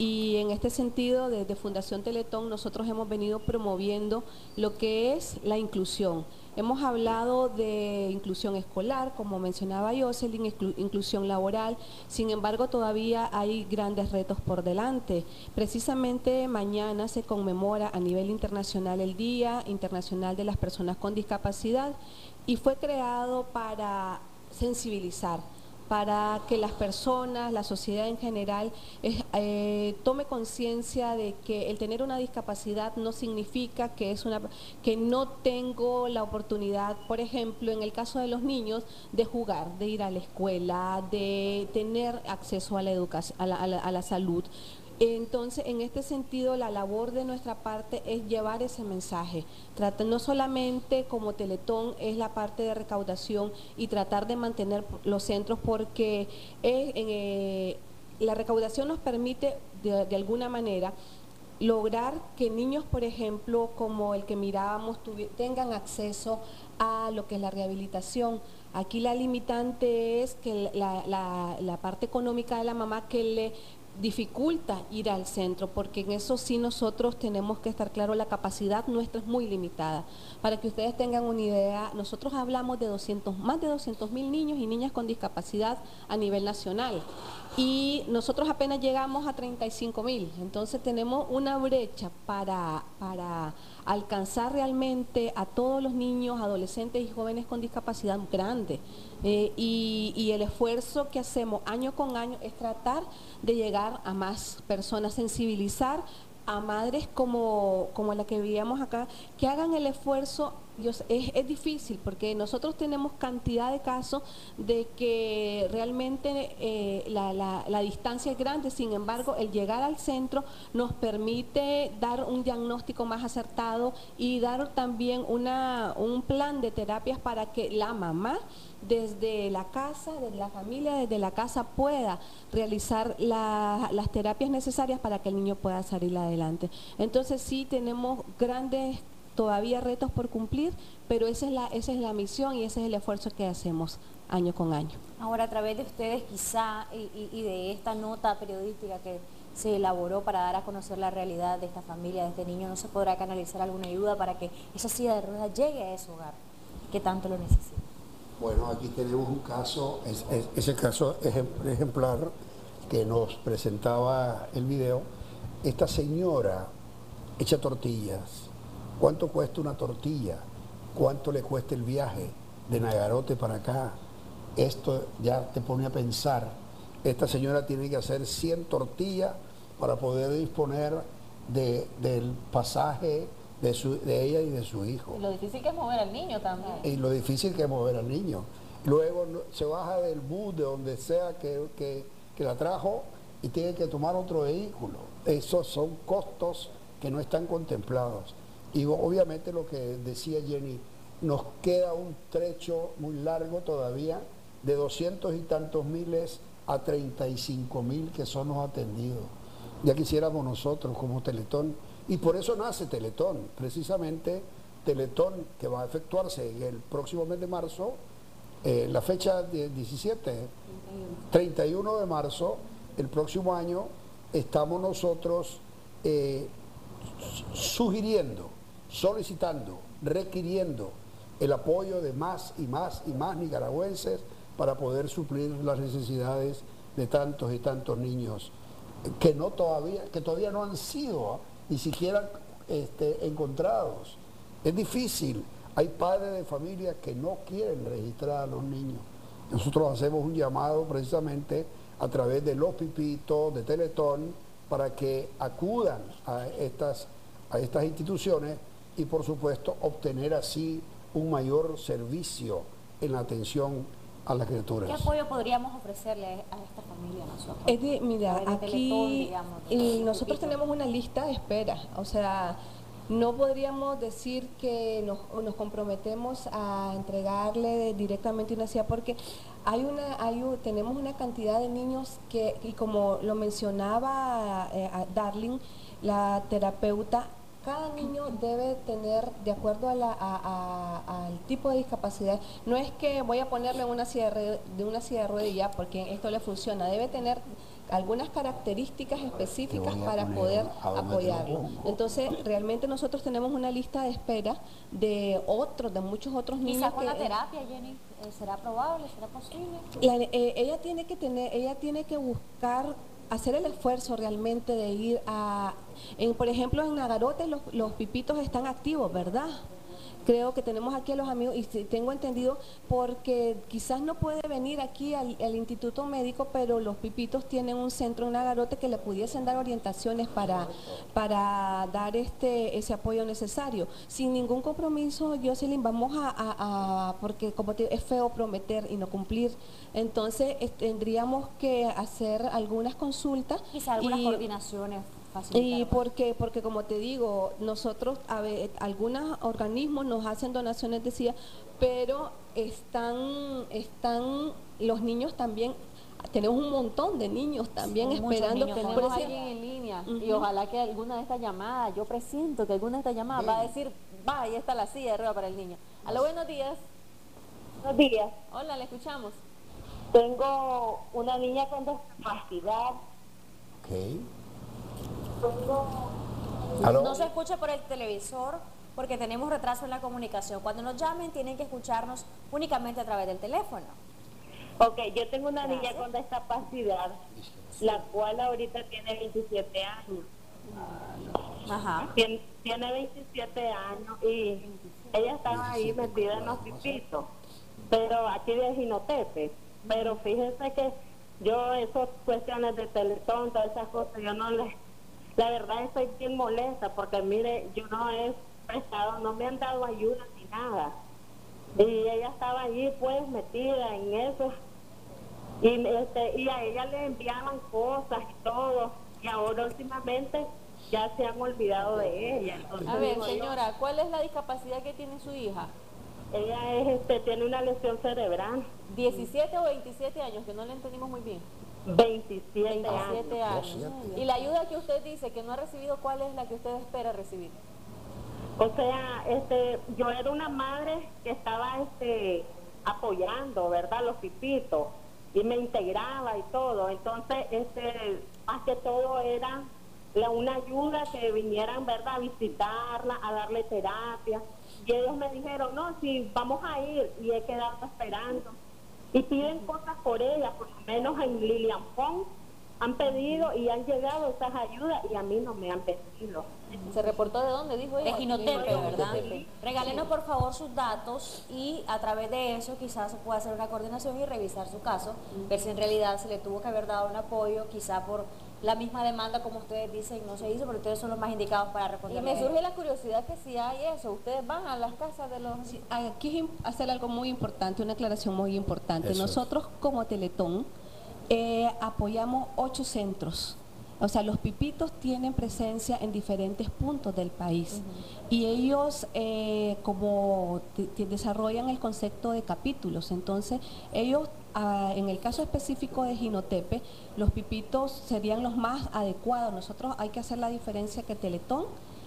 Y en este sentido, desde Fundación Teletón, nosotros hemos venido promoviendo lo que es la inclusión. Hemos hablado de inclusión escolar, como mencionaba Jocelyn, inclu inclusión laboral, sin embargo todavía hay grandes retos por delante. Precisamente mañana se conmemora a nivel internacional el Día Internacional de las Personas con Discapacidad y fue creado para sensibilizar, para que las personas, la sociedad en general, eh, eh, tome conciencia de que el tener una discapacidad no significa que, es una, que no tengo la oportunidad, por ejemplo, en el caso de los niños, de jugar, de ir a la escuela, de tener acceso a la educación, a la, a la, a la salud. Entonces, en este sentido, la labor de nuestra parte es llevar ese mensaje. Trata, no solamente como Teletón es la parte de recaudación y tratar de mantener los centros, porque es, eh, la recaudación nos permite de, de alguna manera lograr que niños, por ejemplo, como el que mirábamos, tengan acceso a lo que es la rehabilitación. Aquí la limitante es que la, la, la parte económica de la mamá que le dificulta ir al centro, porque en eso sí nosotros tenemos que estar claro, la capacidad nuestra es muy limitada. Para que ustedes tengan una idea, nosotros hablamos de doscientos, más de doscientos mil niños y niñas con discapacidad a nivel nacional. Y nosotros apenas llegamos a treinta y cinco mil, entonces tenemos una brecha para, para alcanzar realmente a todos los niños, adolescentes y jóvenes con discapacidad grande. Eh, y, y el esfuerzo que hacemos año con año es tratar de llegar a más personas, sensibilizar a madres como, como la que veíamos acá, que hagan el esfuerzo. Es, es difícil porque nosotros tenemos cantidad de casos de que realmente eh, la, la, la distancia es grande, sin embargo el llegar al centro nos permite dar un diagnóstico más acertado y dar también una, un plan de terapias para que la mamá desde la casa, desde la familia, desde la casa pueda realizar la, las terapias necesarias para que el niño pueda salir adelante. Entonces sí tenemos grandes todavía retos por cumplir, pero esa es la, esa es la misión y ese es el esfuerzo que hacemos año con año. Ahora, a través de ustedes quizá y, y, y de esta nota periodística que se elaboró para dar a conocer la realidad de esta familia, de este niño, ¿no se podrá canalizar alguna ayuda para que esa silla de ruedas llegue a ese hogar que tanto lo necesita? Bueno, aquí tenemos un caso, es, es, ese caso ejemplar que nos presentaba el video. Esta señora echa tortillas. ¿Cuánto cuesta una tortilla? ¿Cuánto le cuesta el viaje de Nagarote para acá? Esto ya te pone a pensar. Esta señora tiene que hacer cien tortillas para poder disponer de, del pasaje de, su, de ella y de su hijo. Y lo difícil que es mover al niño también. Y lo difícil que es mover al niño. Luego se baja del bus, de donde sea que, que, que la trajo, y tiene que tomar otro vehículo. Esos son costos que no están contemplados. Y obviamente lo que decía Jenny, nos queda un trecho muy largo todavía, de doscientos y tantos miles a treinta y cinco mil que son los atendidos. Ya quisiéramos nosotros como Teletón, y por eso nace Teletón, precisamente Teletón que va a efectuarse en el próximo mes de marzo, eh, la fecha de diecisiete, treinta y uno de marzo, el próximo año, estamos nosotros eh, sugiriendo, solicitando, requiriendo el apoyo de más y más y más nicaragüenses para poder suplir las necesidades de tantos y tantos niños que no todavía, que todavía no han sido ni siquiera este, encontrados. Es difícil, hay padres de familia que no quieren registrar a los niños. Nosotros hacemos un llamado precisamente a través de los pipitos, de Teletón, para que acudan a estas, a estas instituciones y por supuesto obtener así un mayor servicio en la atención a las criaturas. ¿Qué apoyo podríamos ofrecerle a esta familia nosotros? Es de, mira, de aquí Teletón, digamos, y nosotros tenemos una lista de espera, o sea, no podríamos decir que nos, nos comprometemos a entregarle directamente una silla porque hay una, hay un, tenemos una cantidad de niños que, y como lo mencionaba eh, Darling, la terapeuta, cada niño debe tener, de acuerdo a la, a, a, al tipo de discapacidad, no es que voy a ponerle una silla de, de una silla de ruedas y ya, porque esto le funciona, debe tener algunas características específicas para poder apoyarlo. Entonces, realmente nosotros tenemos una lista de espera de otros, de muchos otros niños. Quizás con que, la terapia, Jenny, ¿será probable? ¿Será posible? La, eh, ella tiene que tener, ella tiene que buscar hacer el esfuerzo realmente de ir a, en, por ejemplo en Nagarote los, los pipitos están activos, ¿verdad? Creo que tenemos aquí a los amigos, y tengo entendido, porque quizás no puede venir aquí al, al Instituto Médico, pero los pipitos tienen un centro en Nagarote que le pudiesen dar orientaciones para, para dar este ese apoyo necesario. Sin ningún compromiso, Jocelyn, vamos a, a, a porque como te, es feo prometer y no cumplir, entonces es, tendríamos que hacer algunas consultas. Quizás algunas y, coordinaciones. Y porque, porque como te digo, nosotros, a ver, algunos organismos nos hacen donaciones de silla, pero están, están los niños también, tenemos un montón de niños también sí, esperando. Niños. Tenemos alguien en línea niña. Y ojalá que alguna de estas llamadas, yo presiento que alguna de estas llamadas Bien. va a decir, va, ahí está la silla de rueda para el niño. Aló, buenos días. Buenos días. Hola, le escuchamos. Tengo una niña con discapacidad. Ok. Tengo... ¿Aló? No se escucha por el televisor porque tenemos retraso en la comunicación. Cuando nos llamen tienen que escucharnos únicamente a través del teléfono. Ok, yo tengo una Gracias. niña con discapacidad, la cual ahorita tiene veintisiete años. Ajá. Tien- Tiene veintisiete años y ella estaba ahí metida en los pipitos, pero aquí de Jinotepe. Pero fíjese que yo, esas cuestiones de Teletón, todas esas cosas, yo no les... La verdad estoy bien molesta porque, mire, yo no he prestado, no me han dado ayuda ni nada. Y ella estaba allí, pues, metida en eso. Y, este, y a ella le enviaban cosas y todo. Y ahora últimamente ya se han olvidado de ella. Entonces, A ver, digo yo, señora, ¿cuál es la discapacidad que tiene su hija? ella es, este, tiene una lesión cerebral. diecisiete o veintisiete años, que no le entendimos muy bien. veintisiete veintisiete años. años. Y la ayuda que usted dice que no ha recibido, ¿cuál es la que usted espera recibir? O sea, este, yo era una madre que estaba este, apoyando, ¿verdad? Los pipitos. Y me integraba y todo. Entonces, este, más que todo era la, una ayuda que vinieran, ¿verdad? A visitarla, a darle terapia. Y ellos me dijeron, no, sí, vamos a ir. Y he quedado esperando. Y piden cosas por ella, por lo menos en Lilian Pons han pedido y han llegado esas ayudas y a mí no me han pedido. ¿Se reportó de dónde, dijo ella? De Jinotepe, ¿verdad? Jinotepe. Regálenos por favor sus datos y a través de eso quizás se pueda hacer una coordinación y revisar su caso, ver si en realidad se le tuvo que haber dado un apoyo, quizá por la misma demanda como ustedes dicen no se hizo, pero ustedes son los más indicados para Y responder. me surge la curiosidad que si hay eso, ustedes van a las casas de los... Sí, aquí es im- hacer algo muy importante, una aclaración muy importante. Eso es. Nosotros como Teletón eh, apoyamos ocho centros. O sea, los pipitos tienen presencia en diferentes puntos del país y ellos eh, como te- te desarrollan el concepto de capítulos. Entonces, ellos, ah, en el caso específico de Jinotepe, los pipitos serían los más adecuados. Nosotros hay que hacer la diferencia que Teletón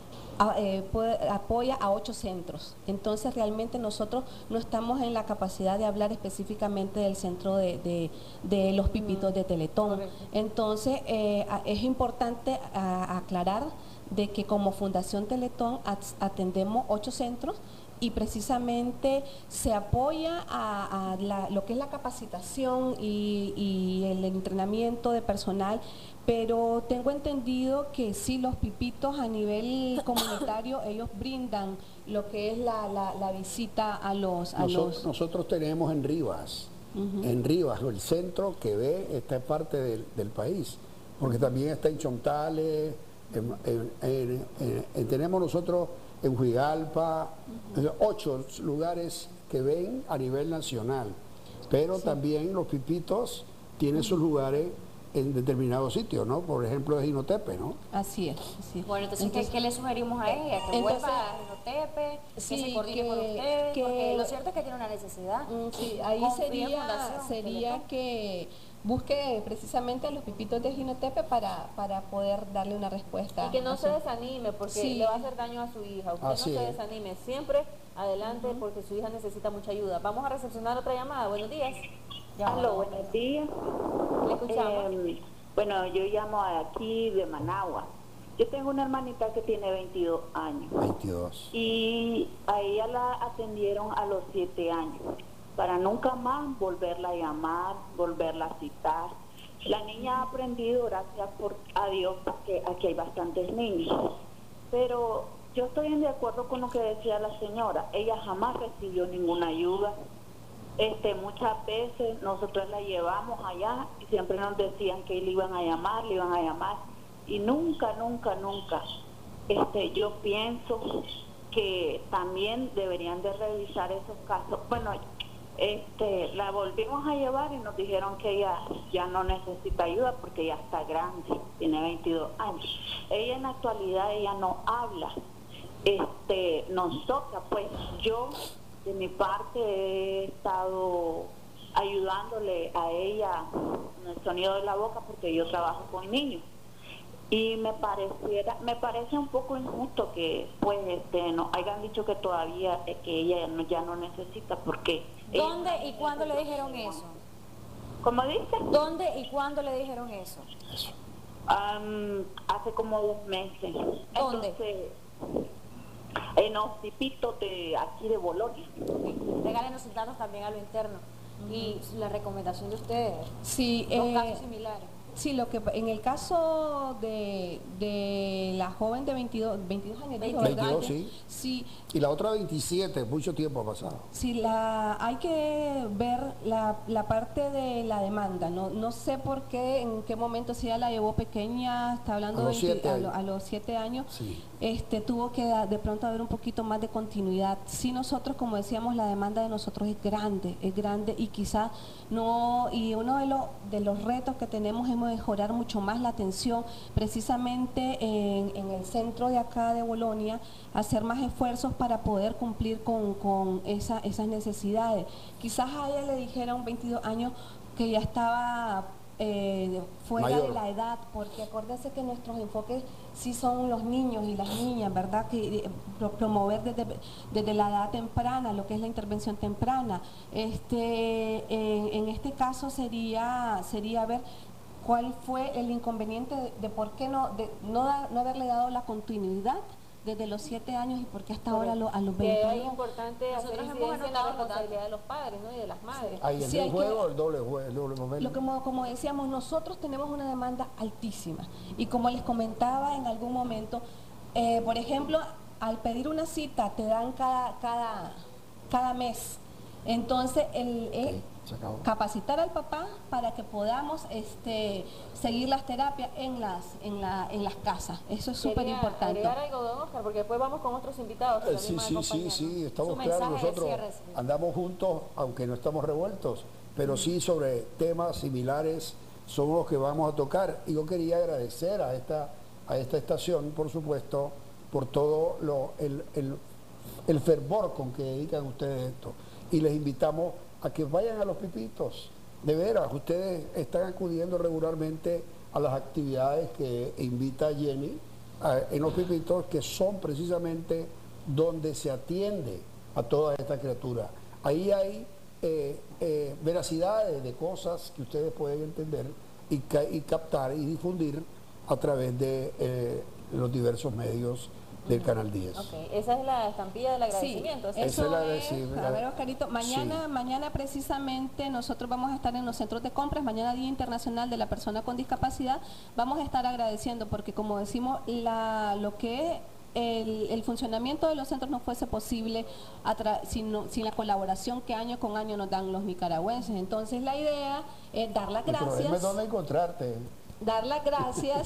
a- eh, puede- apoya a ocho centros. Entonces realmente nosotros no estamos en la capacidad de hablar específicamente del centro de, de- de los pipitos de Teletón. Entonces eh, a- es importante a- aclarar de que como Fundación Teletón at- atendemos ocho centros y precisamente se apoya a, a la- lo que es la capacitación y, y el entrenamiento de personal, pero tengo entendido que sí, los pipitos a nivel comunitario, ellos brindan lo que es la, la- la visita a los... A Nosotros, los nosotros tenemos en Rivas, Ujú. en Rivas, el centro que ve esta parte del, del país, porque también está en Chontales, en- en- en- en- en- tenemos nosotros en Huigalpa, ocho lugares que ven a nivel nacional, pero también los pipitos tienen sus lugares en determinados sitios, ¿no? Por ejemplo, de Jinotepe, ¿no? Así es, así es. Bueno, entonces, ¿qué, Entonces- qué le sugerimos a ella? Que Entonces- vuelva a Jinotepe, que Sí, se coordine que- con ustedes, que- porque lo cierto es que tiene una necesidad. Sí, ahí Confía en sería, Fundación sería Teletón. que busque precisamente a los pipitos de Jinotepe para, para poder darle una respuesta. Y que no a se su- desanime porque Sí. le va a hacer daño a su hija. Usted Así no se es. desanime, siempre adelante porque su hija necesita mucha ayuda. Vamos a recepcionar otra llamada. Buenos días. Aló, buenos días. Le escuchamos. Eh, bueno, yo llamo aquí de Managua. Yo tengo una hermanita que tiene veintidós años veintidós. y a ella la atendieron a los siete años para nunca más volverla a llamar, volverla a citar. La niña ha aprendido, gracias por, a Dios, porque aquí hay bastantes niños. Pero yo estoy en de acuerdo con lo que decía la señora. Ella jamás recibió ninguna ayuda. Este, muchas veces nosotros la llevamos allá y siempre nos decían que le iban a llamar, le iban a llamar. Y nunca, nunca, nunca. Este, yo pienso que también deberían de revisar esos casos. Bueno, este, la volvimos a llevar y nos dijeron que ella ya no necesita ayuda porque ya está grande, tiene veintidós años. Ella en la actualidad, ella no habla. Este, nos toca, pues yo de mi parte he estado ayudándole a ella en el sonido de la boca porque yo trabajo con niños. Y me pareciera, me parece un poco injusto que pues este no hayan dicho que todavía eh, que ella no, ya no necesita, porque ¿Dónde ella- y cuándo le dijeron eso? ¿Cómo dice? ¿Dónde y cuándo le dijeron eso? Am, hace como dos meses. ¿Dónde? Entonces, en los tipitos de aquí de Bolonia. Regálenos sus datos también a lo interno. Y la recomendación de ustedes. Sí, Dos eh, casos similares. Sí, lo que en el caso de, de la joven de veintidós, veintidós años, dijo, ¿verdad? veintidós, sí. Sí, Y la otra veintisiete, mucho tiempo ha pasado. sí, la, hay que ver la, la parte de la demanda. No, no sé por qué, en qué momento, si ella la llevó pequeña, está hablando A los de siete a, lo- años. a los siete años, Sí. este, tuvo que da- de pronto haber un poquito más de continuidad. Sí, nosotros, como decíamos, la demanda de nosotros es grande, es grande y quizá no, y uno de los, de los retos que tenemos es mejorar mucho más la atención, precisamente en, en el centro de acá de Bolonia, hacer más esfuerzos para poder cumplir con, con esa, esas necesidades. Quizás a ella le dijeron veintidós años que ya estaba eh, fuera Mayor. de la edad, porque acuérdense que nuestros enfoques sí son los niños y las niñas, ¿verdad? Que eh, pro- promover desde, desde la edad temprana, lo que es la intervención temprana. Este, en, en este caso sería, sería ver cuál fue el inconveniente de, de por qué no, de, no, da- no haberle dado la continuidad desde los siete años y por qué hasta ahora a, lo- a los Que veinte. es importante hacer Nosotros hemos incidencia en la anotado los responsabilidad de los padres, ¿no? Y de las madres. Ahí en Sí, el hay que- juego, el doble juego, el doble momento. Lo que, como, como decíamos, nosotros tenemos una demanda altísima y como les comentaba en algún momento, eh, por ejemplo, al pedir una cita te dan cada, cada, cada mes. Entonces, el, el Se acabó. capacitar al papá para que podamos este, seguir las terapias en las, en la, en las casas. Eso es súper Quería importante. agregar algo, don Oscar, porque después vamos con otros invitados que Eh, también Sí, van a sí, sí, acompañarnos. sí, estamos Su claros, mensaje de nosotros cierre, señor. andamos juntos, aunque no estamos revueltos, pero sí sobre temas similares son los que vamos a tocar. Y yo quería agradecer a esta, a esta estación, por supuesto, por todo lo, el, el, el fervor con que dedican ustedes esto. Y les invitamos a que vayan a los pipitos. De veras, ustedes están acudiendo regularmente a las actividades que invita Jenny a- en los pipitos, que son precisamente donde se atiende a toda esta criatura. Ahí hay eh, eh, veracidades de cosas que ustedes pueden entender y, ca- y captar y difundir a través de eh, los diversos medios del Canal diez. Ok, esa es la estampilla del agradecimiento. ¿sí? Esa Eso es la de- es, sí, a la- ver, Oscarito, mañana, sí. mañana precisamente nosotros vamos a estar en los centros de compras, mañana Día Internacional de la Persona con Discapacidad, vamos a estar agradeciendo porque como decimos, la, lo que es el, el funcionamiento de los centros no fuese posible a tra- sin, no- sin la colaboración que año con año nos dan los nicaragüenses. Entonces la idea es dar las El problema es gracias, dónde encontrarte. dar las gracias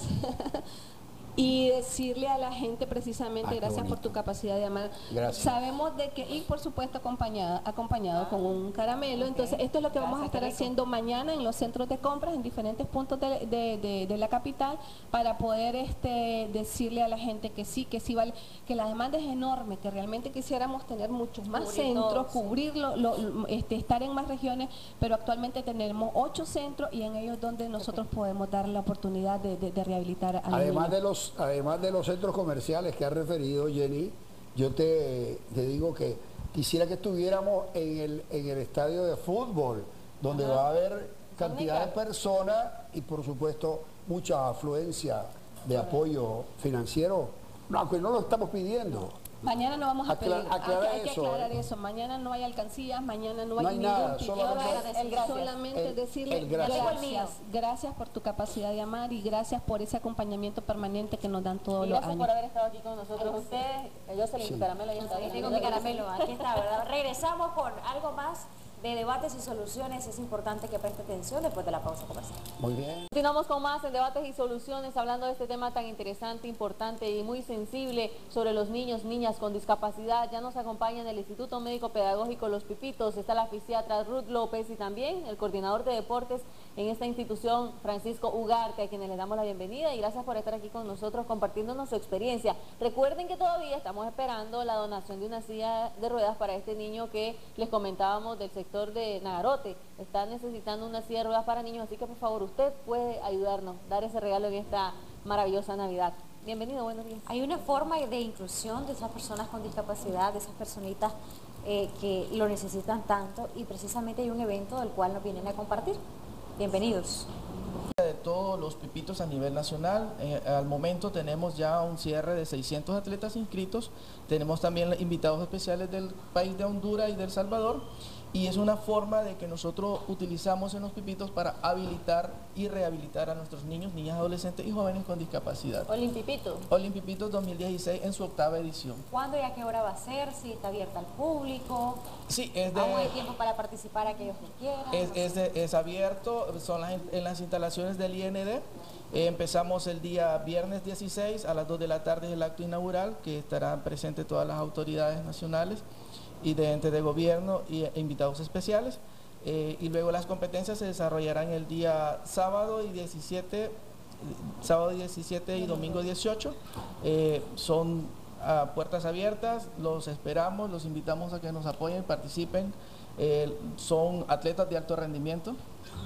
y decirle a la gente precisamente Ah, qué gracias por bonito. tu capacidad de amar. Gracias. Sabemos de que, y por supuesto acompañada, acompañado con un caramelo, entonces esto es lo que vamos a estar haciendo mañana en los centros de compras, en diferentes puntos de, de- de- de la capital, para poder este decirle a la gente que sí, que sí vale, que la demanda es enorme, que realmente quisiéramos tener muchos más Cubrir centros, todo, sí. cubrirlo, lo- lo- este, estar en más regiones, pero actualmente tenemos ocho centros y en ellos donde nosotros podemos dar la oportunidad de, de- de rehabilitar a los Además niños. de los, además de los centros comerciales que ha referido Jenny, yo te, te digo que quisiera que estuviéramos en el, en el estadio de fútbol, donde va a haber cantidad de personas y por supuesto mucha afluencia de apoyo financiero, no, aunque no lo estamos pidiendo. Mañana no vamos a Acla- pedir, aclara hay, que- hay que eso, aclarar ¿eh? eso, mañana no hay alcancías, mañana no hay, No hay ningún nada, tipo solamente- de- el gracias. solamente El- decirle el gracias. gracias, gracias por tu capacidad de amar y gracias por ese acompañamiento permanente que nos dan todos Y los gracias años. por haber estado aquí con nosotros ustedes. Yo se le Sí. mi caramelo ahí está. Ahí tengo mi caramelo, aquí está, ¿verdad? Regresamos con algo más de debates y soluciones. Es importante que preste atención después de la pausa comercial. Muy bien. Continuamos con más en Debates y Soluciones, hablando de este tema tan interesante, importante y muy sensible sobre los niños, niñas con discapacidad. Ya nos acompaña en el Instituto Médico Pedagógico Los Pipitos, está la fisiatra Ruth López y también el coordinador de deportes en esta institución, Francisco Ugarte, a quienes les damos la bienvenida y gracias por estar aquí con nosotros compartiéndonos su experiencia. Recuerden que todavía estamos esperando la donación de una silla de ruedas para este niño que les comentábamos del sector de Nagarote. Está necesitando una silla de ruedas para niños, así que por favor usted puede ayudarnos, dar ese regalo en esta maravillosa Navidad. Bienvenido, buenos días. Hay una forma de inclusión de esas personas con discapacidad, de esas personitas eh, que lo necesitan tanto, y precisamente hay un evento del cual nos vienen a compartir. Bienvenidos. De todos los pipitos a nivel nacional, eh, al momento tenemos ya un cierre de seiscientos atletas inscritos, tenemos también invitados especiales del país de Honduras y de El Salvador, y es una forma de que nosotros utilizamos en los pipitos para habilitar y rehabilitar a nuestros niños, niñas, adolescentes y jóvenes con discapacidad. Olimpipito. Olimpipito dos mil dieciséis en su octava edición. ¿Cuándo y a qué hora va a ser? ¿Si está abierta al público? Sí, es de... ¿Aún hay tiempo para participar aquellos que quieran? Es, es, de, es abierto, son las, en las instalaciones del I N D. Eh, empezamos el día viernes dieciséis a las dos de la tarde, el acto inaugural, que estarán presentes todas las autoridades nacionales y de entes de gobierno y, e invitados especiales. Eh, y luego las competencias se desarrollarán el día sábado y diecisiete, sábado diecisiete y domingo dieciocho. Eh, son a puertas abiertas, los esperamos, los invitamos a que nos apoyen, participen. Eh, son atletas de alto rendimiento.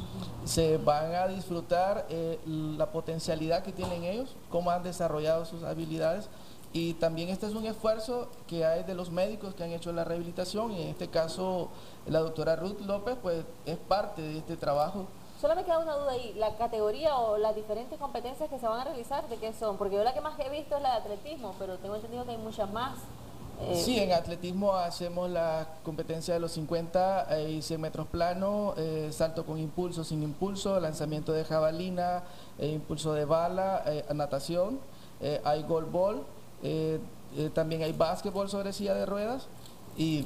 Se van a disfrutar eh, la potencialidad que tienen ellos, cómo han desarrollado sus habilidades, y también este es un esfuerzo que hay de los médicos que han hecho la rehabilitación, y en este caso la doctora Ruth López pues es parte de este trabajo. Solo me queda una duda ahí, la categoría o las diferentes competencias que se van a realizar, ¿de qué son? Porque yo la que más he visto es la de atletismo, pero tengo entendido que hay muchas más. Eh, Sí, en atletismo hacemos la competencia de los cincuenta y cien metros plano, eh, salto con impulso, sin impulso, lanzamiento de jabalina, eh, impulso de bala, eh, natación, eh, hay goalball, eh, eh, también hay básquetbol sobre silla de ruedas, y,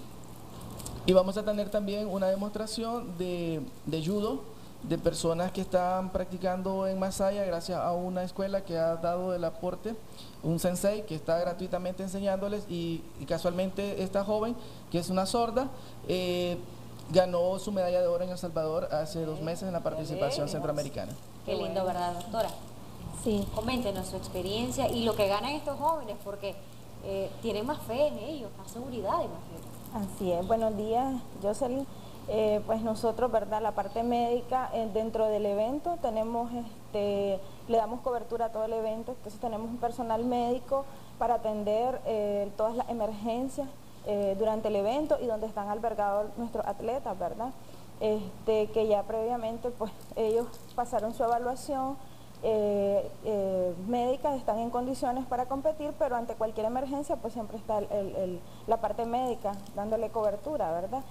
y vamos a tener también una demostración de, de judo, de personas que están practicando en Masaya gracias a una escuela que ha dado el aporte, un sensei que está gratuitamente enseñándoles, y, y casualmente esta joven, que es una sorda, eh, ganó su medalla de oro en El Salvador hace dos meses en la participación centroamericana. Qué lindo, ¿verdad, doctora? Sí. Coméntenos su experiencia y lo que ganan estos jóvenes, porque eh, tienen más fe en ellos, más seguridad y más fe. Así es. Buenos días, Jocelyn. Eh, pues nosotros, ¿verdad? La parte médica eh, dentro del evento tenemos, este, le damos cobertura a todo el evento, entonces tenemos un personal médico para atender eh, todas las emergencias eh, durante el evento y donde están albergados nuestros atletas, ¿verdad? Este, que ya previamente pues ellos pasaron su evaluación eh, eh, médica, están en condiciones para competir, pero ante cualquier emergencia pues siempre está el, el, el, la parte médica dándole cobertura, ¿verdad?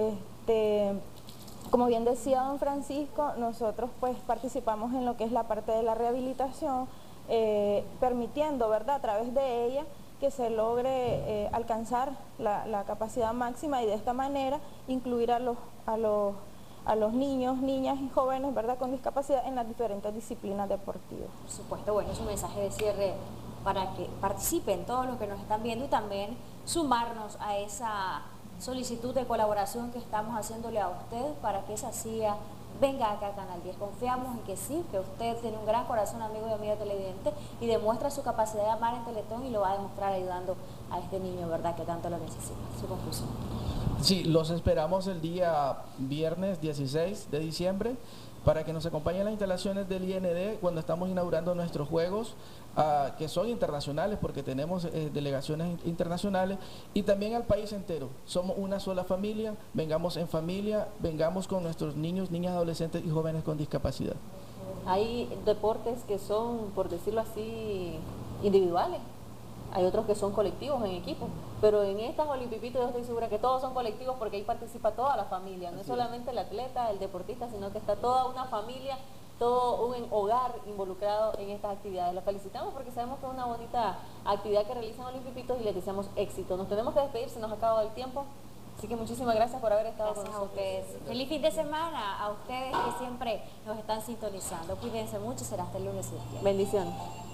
Este, como bien decía don Francisco, nosotros pues participamos en lo que es la parte de la rehabilitación, eh, permitiendo, ¿verdad?, a través de ella que se logre eh, alcanzar la, la capacidad máxima y de esta manera incluir a los, a los, a los niños, niñas y jóvenes, ¿verdad?, con discapacidad en las diferentes disciplinas deportivas. Por supuesto, bueno, es un mensaje de cierre para que participen todos los que nos están viendo y también sumarnos a esa solicitud de colaboración que estamos haciéndole a usted para que esa silla venga acá a Canal diez. Confiamos en que sí, que usted tiene un gran corazón, amigo y amiga televidente, y demuestra su capacidad de amar en Teletón y lo va a demostrar ayudando a este niño, ¿verdad?, que tanto lo necesita. Su conclusión. Sí, los esperamos el día viernes dieciséis de diciembre para que nos acompañen las instalaciones del I N D cuando estamos inaugurando nuestros juegos, uh, que son internacionales porque tenemos eh, delegaciones internacionales, y también al país entero. Somos una sola familia, vengamos en familia, vengamos con nuestros niños, niñas, adolescentes y jóvenes con discapacidad. Hay deportes que son, por decirlo así, individuales. Hay otros que son colectivos en equipo, pero en estas Olimpipitos yo estoy segura que todos son colectivos porque ahí participa toda la familia, no es solamente el atleta, el deportista, sino que está toda una familia, todo un hogar involucrado en estas actividades. Los felicitamos porque sabemos que es una bonita actividad que realizan Olimpipitos y les deseamos éxito. Nos tenemos que despedir, se nos ha acabado el tiempo, así que muchísimas gracias por haber estado Gracias con nosotros. a ustedes. Feliz fin de semana a ustedes que siempre nos están sintonizando. Cuídense mucho, será hasta el lunes. Bendiciones.